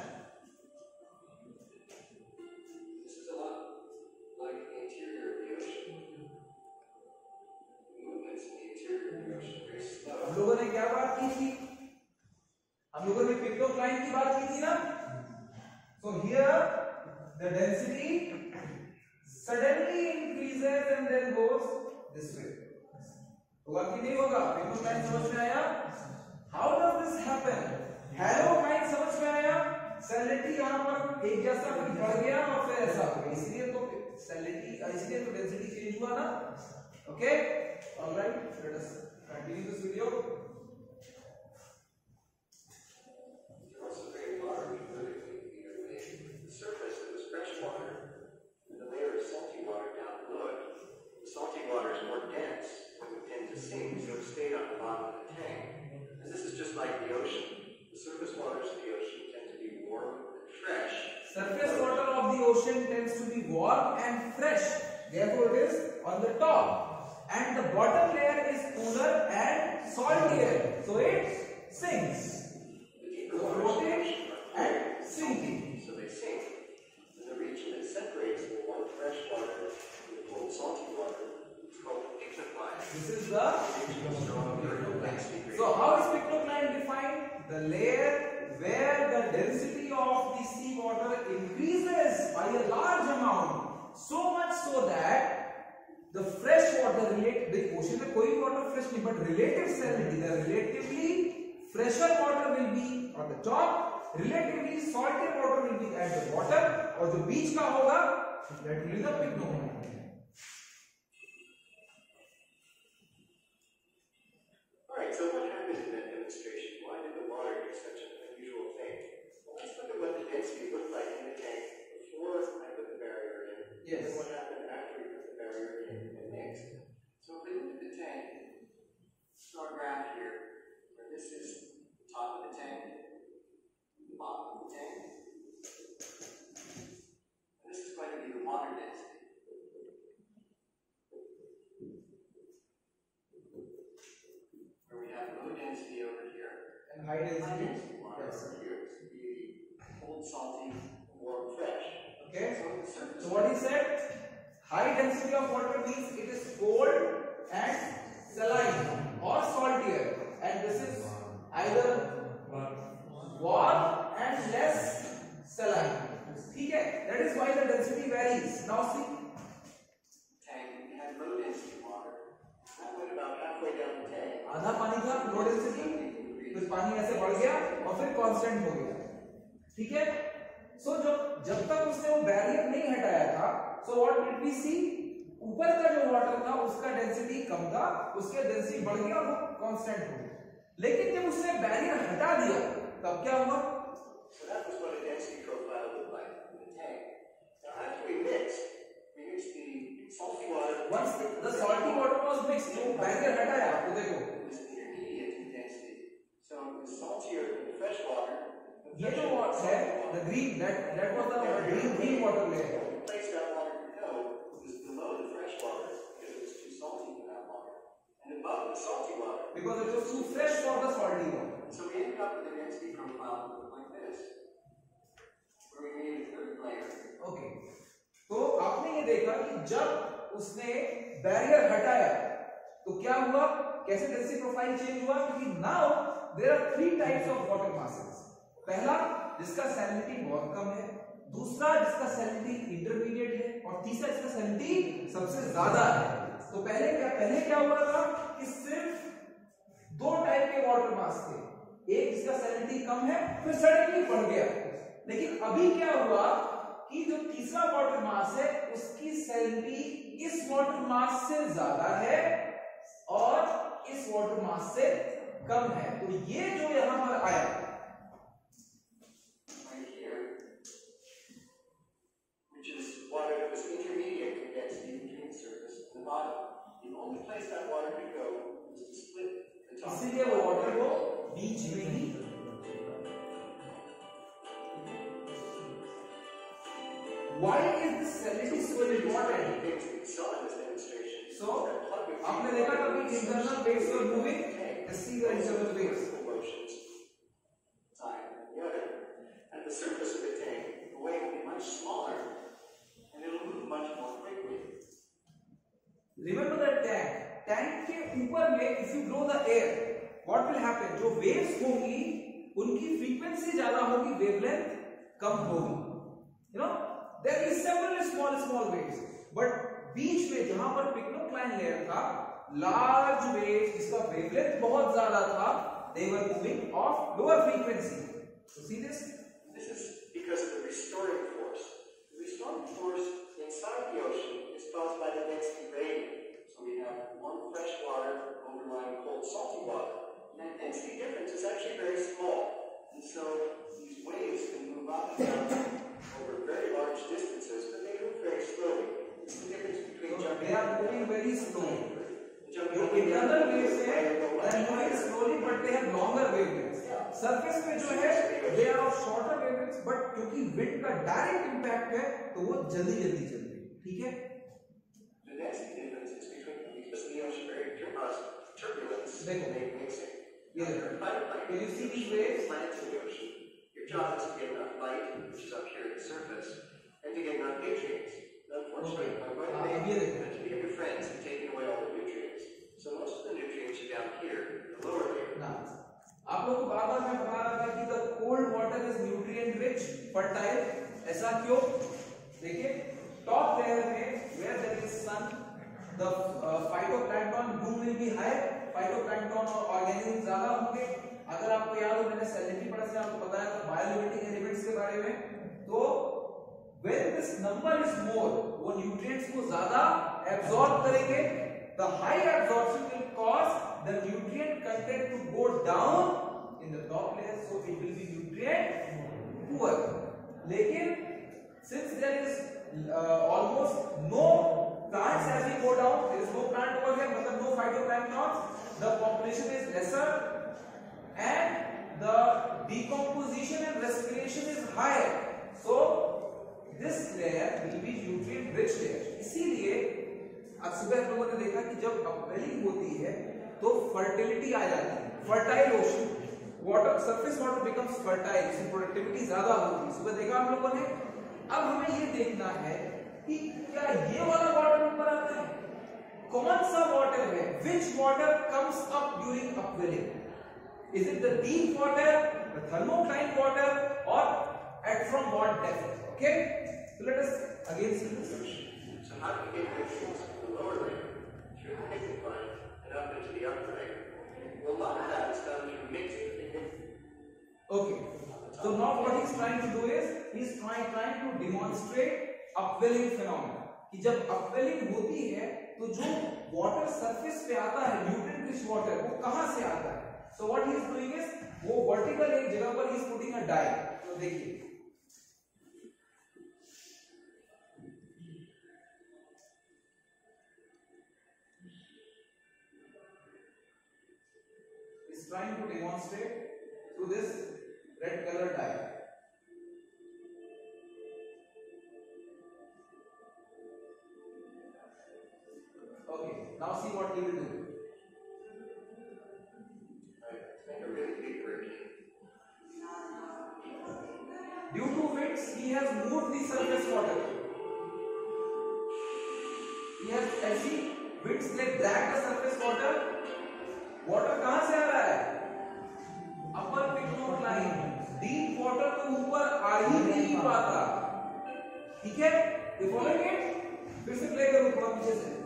This is a lot like the interior of the ocean. Movements in the interior of the ocean are very slow. हम लोगों ने क्या बात की थी? हम लोगों ने पिक्टोक्लाइन की बात की थी ना? So here the density suddenly increases and then goes this way. होगा कि नहीं होगा? पिक्टोक्लाइन समझ में आया? How does this happen? हेलोक्लाइन समझ में आया? सैलिनिटी यहाँ पर एक जैसा फिर बढ़ गया और फिर ऐसा हो गया, इसलिए तो सैलिनिटी इसलिए तो डेंसिटी चेंज हुआ ना? Okay? All right. Let us continue this video. They're also very large vertically. The surface of this fresh water and the layer of salty water down below it. The salty water is more dense and would tend to sink, so it stayed on the bottom of the tank. As this is just like the ocean. The surface waters of the ocean tend to be warm and fresh. Surface water of the ocean tends to be warm and fresh. Therefore, it is on the top. And the bottom layer is cooler and saltier. So it sinks. The deeper waters of the ocean are And sinking. so they sink. And the region that separates the warm fresh water from the cold salty water is called the pictocline. This is the So So how is pictocline defined? The layer where the density of the sea water increases by a large amount, so much so that the fresh water the ocean में कोई water fresh नहीं, but relative salinity, the relatively fresher water will be on the top, relatively salty water will be at the bottom, और जो बीच का होगा that will be the pictocline. Alright, so what happened in that demonstration? Why did the water do such an unusual thing? Well, let's look at what the density looked like in the tank before I put the barrier in. Yes. And what happened after we put the barrier in and next. So if we look at the tank, draw a graph here, where this is the top of the tank, the bottom of the tank. And this is going to be the water density. Where we have low density over here. And high density. Water Yes. over here. This would be cold, salty, warm, fresh. Okay. So the surface. So what he said? High density of water means it is cold and saline or saltier, and this is either warm and less saline. ठीक है? That is why the density varies. Now see. Tank, we had low density water. That went about halfway down the tank. आधा पानी था low density, फिर पानी ऐसे बढ़ गया और फिर कांस्टेंट हो गया. ठीक है? So जब तक उसने वो बैरियर नहीं हटाया था, so what did we see? ऊपर का जो वाटर था उसका डेंसिटी कम था, उसके डेंसिटी बढ़ गया और वो कांस्टेंट हो गया. लेकिन जब उसने बैरियर हटा दिया तब क्या हुआ? So that was what a density profile looked like in the tank. Now after we mixed the salty water. Once the salty water was mixed, तो बैरियर हटाया. तो देखो It was intermediate in density. So it was saltier than the fresh water. ये जो है the green that was the green water layer. The place that water could go was below the fresh water because it was too salty for that water, and above the salty water. Because it was too fresh for the salty water. So we ended up with a density profile that looked like this, where we made a third layer. Okay. तो आपने ये देखा कि जब उसने barrier हटाया तो क्या हुआ? कैसे डेंसिटी प्रोफाइल चेंज हुआ? क्योंकि now there are 3 types of water masses. पहला जिसका सैलिनिटी बहुत कम है, दूसरा जिसका सैलिनिटी इंटरमीडिएट है, और तीसरा इसका सैलिनिटी सबसे ज्यादा है। तो पहले क्या हुआ था कि सिर्फ दो टाइप के वाटर मास थे, एक जिसका सैलिनिटी कम है फिर सडनली बढ़ गया। लेकिन अभी क्या हुआ कि जो तीसरा वाटर मास है उसकी सैलिनिटी इस वाटर मास से ज्यादा है और इस वाटर मास से कम है। तो ये जो यहां पर आया right here, which is water that was intermediate against the nutrient surface at the bottom. The only place that water could go was to split the top. इसीलिए वो वाटर को बीच में ही Why is this salinity so important? So, आपने देखा कभी internal waves were moving, see the internal waves. At the surface of the tank, the wave will be much smaller, and it will move much more quickly. Remember that tank. Tank के ऊपर में if you blow the air, what will happen? जो waves होंगी, उनकी frequency ज़्यादा होगी, wavelength कम होगी. You know? There is several small waves, but बीच में जहां पर pictocline layer था, large waves जिसका wavelength बहुत ज्यादा था, they were moving of lower frequency. So see this? This is because of the restoring force. The restoring force inside the ocean is caused by the density gradient. So we have warm fresh water overlying cold salty water. And that density difference is actually very small. And so these waves can move up and down over very large distances, but they move very slowly. It's the difference between jumping. They are moving very slowly. Jumping जो internal waves है, they are moving slowly, but they have longer wavelengths. Surface पे जो है, they are of shorter wavelengths, but क्योंकि wind का direct impact है, तो वो जल्दी चलती है, ठीक है? The density difference is between the ocean very turbulence. देखो, mixing. Can you see these waves? Planets in the ocean. Your job is to get enough light, which is up here at the surface, and to get enough nutrients. Unfortunately, I'm going to make many of your friends have taken away all the nutrients. So most of the nutrients are down here, the lower layer. ना, आप लोग को बार-बार मैं बता रहा था कि the cold water is nutrient rich, fertile. ऐसा क्यों? देखिए, top layer में where there is sun, the phytoplankton bloom will be higher. Phytoplankton और organisms ज़्यादा होंगे. अगर आपको याद हो मैंने salinity पढ़ा से आपको बताया था biolimiting elements के बारे में, तो when this number is more, वो nutrients को ज़्यादा absorb करेंगे. The high absorption will cause the nutrient content to go down in the top layer, so it will be nutrient poor. लेकिन since there is almost no plants as we go down, there is no plant over here, मतलब no phytoplanktons, the population is lesser and the decomposition and respiration is higher. So this layer will be nutrient rich layer. इसीलिए आज सुबह हम लोगों ने देखा कि जब अपवेलिंग होती है तो फर्टिलिटी आ जाती है. Fertile ocean, water surface water becomes fertile, इसकी प्रोडक्टिविटी ज्यादा होगी. सुबह देखा हम लोगों ने. अब हमें ये देखना है कि क्या ये वाला वाटर ऊपर आता है? कौन सा वाटर है? Which water comes up during upwelling? Is it the deep water, the thermocline water, or at from what depth? Okay, so let us again see this. So how do we get nutrients from the lower layer through the pictocline and up into the upper layer? Well, a lot of that is done through mixing. Okay, so now what he's trying to do is he's trying to demonstrate upwelling phenomena. कि जब upwelling होती है तो जो water surface पे आता है nutrient rich water वो कहां से आता है? So what he is doing is वो वर्टिकल एक जगह पर he is putting a dye. तो देखिए is trying to demonstrate through this red color dye. Okay, now see what he will do. Make a really big hurricane. Due to winds, he has moved the surface water. He has ऐसी winds ने drag the surface water. Water कहाँ से आ रहा है? Upper pictocline. Deep water तो ऊपर आ ही नहीं पाता. ठीक है? You following it? फिर से प्ले करो थोड़ा पीछे से।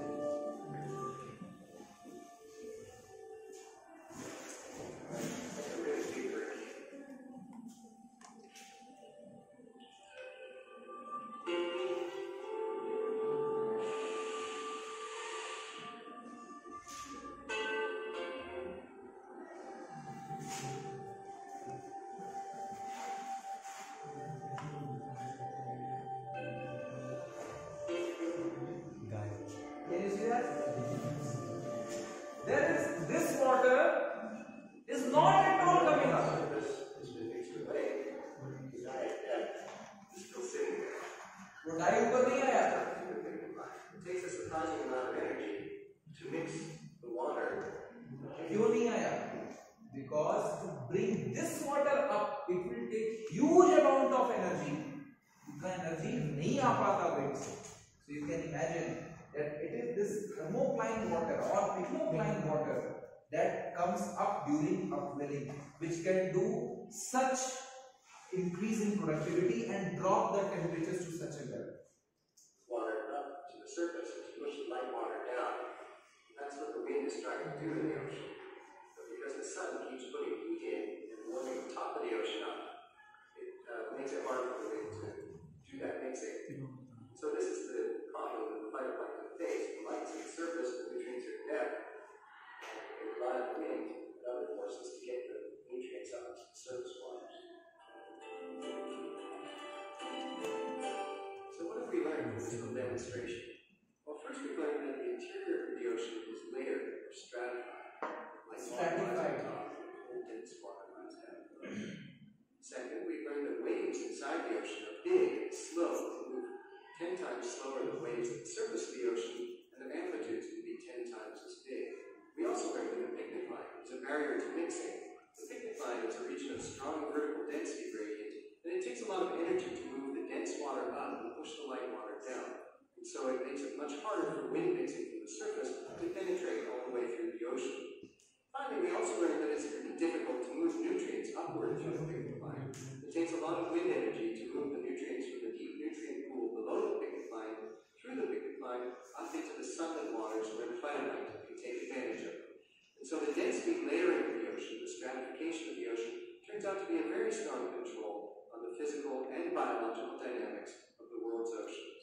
Can you see that? There is this water is not at all coming up. वो डाई ऊपर नहीं आया। It takes a surprising amount of energy to mix the water. क्यों नहीं आया? Because to bring this water up, it will take huge amount of energy. उतना energy नहीं आ पाता wind से. So you can imagine that it is this thermocline water or picnocline water that comes up during upwelling, which can do such increase in productivity and drop the temperatures to such a level. Water up to the surface and push the light water down. That's what the wind is trying to do in the ocean. But because the sun keeps putting heat in and warming the top of the ocean up, it makes it hard for the wind to do that mixing. So this is the problem that the phytoplankton face. The light's at the surface, the nutrients are at depth. They rely on the wind and other forces to get the nutrients up to the surface waters. So what have we learned from this little demonstration? Well, first we learned that the interior of the ocean is layered or stratified, like Stratified. old dense water lines have. Second, we learned that waves inside the ocean are big and slow. They move 10 times slower than waves at the surface of the ocean, and their amplitudes can be 10 times as big. We also learned that the picnic line is a barrier to mixing. The picnic line is a region of strong vertical density gradient, and it takes a lot of energy to move the dense water up and push the light water down. And so it makes it much harder for wind mixing from the surface to penetrate all the way through the ocean. Finally, we also learned that it's pretty difficult to move nutrients upward through the picnic line. It takes a lot of wind energy to move the nutrients from the deep nutrient pool below the picnic line through the picnic line up into the sunlit waters where the phytoplankton can take advantage of them. And so the density layering of the ocean, the stratification of the ocean, turns out to be a very strong control on the physical and biological dynamics of the world's oceans.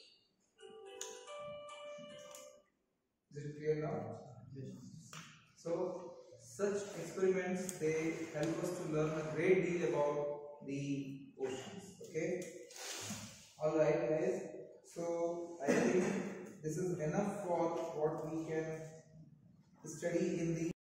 Is it clear now? So such experiments, they help us to learn a great deal about the oceans. Okay. All right, guys. So I think this is enough for what we can study in the